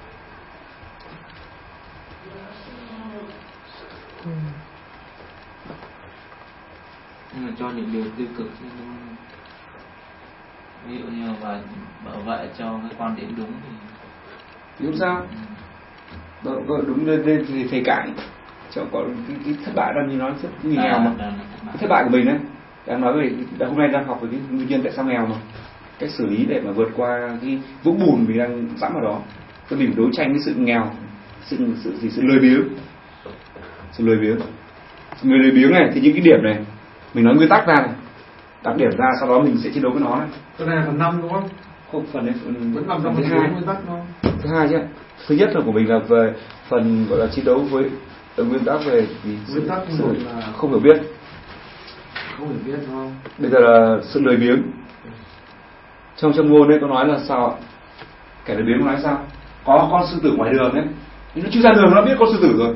Nhưng mà cho những điều tiêu cực thì ví dụ như là bảo vệ cho cái quan điểm đúng thì Đúng sao? Đúng lên thì thầy cãi. Cho có cái thất bại đang như nói rất người nghèo mà. Cái thất bại của mình đấy, đang nói về hôm nay đang học về cái nguyên nhân tại sao nghèo mà. Cách xử lý để mà vượt qua cái vũng bùn mình đang dẫm vào đó. Tôi mình đấu tranh với sự nghèo, sự lười biếng. Sự lười biếng. Người lười biếng này thì những cái điểm này mình nói nguyên tắc ra này, đặt điểm ra, sau đó mình sẽ chiến đấu với nó này. Cái này là phần 5 đúng không? Không, phần đấy vẫn nằm trong thứ hai. nguyên tắc không? Thứ hai chứ. Thứ nhất là của mình là về phần gọi là chiến đấu với nguyên tắc về nguyên tắc sự là không hiểu biết. Không hiểu biết đúng không? Bây giờ là sự lười biếng. Trong ngôn đấy có nói là sao ạ? Kẻ lười biếng nói sao? Có con sư tử ngoài đường đấy, nó chưa ra đường nó biết con sư tử rồi.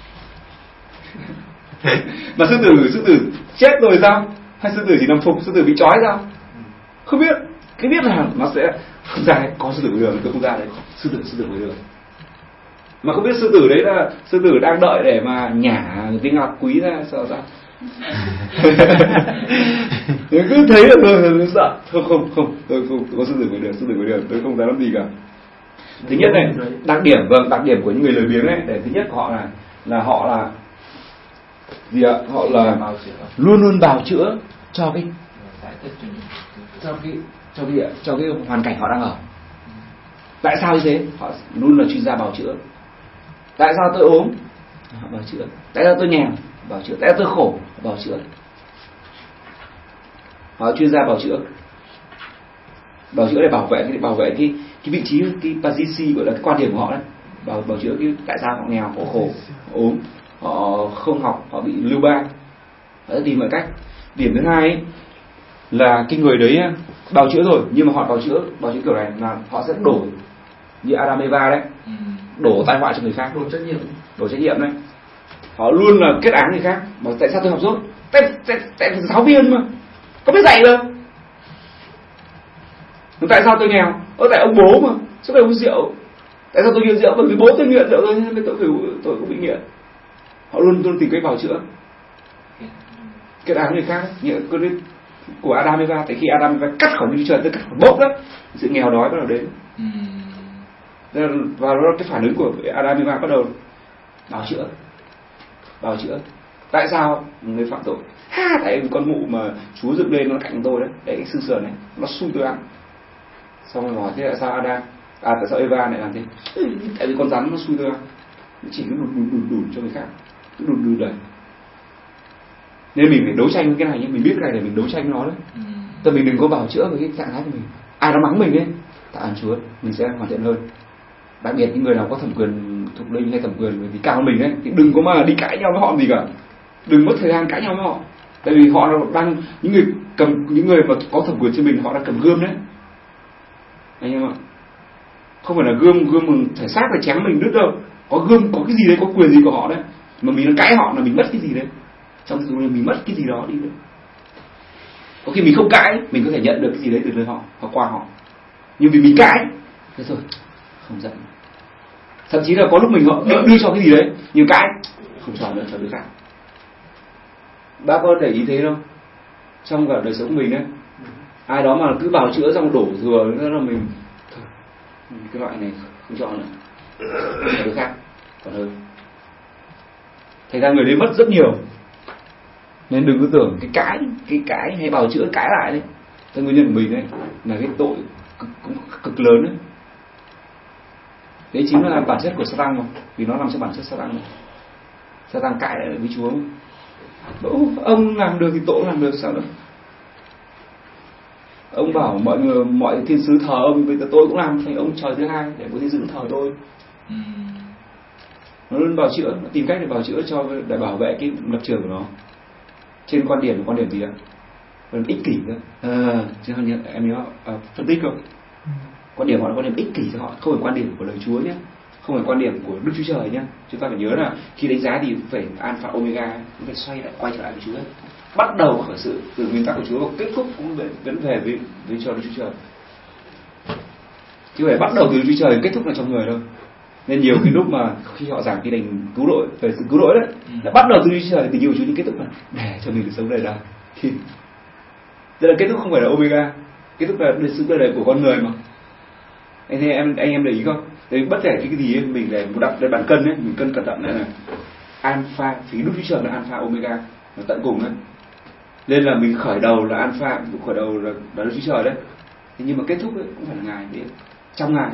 Mà sư tử chết rồi sao? Hay sư tử chỉ nằm phục, sư tử bị trói sao? Không biết. Cái biết là nó sẽ không ra đấy, có sư tử ngoài đường tôi không ra đấy, sư tử ngoài đường. Mà không biết sư tử đấy là sư tử đang đợi để mà nhả viên ngọc quý ra sao sao? Cứ thấy là tôi sợ. Không, tôi không có sư tử ngoài đường, tôi không dám làm gì cả. Thứ nhất này, đặc điểm của những người lười biếng ấy, để thứ nhất của họ là họ là gì ạ? Họ là luôn luôn bào chữa cho cái hoàn cảnh họ đang ở. Tại sao như thế? Họ luôn là chuyên gia bào chữa. Tại sao tôi ốm? Họ bào chữa. Tại sao tôi nghèo? Bào chữa. Tại sao tôi khổ? Bào chữa. Họ chuyên gia bào chữa. Bào chữa để bảo vệ cái vị trí, cái position, gọi là cái quan điểm của họ đấy. Bào chữa cái tại sao họ nghèo, họ khổ, họ ốm, họ không học, họ bị lưu ban. Họ sẽ tìm mọi cách. Điểm thứ hai ấy, là cái người đấy bào chữa rồi, nhưng mà họ bào chữa kiểu này là họ sẽ đổ như Adam Eva đấy, đổ tai họa cho người khác, đổ trách nhiệm đấy. Họ luôn là kết án người khác. Bảo tại sao tôi học dốt? Tại giáo viên mà có biết dạy đâu. Tại sao tôi nghèo? Tại ông bố mà suốt ngày uống rượu. Tại sao tôi nghiện rượu? Bởi vì bố tôi nghiện rượu rồi nên tôi cũng bị nghiện. Họ luôn tìm cách bào chữa, kết án người khác. Như của Adam Eva, tại khi Adam Eva cắt khỏi như trời, tôi cắt khỏi bốc đó, sự nghèo đói bắt đầu đến. Và đó cái phản ứng của Adam Eva bắt đầu bào chữa. Tại sao người phạm tội? Tại con mụ mà Chúa dựng lên nó cạnh tôi đấy, cái xương sườn này nó xui tôi ăn. Xong rồi hỏi thế tại sao tại sao Eva lại làm thế? Tại vì con rắn nó xui tôi ăn, nó chỉ cứ đùn cho người khác, cứ đùn đầy. Nên mình phải đấu tranh với cái này nhé, mình biết cái này để mình đấu tranh với nó đấy. Tức mình đừng có bào chữa với cái trạng thái của mình. Ai nó mắng mình ấy, tạ ơn Chúa, mình sẽ hoàn thiện hơn. Đặc biệt những người nào có thẩm quyền thuộc linh hay thẩm quyền vì cao hơn mình ấy, thì đừng có mà đi cãi nhau với họ gì cả, đừng mất thời gian cãi nhau với họ. Tại vì họ đang những người mà có thẩm quyền trên mình, họ đang cầm gươm đấy, anh em ạ. Không phải là gươm thể xác để chém mình đứt đâu, có gươm, có cái gì đấy, có quyền gì của họ đấy, mà mình cãi họ là mình mất cái gì đấy, trong tình huống mình mất cái gì đó đi đấy. Có khi mình không cãi, mình có thể nhận được cái gì đấy từ nơi họ hoặc qua họ, nhưng vì mình cãi thế thôi không giận. Thậm chí là có lúc mình họ đưa cho cái gì đấy, nhưng cãi không cho nữa, cho đứa khác. Bác có để ý thế không? Trong cả đời sống của mình đấy, ai đó mà cứ bào chữa xong đổ thừa nữa là mình thôi, cái loại này không chọn nữa, cho đứa khác còn hơn. Thành ra người đấy mất rất nhiều. Nên đừng có tưởng cái cãi hay bào chữa cãi lại đấy, cái nguyên nhân của mình đấy là cái tội cực lớn đấy. Đấy chính là bản chất của Satan mà, vì nó nằm trong bản chất Satan mà. Satan cãi lại với Chúa. Ông làm được thì tội làm được sao nữa? Ông bảo mọi thiên sứ thờ ông, bây giờ tôi cũng làm thành ông trời thứ hai để có thiên sứ thờ tôi. Nó luôn bào chữa, nó tìm cách để bào chữa để bảo vệ cái lập trường của nó. Trên quan điểm gì ạ? Quan điểm ích kỷ cơ. Chứ không, em nhớ phân tích không? Quan điểm họ là quan điểm ích kỷ cho họ, không phải quan điểm của lời Chúa nhé. không phải quan điểm của Đức Chúa Trời nhé. Chúng ta phải nhớ là khi đánh giá thì phải alpha omega, cũng phải xoay lại quay trở lại với Chúa. Bắt đầu khởi sự từ nguyên tắc của Chúa và kết thúc cũng vẫn về với cho Đức Chúa Trời. Chứ phải bắt đầu từ Đức Chúa Trời kết thúc là trong người đâu. Nên nhiều cái lúc mà khi họ giảng cái đành cứu rỗi về sự cứu rỗi đấy, là bắt đầu từ Đức Chúa Trời, tình yêu của Chúa nhưng kết thúc là để cho mình được sống đời đời. Thì tức là kết thúc không phải là omega, kết thúc là sự đời đời của con người mà. Anh em để ý không? Đấy, bất kể cái gì ấy, mình để đặt lên bàn cân ấy, mình cân cẩn thận là alpha, thì Đức Chúa Trời là alpha omega, là tận cùng đấy. Nên là mình khởi đầu là alpha, khởi đầu là Đức Chúa Trời đấy. Thế nhưng mà kết thúc ấy, cũng phải là Ngài đấy, trong Ngài.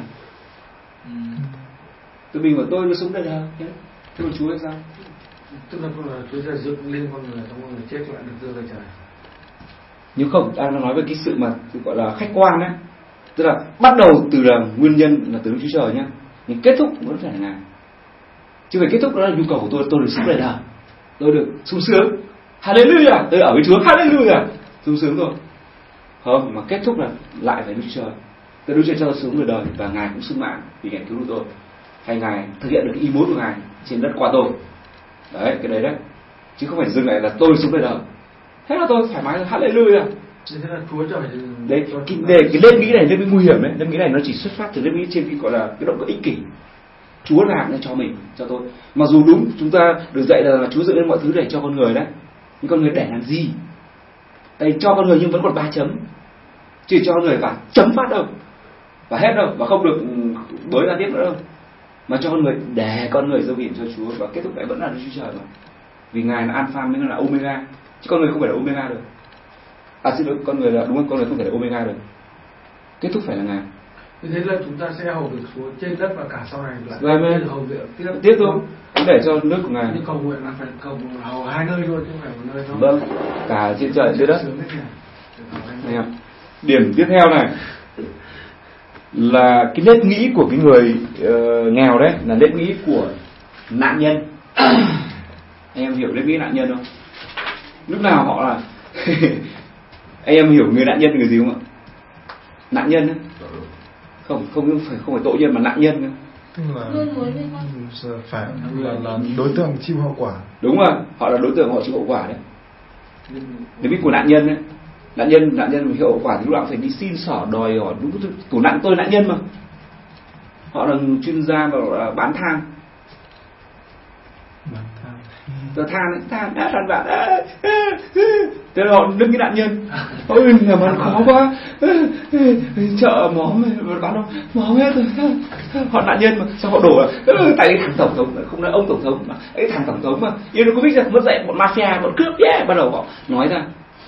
Tụi mình bảo tôi nó sống đời đời, thế còn Chúa hay sao? Tức là Chúa sẽ dựng lên con người, xong con người chết lại được đưa về trời. Nhưng không, đang nói về cái sự mà gọi là khách quan đấy. Tức là bắt đầu từ là nguyên nhân là từ Đức Chúa Trời nhá, nhưng kết thúc vẫn phải là Ngài. Chứ phải kết thúc đó là nhu cầu của tôi được sống đời đời, tôi được sung sướng, hallelujah, tôi ở với Chúa, hallelujah, sung sướng rồi. Không, mà kết thúc là lại phải Đức Chúa Trời. Từ Đức Chúa Trời cho tôi sống đời đời và Ngài cũng xứng mạng vì Ngài cứu được tôi, hay Ngài thực hiện được cái ý muốn của Ngài trên đất qua tôi. Đấy, cái đấy đấy, chứ không phải dừng lại là tôi sống đời đời. Thế là tôi thoải mái, hallelujah. Thế là Chúa Trời đấy, cái nếp nghĩ này nếp nghĩ nguy hiểm đấy, nếp nghĩ này nó chỉ xuất phát từ nếp nghĩ trên cái gọi là cái động cơ ích kỷ. Chúa làm cho mình, cho tôi. Mặc dù đúng chúng ta được dạy là Chúa dựng lên mọi thứ để cho con người đấy, nhưng con người để làm gì? Đây cho con người nhưng vẫn còn 3 chấm, chỉ cho con người và chấm phát đâu, và hết đâu, và không được bới ra tiếp nữa đâu, mà cho con người để con người dâng hiến cho Chúa và kết thúc lại vẫn là Đức Chúa Trời mà, vì Ngài là alpha mới là omega, chứ con người không phải là omega được. Xin lỗi, con người là đúng không? Con người không thể là omega được. Kết thúc phải là Ngài. Như thế là chúng ta sẽ hầu việc Chúa trên đất và cả sau này lại hầu việc tiếp thôi. Cũng để cho nước của Ngài. Nhưng cầu nguyện là phải cầu hầu 2 nơi thôi chứ không phải 1 nơi thôi. Vâng, cả trên trời trên đất. Điểm tiếp theo này là cái nếp nghĩ của cái người nghèo đấy, là nếp nghĩ của nạn nhân. Anh em hiểu nếp nghĩ nạn nhân không? Lúc nào họ là anh em hiểu người nạn nhân là người gì không ạ? Nạn nhân ấy. Không phải tội nhân mà nạn nhân ấy. Tức là phải là đối tượng chịu hậu quả. Đúng rồi, họ là đối tượng họ chịu hậu quả đấy. Nếu biết của nạn nhân ấy, nạn nhân mà chịu hậu quả thì lúc nào phải đi xin xỏ đòi hỏi đúng của tôi nạn nhân mà. Họ là chuyên gia vào bán than. Than bạn thế là họ đứng cái nạn nhân, ôi làm ăn khó quá, chợ móm bán đâu móm hết rồi, họ nạn nhân mà sao họ đổ tại cái thằng tổng thống, không nói ông tổng thống mà cái thằng tổng thống mà Yanukovych là mất dạy bọn mafia, bọn cướp bắt đầu họ nói ra.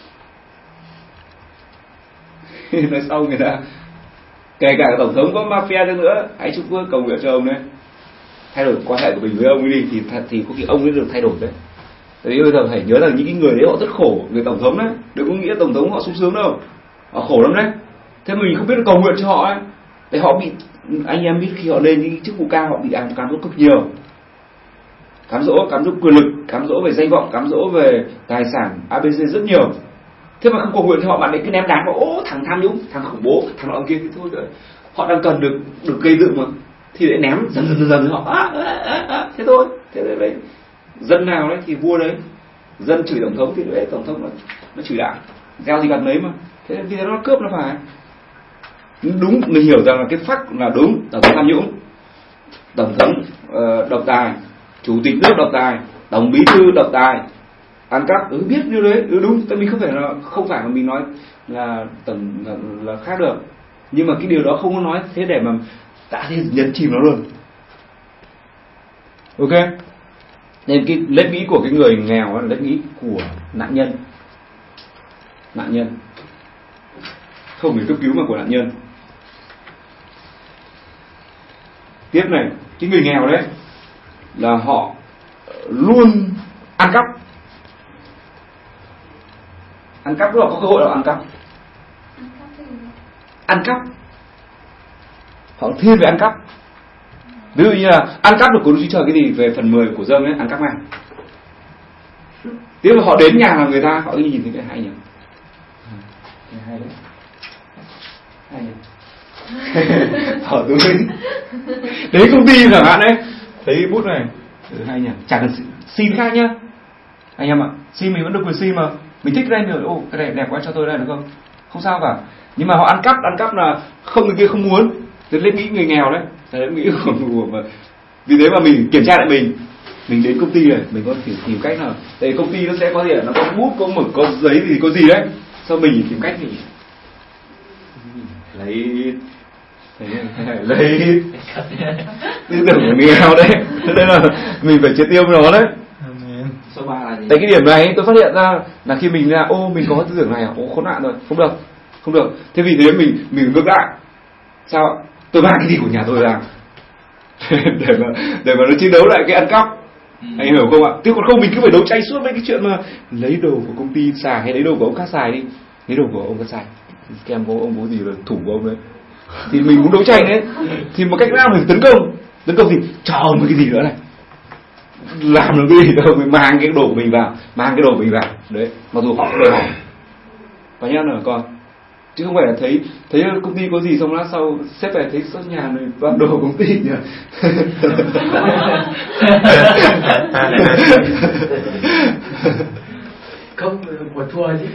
Nói sau người ta kể cả tổng thống có mafia đi nữa, hãy chúc Chúa cầu nguyện cho ông đấy thay đổi quan hệ của mình với ông ấy đi, thì có khi ông ấy được thay đổi đấy. Tại vì bây giờ phải nhớ rằng những cái người đấy họ rất khổ, người tổng thống đấy, đừng có nghĩ tổng thống họ sung sướng đâu, họ khổ lắm đấy. Thế mình không biết cầu nguyện cho họ ấy, để họ bị, anh em biết khi họ lên những chức vụ cao họ bị cám dỗ cực nhiều, cám dỗ quyền lực, cám dỗ về danh vọng, cám dỗ về tài sản ABC rất nhiều. Thế mà không cầu nguyện cho họ, bạn ấy cứ ném đá vào thằng tham nhũng, thằng khủng bố, thằng nọ kia, thì thôi rồi. Họ đang cần được gây dựng mà, thì lại ném dần họ thế thôi. Thế đấy, dân nào đấy thì vua đấy, dân chửi tổng thống thì đấy tổng thống nó chửi lại, gieo gì gần đấy mà. Thế vì thế nó cướp nó phải đúng, mình hiểu rằng là cái fact là đúng, tổng thống tham nhũng, tổng thống độc tài, chủ tịch nước độc tài, tổng bí thư độc tài, ăn cắp, biết điều đấy, đúng. Tại mình không phải mà mình nói là là khác được, nhưng mà cái điều đó không có nói thế để mà đã thế nhấn chìm nó luôn. Ok, nên cái nếp nghĩ của cái người nghèo là nếp nghĩ của nạn nhân, không phải cấp cứu mà của nạn nhân. Tiếp này, cái người nghèo đấy là họ luôn ăn cắp lúc nào có cơ hội là ăn cắp, họ thiên về ăn cắp. Ví dụ như là ăn cắp được của Đức Chúa Trời cái gì, về phần 10 của dâng ấy, ăn cắp này. Tiếp là họ đến nhà là người ta, họ nhìn thấy cái hay nhỉ, hay đấy, hay nhỉ. Bỏ túi. Đến công ty chẳng hạn đấy, thấy bút này hay nhỉ, chẳng cần xin khác nhá anh em ạ. Xin mình vẫn được quyền xin mà, mình thích đây mình ô cái này đẹp quá cho tôi đây được không, không sao cả. Nhưng mà họ ăn cắp là không, người kia không muốn. Thế lấy nghĩ người nghèo đấy, thế nghĩ của mà. Vì thế mà mình kiểm tra lại mình đến công ty này mình có thể tìm cách nào, tại công ty nó sẽ có gì, nó có bút, có mực, có giấy gì, có gì đấy, sau mình tìm cách thì lấy tư tưởng của người nghèo đấy, nên là mình phải triệt tiêu nó đấy. Số 3 là gì? Tại cái điểm này tôi phát hiện ra là khi mình là mình có tư tưởng này, khốn nạn rồi, không được. Thế vì thế mình ngược lại, sao tôi mang cái gì của nhà tôi ra để mà nó chiến đấu lại cái ăn cắp. Anh hiểu không ạ? Chứ còn không mình cứ phải đấu tranh suốt với cái chuyện mà lấy đồ của công ty xài hay lấy đồ của ông khác xài đi, lấy đồ của ông khác xài, kem có ông có gì là thủ của ông đấy, thì mình muốn đấu tranh đấy, thì một cách nào mình tấn công thì cho ông cái gì nữa này, làm được cái gì đâu, mình mang cái đồ của mình vào, đấy, mặc dù họ đòi hỏi và nhất là con, chứ không phải là thấy công ty có gì xong lát sau xếp về thấy sao nhà này toàn đồ công ty nhỉ. Không một thua chứ.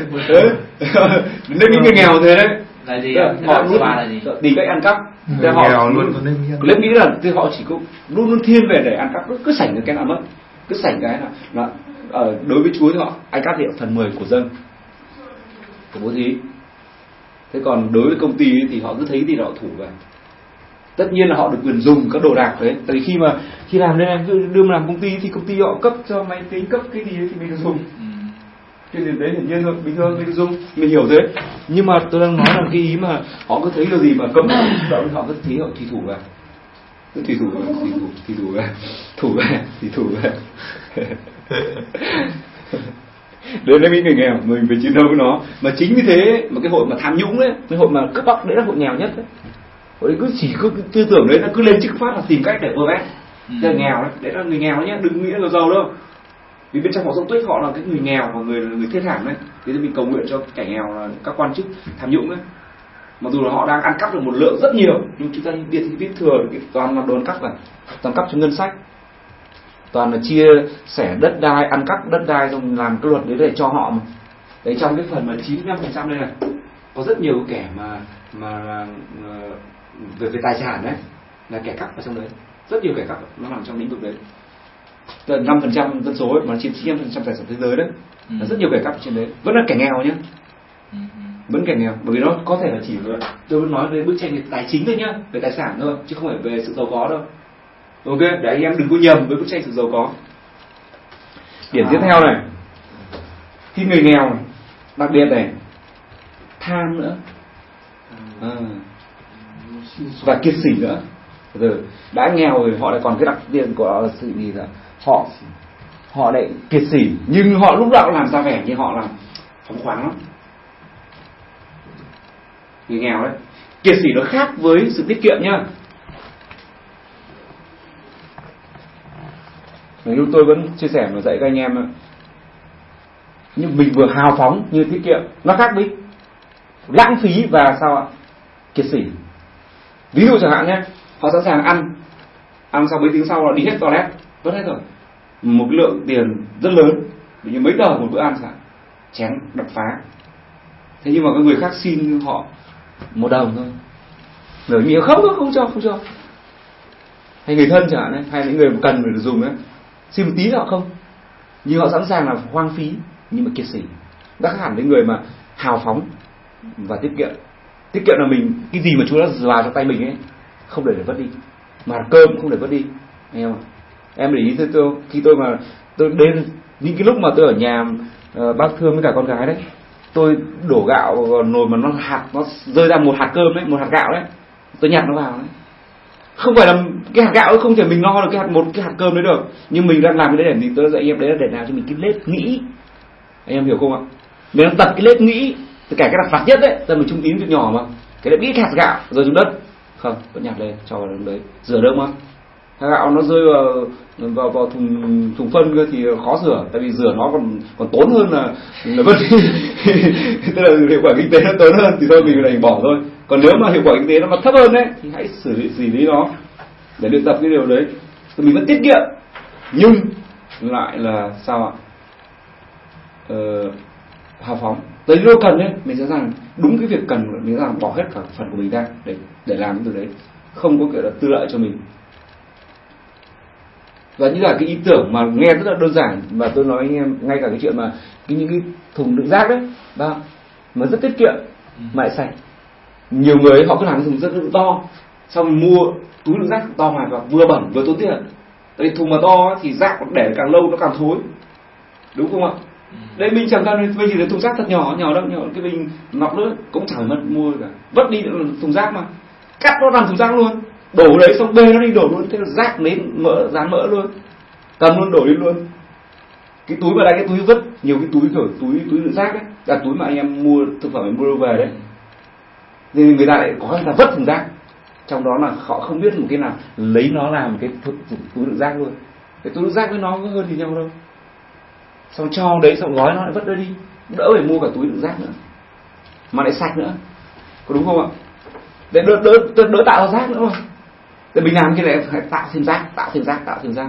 Nên những người nghèo thế đấy là gì? Họ Số 3 là gì? tìm cách ăn cắp. Họ luôn nghĩ là thì họ chỉ có luôn thiên về để ăn cắp, cứ sảnh cái nào mất, cứ sảnh cái là ở đối với Chúa thì họ ăn cắp thì phần 10 của dân của bố thí. Thế còn đối với công ty thì họ cứ thấy thì họ thủ về. Tất nhiên là họ được quyền dùng các đồ đạc đấy. Tại vì khi làm đây này, đưa mà làm công ty thì công ty họ cấp cho máy tính, cấp cái gì đấy thì mình được dùng. Cái gì đấy hiển nhiên thôi, bình thường mình được dùng, mình hiểu thế. Nhưng mà tôi đang nói là cái ý mà họ cứ thấy điều gì mà cấm họ cứ thấy họ thì thủ về. Cứ thì thủ về. Đấy là những người nghèo, mình phải chiến đấu với nó. Mà chính vì thế mà cái hội mà tham nhũng đấy, cái hội mà cướp bóc đấy là hội nghèo nhất đấy. Hội đấy cứ chỉ có tư tưởng đấy, nó cứ lên chức phát là tìm cách để vơ vét. Đấy là nghèo đấy là người nghèo nhé, đừng nghĩ là giàu đâu. Vì bên trong họ Dông Tuyết họ là cái người nghèo và người thiết thảm đấy. Thế nên mình cầu nguyện cho kẻ nghèo là các quan chức tham nhũng đấy. Mặc dù là họ đang ăn cắp được một lượng rất nhiều, nhưng chúng ta biết thừa toàn là đồ ăn cắp này, toàn cắp cho ngân sách. Toàn là chia sẻ đất đai, ăn cắp đất đai xong làm cái luật đấy để cho họ mà. Đấy, trong cái phần mà 95% đây này có rất nhiều kẻ mà về tài sản đấy là kẻ cắp ở trong đấy, rất nhiều kẻ cắp nó nằm trong lĩnh vực đấy. Tức là 5% dân số ấy, mà chiếm 95% tài sản thế giới đấy, là rất nhiều kẻ cắp trên đấy, vẫn là kẻ nghèo nhé, vẫn kẻ nghèo, bởi vì nó có thể là chỉ tôi vẫn nói về bức tranh về tài chính thôi nhá, về tài sản thôi, chứ không phải về sự giàu có đâu. Ok, để anh em đừng có nhầm với bức tranh sự giàu có. Điểm tiếp theo này, khi người nghèo này, đặc biệt này, tham nữa, và kiệt sỉ nữa. Rồi đã nghèo rồi họ lại còn cái đặc điểm của họ là sự gì là họ lại kiệt sỉ, nhưng họ lúc nào cũng làm ra vẻ như họ là phóng khoáng lắm. Người nghèo đấy, kiệt sỉ nó khác với sự tiết kiệm nhá. Lúc tôi vẫn chia sẻ và dạy các anh em, nhưng mình vừa hào phóng như tiết kiệm, nó khác với lãng phí và sao ạ, kiệt sỉ. Ví dụ chẳng hạn nhé, họ sẵn sàng ăn sau mấy tiếng sau là đi hết toilet, vứt hết rồi, một cái lượng tiền rất lớn, như mấy tờ một bữa ăn chẳng hạn, chén đập phá. Thế nhưng mà các người khác xin họ 1 đồng thôi, người nhiều không cho. Hay người thân chẳng hạn ấy, hay những người cần phải dùng ấy, xin một tí họ không, nhưng họ sẵn sàng là hoang phí nhưng mà kiệt sỉ. Đã khác hẳn với người mà hào phóng và tiết kiệm. Tiết kiệm là mình cái gì mà Chúa đã vào trong tay mình ấy không để vứt đi, mà cơm cũng không để vứt đi, nghe không? Em để ý khi tôi đến những cái lúc mà tôi ở nhà bác Thương với cả con gái đấy, tôi đổ gạo vào nồi mà nó rơi ra một hạt cơm đấy, một hạt gạo đấy, tôi nhặt nó vào đấy. Không phải là cái hạt gạo ấy không thể mình no được một cái hạt cơm đấy được, nhưng mình đang làm cái đấy để mình, tôi dạy em đấy là để làm cho mình cái nếp nghĩ, anh em hiểu không ạ? Mình đang tập cái nếp nghĩ, tất cả cái đặt vặt nhất đấy, giờ mình trung tín việc nhỏ mà, cái nếp nghĩ hạt gạo rơi xuống đất, không, vẫn nhặt lên cho vào đấy, rửa đâu mà, hạt gạo nó rơi vào thùng phân cơ thì khó rửa, tại vì rửa nó còn tốn hơn là vứt. Tức là hiệu quả kinh tế nó tốn hơn thì thôi mình lại bỏ thôi, Còn nếu mà hiệu quả kinh tế nó mà thấp hơn đấy thì hãy xử lý nó để luyện tập cái điều đấy. Thì mình vẫn tiết kiệm nhưng lại là sao ạ? Hào phóng. Tới lúc cần đấy mình sẽ rằng đúng cái việc cần, mình sẽ rằng bỏ hết cả phần của mình ra để làm cái điều đấy, không có kiểu là tư lợi cho mình. Và như là cái ý tưởng mà nghe rất là đơn giản, và tôi nói anh em ngay cả cái chuyện mà những cái thùng đựng rác đấy, mà rất tiết kiệm mà lại sạch. Nhiều người họ cứ làm cái thùng rất to, xong mua túi đựng rác to hoài và vừa bẩn vừa tốn tiền. Tại vì thùng mà to thì rác để càng lâu nó càng thối, đúng không ạ? Đây mình chẳng cần, mình chỉ lấy thùng rác thật nhỏ đâu, nhỏ cái bình nọc nữa cũng chẳng mất mua cả, vứt đi thùng rác mà cắt nó làm thùng rác luôn, đổ đấy xong bê nó đi đổ luôn, thế là rác đến mỡ, dán mỡ luôn, cầm luôn đổ đi luôn. Cái túi mà đây, cái túi vứt, nhiều cái túi kiểu túi đựng rác ấy, là túi mà anh em mua thực phẩm em mua về đấy, thì người ta lại có người ta vứt thùng rác, trong đó là họ không biết một cái nào lấy nó làm cái túi đựng rác luôn. Cái túi đựng rác với nó có hơn gì nhau đâu, xong cho đấy xong gói nó lại vứt đi, đỡ phải mua cả túi đựng rác nữa mà lại sạch nữa, có đúng không ạ? Để đỡ tạo ra rác nữa mà. Để mình làm cái này phải tạo thêm rác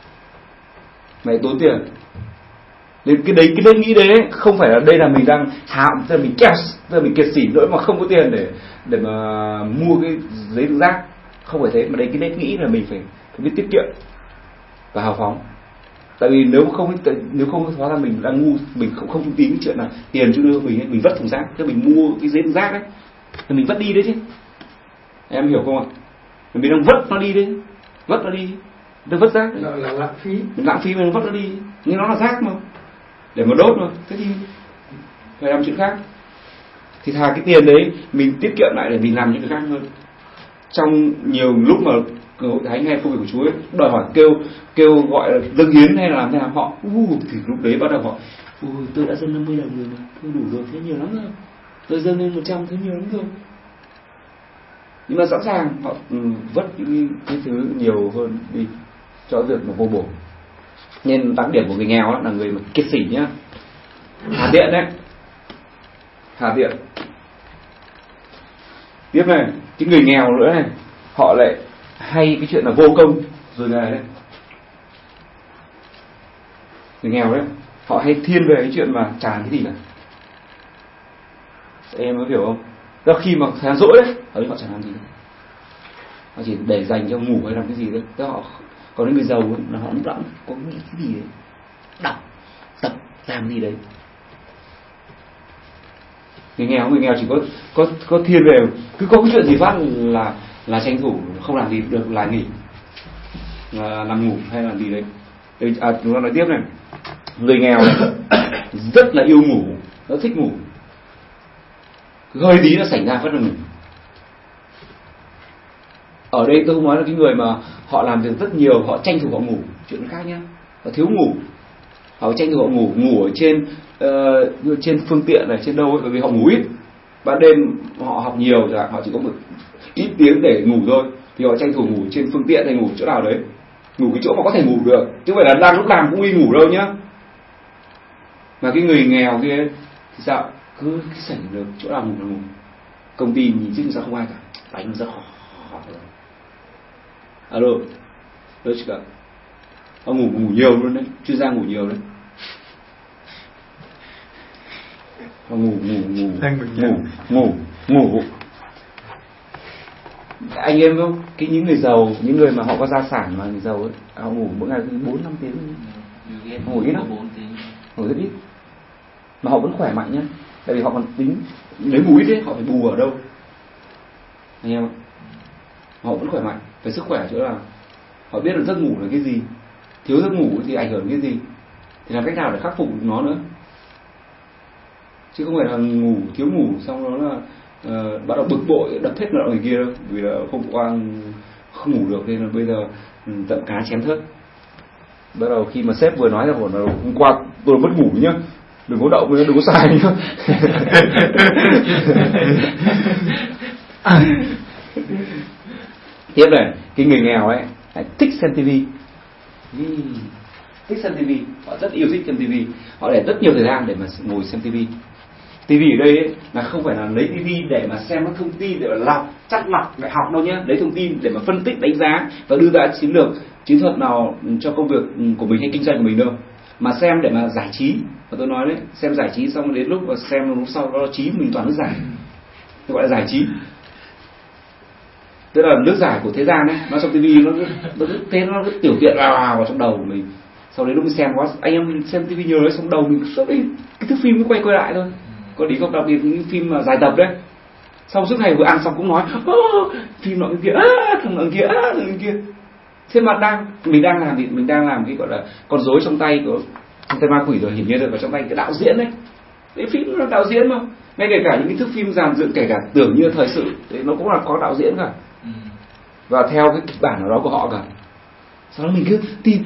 mày tốn tiền. Nên cái đấy nghĩ đấy không phải là đây là mình đang hào, tức là mình kẹt, tức là mình kiệt xỉ nữa mà không có tiền để mà mua cái giấy đựng rác, không phải thế, mà đấy cái đấy nghĩ là mình phải biết tiết kiệm và hào phóng. Tại vì nếu không hóa ra mình đang ngu, mình không tin cái chuyện là tiền cho đưa mình vứt thùng rác, tức mình mua cái giấy đựng rác đấy thì mình vứt đi đấy chứ, em hiểu không ạ? Mình đang vứt nó đi đấy, tôi vứt rác đấy. Là lãng phí mình vứt nó đi, nhưng nó là rác mà, để mà đốt mà, thế thì phải làm chuyện khác. Thì thà cái tiền đấy mình tiết kiệm lại để mình làm những cái khác hơn. Trong nhiều lúc mà hội thánh hay công việc của Chúa ấy, đòi hỏi kêu gọi là dâng hiến hay là làm thế nào, họ thì lúc đấy bắt đầu họ tôi đã dâng 50 đồng rồi mà, thôi đủ rồi, thế nhiều lắm rồi, tôi dâng lên 100 thế nhiều lắm rồi. Nhưng mà sẵn sàng họ vứt những cái thứ nhiều hơn đi cho việc mà vô bổ. Nên đặc điểm của người nghèo là người mà kiệt xỉ nhá. Hà Tiện đấy, Hà Tiện. Tiếp này, cái người nghèo nữa này, họ lại hay cái chuyện là vô công rồi này đấy. Người nghèo đấy, họ hay thiên về cái chuyện mà chả làm cái gì cả. Em có hiểu không? Đó, khi mà thời gian rỗi đấy, ở đấy họ chẳng làm gì, họ chỉ để dành cho ngủ hay làm cái gì đấy. Đó, họ còn những người giàu ấy, là họ lúc nào có nghĩ cái gì đấy, đọc, tập, làm gì đấy. Người nghèo chỉ có thiên về, cứ có cái chuyện gì phát là tranh thủ không làm gì được là nghỉ, là nằm ngủ hay làm gì đấy. Chúng ta nói tiếp này, người nghèo rất là yêu ngủ, rất thích ngủ, hơi tí nó xảy ra phát là ngủ. Ở đây tôi không nói là cái người mà họ làm việc rất nhiều, họ tranh thủ họ ngủ, chuyện khác nhá. Họ thiếu ngủ, họ tranh thủ họ ngủ ở trên phương tiện này, trên đâu ấy, bởi vì họ ngủ ít. Ban đêm họ học nhiều rồi, họ chỉ có một ít tiếng để ngủ thôi, thì họ tranh thủ ngủ trên phương tiện hay ngủ chỗ nào đấy, ngủ cái chỗ mà có thể ngủ được, chứ không phải là đang lúc làm cũng đi ngủ đâu nhá. Mà cái người nghèo kia thì sao, cứ sảnh được chỗ nào ngủ là ngủ. Công ty nhìn chứ sao không ai cả, đánh ra khỏi rồi. Alo, đấy chứ cả. Họ ngủ nhiều luôn đấy, chuyên gia ngủ nhiều đấy. Họ ngủ. Anh em không? Những người giàu, những người mà họ có gia sản mà người giàu ấy, họ ngủ mỗi ngày 4-5 tiếng. Họ ngủ ít lắm, ngủ rất ít. Mà họ vẫn khỏe mạnh nhá. Tại vì họ còn tính, nếu ngủ ít ấy, họ phải bù ở đâu? Anh em không? Họ vẫn khỏe mạnh, về sức khỏe chỗ là họ biết được giấc ngủ là cái gì, thiếu giấc ngủ thì ảnh hưởng cái gì, thì làm cách nào để khắc phục nó nữa, chứ không phải là thiếu ngủ xong đó là bắt đầu bực bội đập hết nợ người kia đâu, vì là không ngủ được nên là bây giờ tận cá chém thớt. Bắt đầu khi mà sếp vừa nói ra bảo là hôm qua tôi mất ngủ nhá, đừng có động, đừng có sai nhá. Tiếp này, cái người nghèo ấy thích xem tivi, thích xem tivi, họ rất yêu thích xem tivi, họ để rất nhiều thời gian để mà ngồi xem tivi. tivi ở đây ấy, là không phải là lấy tivi để mà xem các thông tin để mà lọc chắt lọc để học đâu nhé, lấy thông tin để mà phân tích đánh giá và đưa ra chiến lược chiến thuật nào cho công việc của mình hay kinh doanh của mình đâu, mà xem để mà giải trí. Và tôi nói đấy, xem giải trí xong đến lúc mà xem lúc sau đó trí mình toàn nước giải, gọi là giải trí, tức là nước giải của thế gian ấy, nó trong tivi nó cứ tiểu tiện vào trong đầu của mình. Sau đấy lúc mình xem quá, anh em xem tivi nhiều đấy, xong đầu mình suốt đi cái thước phim cứ quay lại thôi. Có tí không, đặc biệt những phim mà dài tập đấy, sau suốt ngày vừa ăn xong cũng nói phim nọ cái kia, thằng nọ kia, thằng kia. Thế mà mình đang làm thì mình đang làm cái gọi là con rối trong tay ma quỷ rồi, hiển nhiên được vào trong tay cái đạo diễn đấy. Cái phim nó đạo diễn mà, ngay kể cả những cái thước phim dàn dựng, kể cả tưởng như thời sự thì nó cũng là có đạo diễn cả, và theo cái kịch bản nào đó của họ cả. Sau đó mình cứ tin,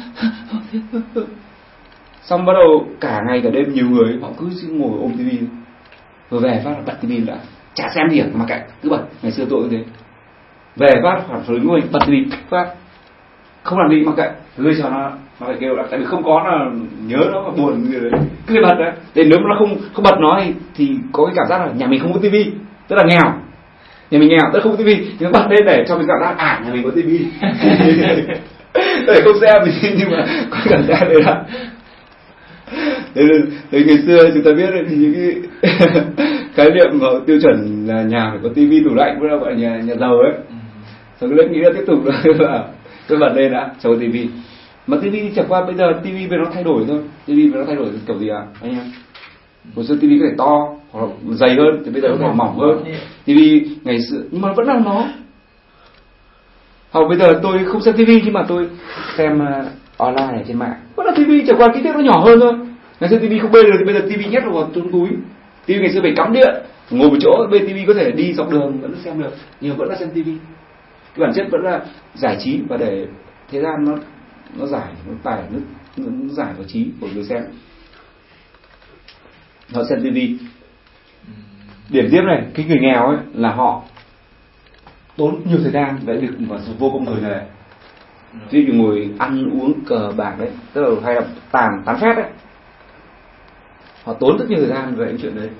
xong bắt đầu cả ngày cả đêm nhiều người họ cứ ngồi ôm tivi, vừa về phát là bật tivi đã, chả xem gì mà kệ cứ bật. Ngày xưa tôi cũng thế, về phát khoảng tới ngồi bật tivi phát, không làm gì mà kệ, cứ cho nó phải kêu là, tại vì không có là nhớ nó mà buồn gì đấy, cứ bật đấy. Để nếu mà nó không bật nó thì có cái cảm giác là nhà mình không có tivi, tức là nghèo, nhà mình nghèo tức là không có tivi, nhưng bật lên để cho mình cảm giác nhà mình có tivi. Để không xem thì nhưng mà có cảm giác đấy là Thế ngày xưa chúng ta biết thì những cái khái niệm tiêu chuẩn là nhà phải có tivi tủ lạnh, cũng là gọi là nhà giàu ấy. Sau cái nghĩ là tiếp tục là tôi bật lên đã cho tivi. Mà tivi thì chẳng qua bây giờ tivi về nó thay đổi thôi. Tivi về nó thay đổi kiểu gì anh em? Hồi xưa tivi có thể to hoặc dày hơn, thì bây giờ nó có thể mỏng hơn. Tivi ngày xưa nhưng mà vẫn là nó. Hoặc bây giờ tôi không xem tivi nhưng mà tôi xem online ở trên mạng, vẫn là tivi, chẳng qua kích thước nó nhỏ hơn thôi. Ngày xưa tivi không bê được thì bây giờ tivi nhét vào trong túi. Tivi ngày xưa phải cắm điện, ngồi một chỗ, bây tivi có thể đi dọc đường vẫn xem được, nhưng vẫn là xem tivi. Cái bản chất vẫn là giải trí, và để thế gian nó giải, nó giải vào trí của người xem. Họ xem tivi. Điểm tiếp này, cái người nghèo ấy là họ tốn nhiều thời gian để được và vô công thời nghề. Ví dụ ngồi ăn uống cờ bạc đấy, tức là hay là tán phét đấy, họ tốn rất nhiều thời gian về những chuyện đấy.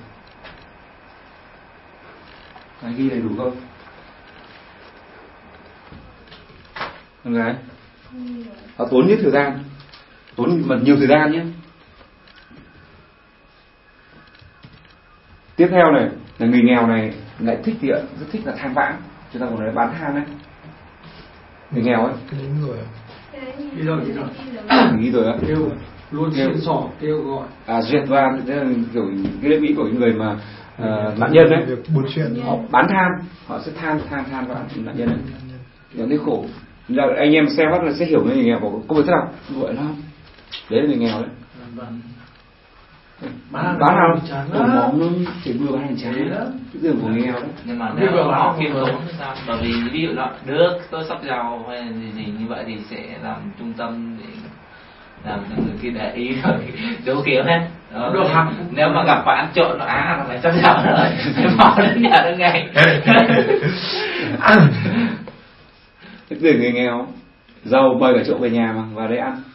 Anh ghi đầy đủ không? Con gái, họ tốn nhiều thời gian, tốn mà nhiều thời gian nhé. Tiếp theo này là người nghèo này lại thích gì ạ? Rất thích là than vãn. Chúng ta còn nói bán than đấy. Người nghèo ấy. Ghi rồi. Ghi rồi á. Kêu luôn xin sỏ kêu gọi. Duyệt và kiểu cái đơn vị của những người mà nạn nhân đấy. Họ bán than, họ sẽ than vãn nạn nhân đấy. Những cái khổ. Anh em xem phát là sẽ hiểu người nghèo bảo có thế nào vậy lắm. Đấy là người nghèo đấy. Bán nào đổ móng nó chỉ vừa bán hàng chán cái giường của người nghèo đấy. Nhưng mà nếu họ khiêm tốn thì sao? Bởi vì ví dụ là được tôi sắp giàu hay gì như vậy thì sẽ làm trung tâm để làm cho người kia để ý rồi đủ kiểu hết. Nếu mà gặp phải ăn trộn là phải sắp giàu rồi, phải bỏ đến nhà đó ngay. Cái giường người nghèo giàu mời cả chỗ về nhà mà vào đây ăn.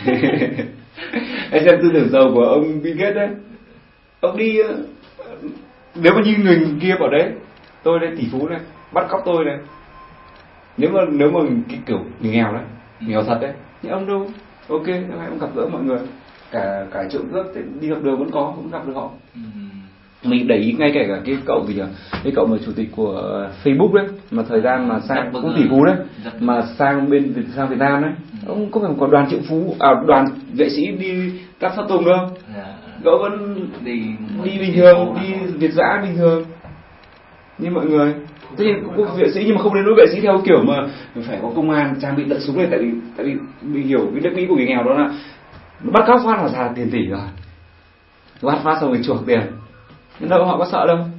Anh xem tư tưởng giàu của ông Bill Gates đấy, ông đi nếu mà như người kia bảo đấy, tôi đây tỷ phú này, bắt cóc tôi này, nếu mà cái kiểu người nghèo đấy, nghèo thật đấy, nhưng ông đâu, ok, ông gặp gỡ mọi người, cả trộm cướp đi học đường vẫn gặp được họ. Mình để ý ngay cả cái cậu gì nhỉ, cái cậu mà chủ tịch của Facebook đấy, mà thời gian mà sang cũng tỷ phú đấy, mà sang Việt Nam đấy, ông có phải còn đoàn triệu phú, đoàn vệ sĩ đi các sát tùng đâu, cậu vẫn đi bình thường, đi Việt dã bình thường như mọi người. Tất nhiên cũng có vệ sĩ nhưng mà không đến nỗi vệ sĩ theo kiểu mà phải có công an trang bị đạn súng này, tại vì mình hiểu cái nước Mỹ của người nghèo đó là bắt cóc phát là ra tiền tỷ rồi, bắt phát xong rồi chuộc tiền. Nhưng đâu họ có sợ đâu.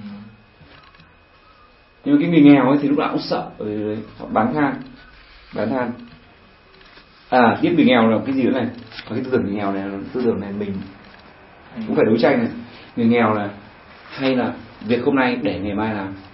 Nhưng cái người nghèo ấy thì lúc nào cũng sợ, bởi họ bán than. Tiếp người nghèo là cái gì nữa này, và cái tư tưởng người nghèo này, tư tưởng này mình cũng phải đấu tranh này. Người nghèo là hay là việc hôm nay để ngày mai làm.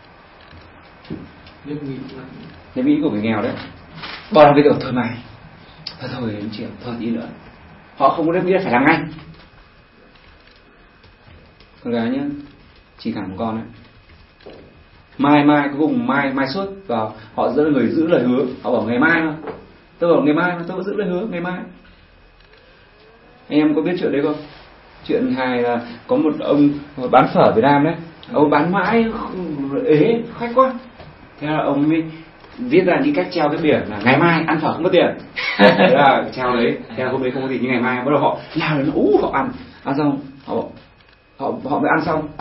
Cái nghĩ của người nghèo đấy, bỏ làm việc ở thôi mày, thôi em chịu, thôi tí nữa. Họ không có nghĩ là phải làm ngay. con gái nhá, chỉ cảm con đấy. Mai cuối cùng mai suốt vào họ dẫn người giữ lời hứa, họ bảo ngày mai mà. Tôi bảo ngày mai mà tôi vẫn giữ lời hứa ngày mai. Anh em có biết chuyện đấy không? Chuyện hài là có một ông bán phở ở Việt Nam đấy, ông bán mãi ế khách quá, thế là ông mới viết ra những cách treo cái biển là ngày mai ăn phở không có tiền. Thế là treo đấy, thế là hôm đấy không có gì, nhưng ngày mai bắt đầu họ lao lên họ ăn xong họ mới ăn xong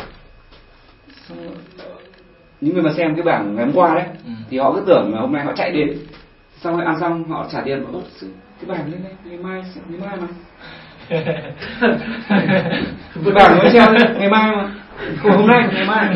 những người mà xem cái bảng ngày hôm qua đấy thì họ cứ tưởng là hôm nay họ chạy đến, xong rồi ăn xong họ trả tiền, bảo cái bảng lên đây ngày mai mà cái bảng mới treo ngày mai mà không, hôm nay ngày mai.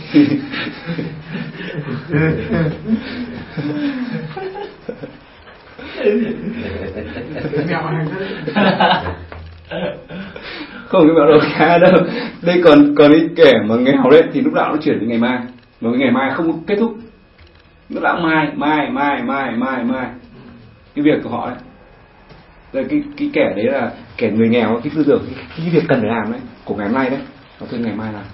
Không cái mẹo đầu cá đâu. Đây còn cái kẻ mà nghèo đấy thì lúc nào nó chuyển đến ngày mai, mà ngày mai không kết thúc, lúc nào mai cái việc của họ đấy. Rồi cái kẻ đấy là kẻ người nghèo, cái tư tưởng cái việc cần phải làm đấy của ngày hôm nay đấy, nó thương ngày mai làm.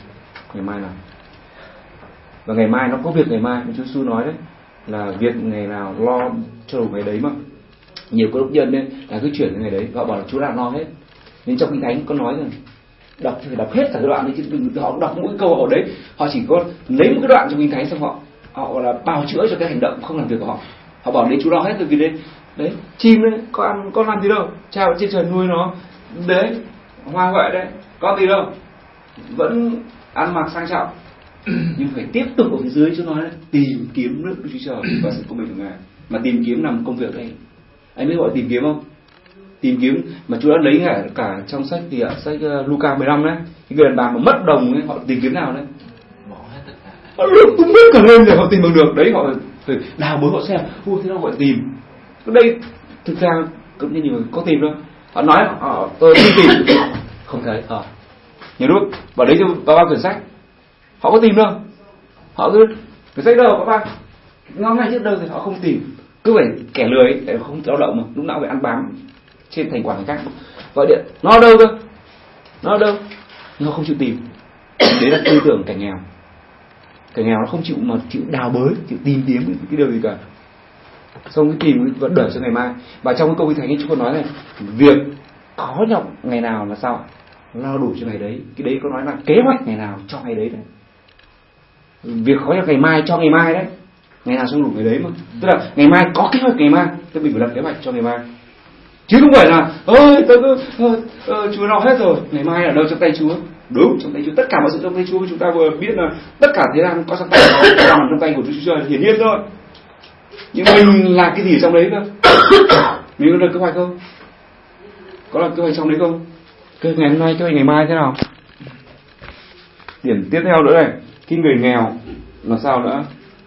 Và ngày mai nó có việc ngày mai, chú Su nói đấy là việc ngày nào lo cho đủ ngày đấy mà. Nhiều cơ đốc nhân đấy là cứ chuyển đến ngày đấy, họ bảo là chú làm lo hết. Nhưng trong Kinh Thánh có nói rằng phải đọc hết cả cái đoạn đấy, chứ đừng họ đọc mỗi câu ở đấy, họ chỉ có lấy một cái đoạn trong Kinh Thánh xong họ là bào chữa cho cái hành động không làm việc của họ. Họ bảo đấy chú lo hết rồi, vì đấy chim đấy có làm gì đâu, trao trên trời nuôi nó đấy, hoa huệ đấy có gì đâu, vẫn ăn mặc sang trọng. Nhưng phải tiếp tục ở phía dưới cho nói đấy, tìm kiếm nước Đức Chúa Trời và sự công bình của Ngài. Mà tìm kiếm nằm công việc đây. Anh biết gọi tìm kiếm không? Tìm kiếm mà Chúa đã lấy cả trong sách thì sách Luca 15 đấy, cái người đàn bà mà mất đồng ấy, họ tìm kiếm nào đấy? Bỏ hết tất cả. Họ tung hết cả lên rồi họ tìm bằng được đấy, họ phải đào bới họ xem, thế nào gọi tìm. Đây thực ra cũng như nhiều có tìm đâu. Họ nói tôi đi tìm không thấy. Nhiều lúc bảo đấy cho bao quyển sách, họ có tìm đâu, họ cứ cái sách đâu các bạn ngó ngay trước đâu thì họ không tìm, cứ phải kẻ lười ấy, để không lao động mà lúc nào phải ăn bám trên thành quả người khác, gọi điện nó ở đâu cơ, nhưng họ không chịu tìm. Đấy là tư tưởng kẻ nghèo nó không chịu đào bới, chịu tìm kiếm cái điều gì cả, xong cái tìm vẫn đợi cho ngày mai. Và trong cái câu Kinh Thánh ấy chúng còn nói này, việc khó nhọc ngày nào là sao, lo đủ cho ngày đấy. Cái đấy có nói là kế hoạch ngày nào cho ngày đấy. Việc khó nhọc ngày mai cho ngày mai đấy, ngày nào xong đủ ngày đấy mà. Tức là ngày mai có kế hoạch ngày mai, tôi mình phải lập kế hoạch cho ngày mai, chứ không phải là Chúa lo hết rồi, ngày mai ở đâu trong tay Chúa. Đúng, trong tay Chúa, tất cả mọi sự trong tay Chúa. Chúng ta vừa biết là tất cả thế gian có trong tay, nằm trong tay của Chúa Trời hiển nhiên thôi. Nhưng mình là cái gì ở trong đấy cơ? Mình có được kế hoạch không? Có là kế hoạch trong đấy không? Kế hoạch ngày hôm nay, kế hoạch ngày mai thế nào? Điểm tiếp theo nữa này, cái người nghèo là sao nữa?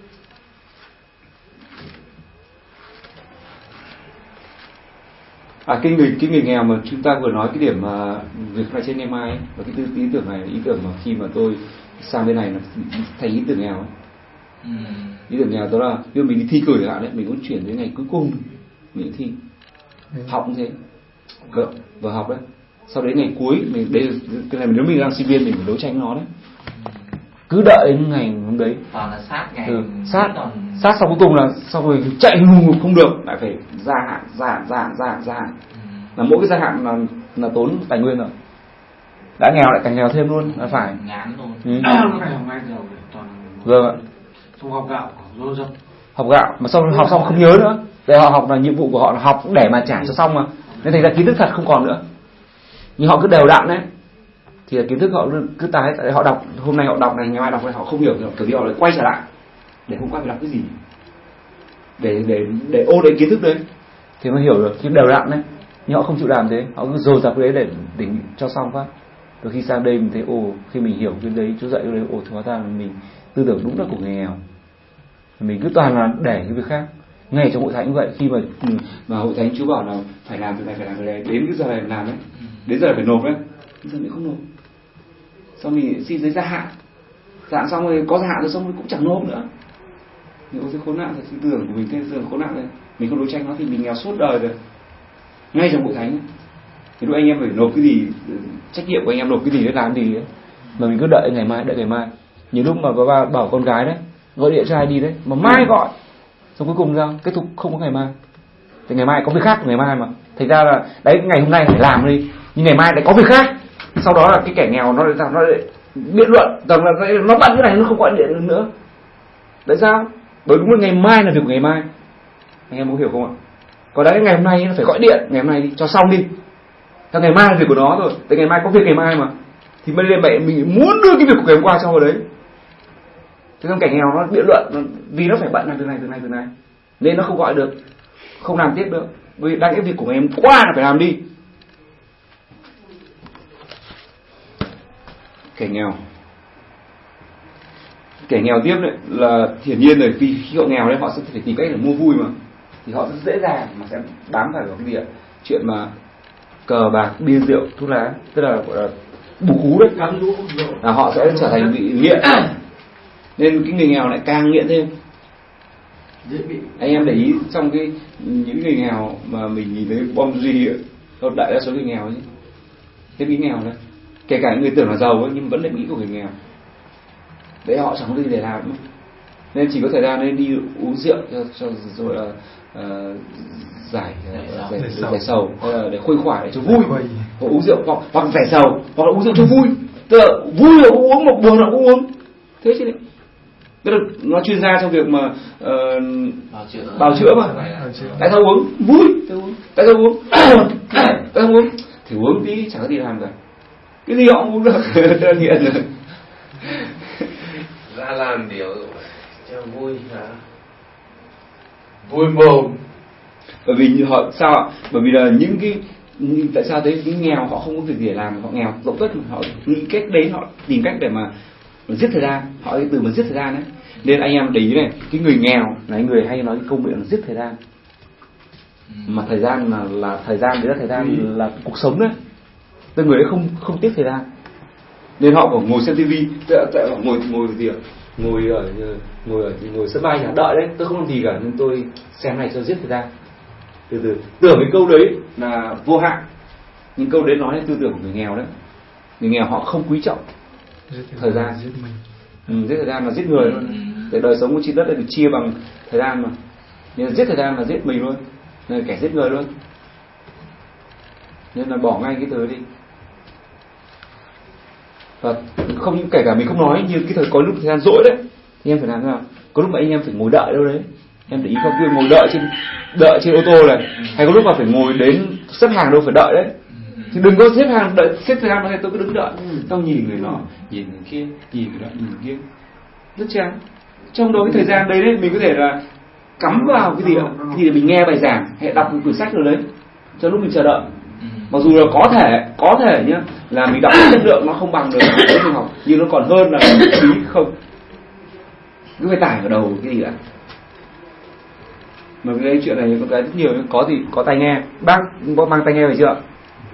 Cái người nghèo mà chúng ta vừa nói cái điểm mà việc này trên ngày mai ấy, và cái ý tưởng này, ý tưởng mà khi mà tôi sang bên này là thành ý tưởng nghèo ấy. Ý tưởng nghèo đó là nếu mình đi thi cử chẳng hạn đấy, mình muốn chuyển đến ngày cuối cùng mình thi học như thế, vừa học đấy, sau đấy ngày cuối mình đây cái này nếu mình đang sinh viên mình phải đấu tranh nó đấy, cứ đợi đến ngày hôm đấy, toàn là sát ngày sát xong cuối cùng là xong rồi chạy ngục không được, lại phải gia hạn. Là mỗi cái gia hạn là tốn tài nguyên rồi, đã nghèo lại càng nghèo thêm luôn, là phải ngán luôn. Vâng ạ. Không học gạo, học gạo mà xong học xong không nhớ nữa, để họ học là nhiệm vụ của họ là học để mà trả cho xong mà, nên thành ra kiến thức thật không còn nữa. Nhưng họ cứ đều đặn đấy thì kiến thức họ cứ tái, tại họ đọc hôm nay họ đọc này, ngày mai đọc này họ không hiểu, kiểu như họ lại quay trở lại để hôm qua phải đọc cái gì, để ôn đến kiến thức đấy thì mới hiểu được. Nhưng đều đặn đấy, nhưng họ không chịu làm thế, họ cứ dồn dập cái đấy để cho xong phát. Rồi khi sang đây mình thấy khi mình hiểu cái đấy Chúa dạy cái đấy, hóa ra là mình tư tưởng đúng là của người nghèo, mình cứ toàn là để cái việc khác. Ngay trong hội thánh cũng vậy, khi mà hội thánh Chúa bảo là phải làm việc này, phải làm việc này, đến cái giờ này làm đấy, đến giờ này phải nộp đấy, giờ mình không nộp, xong mình xin giấy gia hạn xong rồi có gia hạn rồi xong rồi cũng chẳng nộp nữa. Nếu cái khốn nạn, tư tưởng của mình cái tư tưởng khốn nạn này, mình không đấu tranh nó thì mình nghèo suốt đời rồi. Ngay trong hội thánh thì lúc anh em phải nộp cái gì, trách nhiệm của anh em nộp cái gì để làm gì ấy. mà mình cứ đợi ngày mai. Nhiều lúc mà bà bảo con gái đấy gọi điện cho ai đi đấy mà mai gọi, xong cuối cùng ra kết thúc không có ngày mai. Thì ngày mai có việc khác của ngày mai mà. Thành ra là đấy, ngày hôm nay phải làm đi, nhưng ngày mai lại có việc khác. Sau đó là cái kẻ nghèo nó lại biện luận rằng là nó bận cái này nó không gọi điện nữa. Tại sao? Bởi đúng là ngày mai là việc của ngày mai. Anh em có hiểu không ạ? Còn đấy ngày hôm nay nó phải gọi điện, ngày hôm nay đi cho xong đi. Thế ngày mai là việc của nó rồi. Tại ngày mai có việc ngày mai mà. Thì bây giờ mình muốn đưa cái việc của ngày hôm qua cho vào đấy. Thế xong kẻ nghèo nó biện luận vì nó phải bận làm từ này nên nó không gọi được, không làm tiếp được. Vì đang cái việc của ngày hôm qua là phải làm đi. Kẻ nghèo tiếp đấy là hiển nhiên rồi, vì khi họ nghèo đấy họ sẽ phải tìm cách để mua vui mà, thì họ sẽ dễ dàng mà sẽ bám phải vào cái gì ạ? Chuyện mà cờ bạc, bia rượu, thuốc lá, tức là gọi là bù cú đấy, là họ sẽ trở thành bị nghiện. Nên cái người nghèo lại càng nghiện thêm. Anh em để ý trong những người nghèo mà mình nhìn thấy bom duy đại đa số người nghèo chứ, thế nghĩ nghèo đấy, kể cả những người tưởng là giàu ấy, nhưng vẫn lại nghĩ của người nghèo. Đấy, họ chẳng có gì để làm nữa. Nên chỉ có thời gian nên đi uống rượu cho rồi là giải sầu, hay là để khuây khỏa để cho vui, hoặc uống rượu hoặc giải sầu, hoặc là uống rượu cho vui. Tức là vui là cũng uống, một buồn là cũng uống. Thế chứ đấy. Tức là nó chuyên gia trong việc mà bào chữa mà. Tại sao uống? Vui. Tại sao uống? Tại sao uống? Thì uống tí chẳng có gì làm cả. Cái gì họ cũng uống được. Tức là nghiện rồi. Ra làm điều cho vui hả? Vui mồm. Bởi vì họ sao ạ? Bởi vì là tại sao thế? Những nghèo họ không có việc gì để làm, họ nghèo dẫu tất mà họ nghĩ cách đấy, họ tìm cách để mà giết thời gian. Họ cái từ mà giết thời gian đấy. Nên anh em để ý này, cái người nghèo là người hay nói cái công việc là giết thời gian. Mà thời gian là thời gian, đấy là thời gian là cuộc sống đấy. Tức người ấy không tiếc thời gian. Nên họ còn ngồi xem tivi, ngồi gì ạ? Ngồi sân bay nhà đợi đấy, tôi không làm gì cả nhưng tôi xem này cho giết thời gian. Từ tưởng cái câu đấy là vô hạn, nhưng câu đấy nói đến tư tưởng của người nghèo đấy. Người nghèo họ không quý trọng thời gian, giết thời gian là giết người luôn. Để đời sống của trên đất được chia bằng thời gian mà, nên giết thời gian là giết mình luôn, nên là kẻ giết người luôn. Nên là bỏ ngay cái từ đi. Và không những kể cả mình không nói, như cái có lúc thời gian rỗi đấy thì em phải làm thế nào? Có lúc mà anh em phải ngồi đợi đâu đấy, em để ý không, ngồi đợi trên ô tô này, hay có lúc mà phải ngồi đến xếp hàng đâu phải đợi đấy. Thì đừng có xếp hàng đợi, xếp thời gian mà tôi cứ đứng đợi, xong nhìn người nọ, nhìn người kia, nhìn người nọ, nhìn người kia, rất chán. Trong đó cái thời gian đấy mình có thể là cắm vào cái gì đó, thì để mình nghe bài giảng hay đọc một quyển sách rồi đấy, cho lúc mình chờ đợi. Mặc dù là có thể nhá, là mình đọc chất lượng nó không bằng được cái mình học, nhưng nó còn hơn là phí không. Cứ phải tải vào đầu cái gì đã. Mà cái chuyện này có cái rất nhiều, có tai nghe. Bác có mang tai nghe về chưa?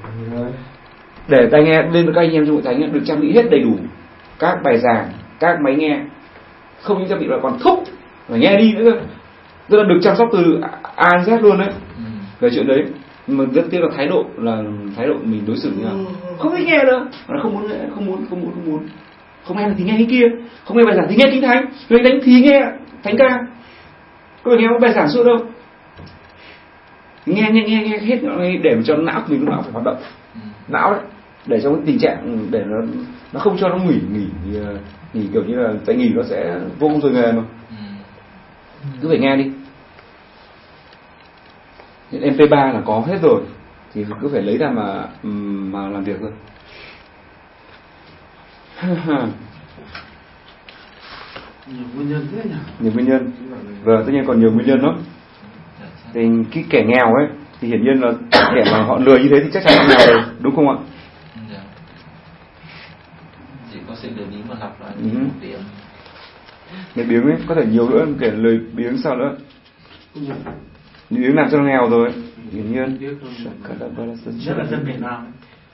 Để tai nghe lên các anh em trong hội thánh được trang bị hết đầy đủ các bài giảng, các máy nghe, không những trang bị mà còn thúc và nghe đi nữa, tức là được chăm sóc từ A đến Z luôn đấy. Về chuyện đấy mà rất tiếc là thái độ mình đối xử như nào, không thích nghe nữa, nó không muốn, không nghe thì nghe cái kia, không nghe bài giảng thì nghe kinh thánh, người đánh thì nghe thánh ca, có phải nghe bài giảng suốt đâu, nghe hết để cho não của mình lúc nào phải hoạt động, não đấy, để cho cái tình trạng để nó không cho nó nghỉ kiểu như là tại nghỉ nó sẽ vô công rồi nghề mà, cứ phải nghe đi. MP3 là có hết rồi thì cứ phải lấy ra mà làm việc thôi. Nhiều nguyên nhân thế nhỉ? Nhiều nguyên nhân. Và tất nhiên còn nhiều nguyên nhân lắm. Thì cái kẻ nghèo ấy thì hiển nhiên là kẻ mà họ lừa như thế thì chắc chắn là nghèo rồi, đúng không ạ? Chỉ có sự lười biếng mà lặp lại một điểm. Lười biếng ấy có thể nhiều nữa, kẻ lười biếng sao nữa? Lười biếng làm cho nó nghèo rồi, hiển nhiên. Nhất là dân Việt Nam.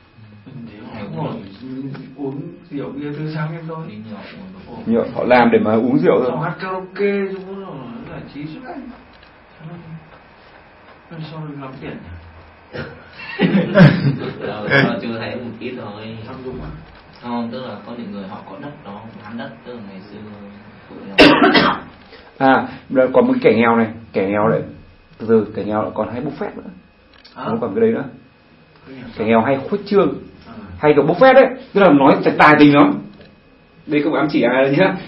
Uống rượu bia từ sáng đến tối. Nhựa họ làm để mà uống rượu thôi. Họ hát karaoke chúng nó giải trí suốt ngày. Sao được lắm tiền nhỉ? Chưa thấy một ít thôi. Tham Dũng à? Không, tức là có những người họ có đất đó bán đất, tức là ngày xưa còn một cái kẻ nghèo này, kẻ nghèo lại từ kẻ nghèo lại còn hay bốc phét nữa, không còn cái đấy nữa. Kẻ nghèo hay khuếch trương, hay có bốc phét đấy, tức là nói tài tình lắm. Đây không ám chỉ ai đâu nhá.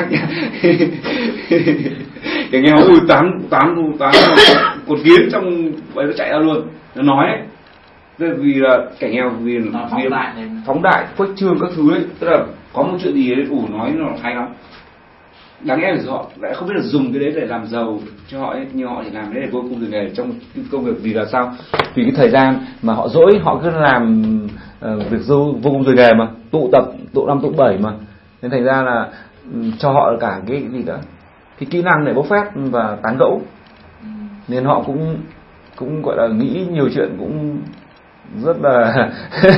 Kẻ nghèo tám cột kiến trong vậy nó chạy ra luôn, nó nói ấy. Tức là vì là kẻ nghèo vì phóng đại khuếch trương các thứ ấy, tức là có một chuyện gì đấy nói nó hay lắm. Đáng lẽ là họ lại không biết là dùng cái đấy để làm giàu cho họ ấy, nhưng họ chỉ làm đấy để vô cùng từ nghề trong cái công việc. Vì là sao? Vì cái thời gian mà họ dỗi họ cứ làm việc vô cùng từ nghề mà tụ tập tụ 5 tụ 7 mà, nên thành ra là cho họ cả cái gì đó, cái kỹ năng để bốc phét và tán gẫu, nên họ cũng gọi là nghĩ nhiều chuyện cũng rất là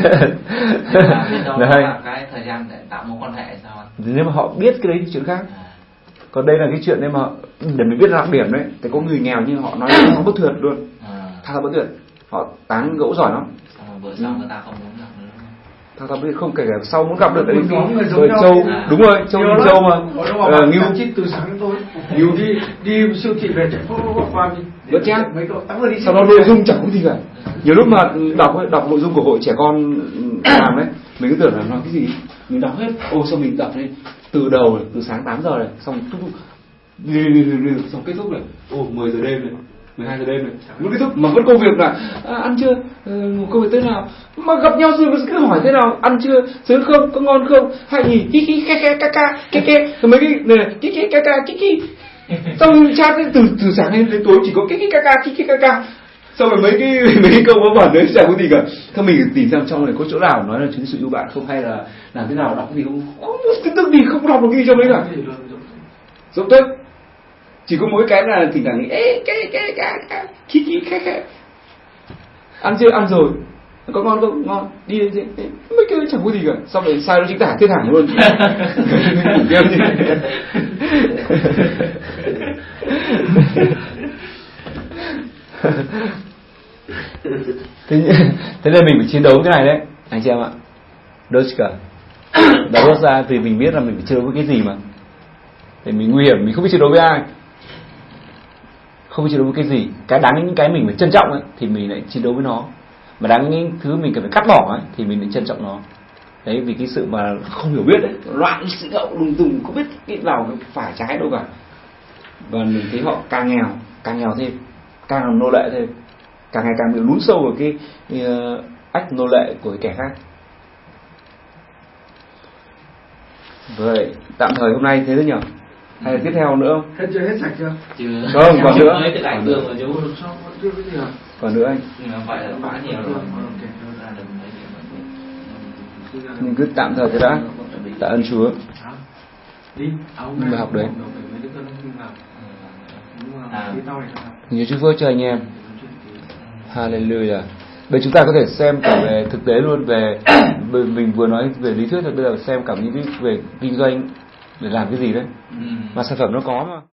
là cái thời gian để tạo mối quan hệ sao anh? Nếu mà họ biết cái đấy thì chuyện khác. Còn đây là cái chuyện đấy mà để mình biết đặc điểm đấy. Thì có người nghèo nhưng họ nói nó bất tuyệt luôn, thao bất tuyệt, họ tán gẫu giỏi lắm. Bữa sau người ta không muốn gặp nữa. Thao biết không, kể cả sau muốn gặp được đấy rồi Châu, đúng rồi, Châu nhìn Châu mà Ngưu chít từ sáng đến tối, Ngưu đi siêu thị về chạy qua vẫn chát, sau đó nội dung chẳng có gì cả. Nhiều lúc mà đọc nội dung của hội trẻ con làm đấy, mình cứ tưởng là nói cái gì, mình đọc hết, xong mình đọc đây từ đầu từ sáng 8 giờ này, xong xong kết thúc này, 10 giờ đêm này, 12 giờ đêm này, lúc kết thúc mà vẫn công việc là ăn chưa, công việc thế nào, mà gặp nhau rồi cứ hỏi thế nào, ăn chưa, sướng không, có ngon không, hay gì, kiki keke, mấy cái này kiki kiki, xong chat từ sáng đến tối chỉ có kiki kaka. Xong rồi mấy cái câu vớ vẩn đấy chẳng có gì cả. Thôi mình tìm xem trong này có chỗ nào nói là chứng sự yêu bạn không, hay là làm thế nào, đọc gì không tin tức gì không đọc được gì trong đấy cả. Giống tức chỉ có mỗi cái là thỉnh thoảng cái ăn chưa, ăn rồi, có ngon không, ngon, đi mấy cái chẳng có gì cả. Xong rồi sai nó chính tả thiết thẳng luôn. Thế nên mình phải chiến đấu cái này đấy anh chị em ạ. Doshka đó ra thì mình biết là mình phải chiến đấu với cái gì mà. Thì mình nguy hiểm, mình không biết chiến đấu với ai, không biết chiến đấu với cái gì. Cái đáng những cái mình phải trân trọng ấy, thì mình lại chiến đấu với nó. Mà đáng những thứ mình cần phải cắt bỏ ấy, thì mình lại trân trọng nó. Đấy, vì cái sự mà không hiểu biết đấy, loạn sự đậu đùng đùng, không biết cái nào phải trái đâu cả. Và mình thấy họ càng nghèo thêm, càng làm nô lệ thêm, càng ngày càng bị lún sâu vào cái ách nô lệ của cái kẻ khác. Vậy tạm thời hôm nay thế thôi nhỉ? Hay là tiếp theo nữa không? Hết chưa, hết sạch chưa? Chưa. Không, còn nữa. Cái đại tương mà chú. Chưa cái gì à? Còn nữa anh. Nhưng mà vậy là quá nhiều rồi. Mình cứ tạm thời thế đã. Tạ ơn Chúa. Đi. Mình phải học đấy. Nhiều chúc phước cho anh em. Hallelujah. Bây chúng ta có thể xem cả về thực tế luôn, về mình vừa nói về lý thuyết rồi, bây giờ xem cả những cái về kinh doanh để làm cái gì đấy. Mà sản phẩm nó có mà.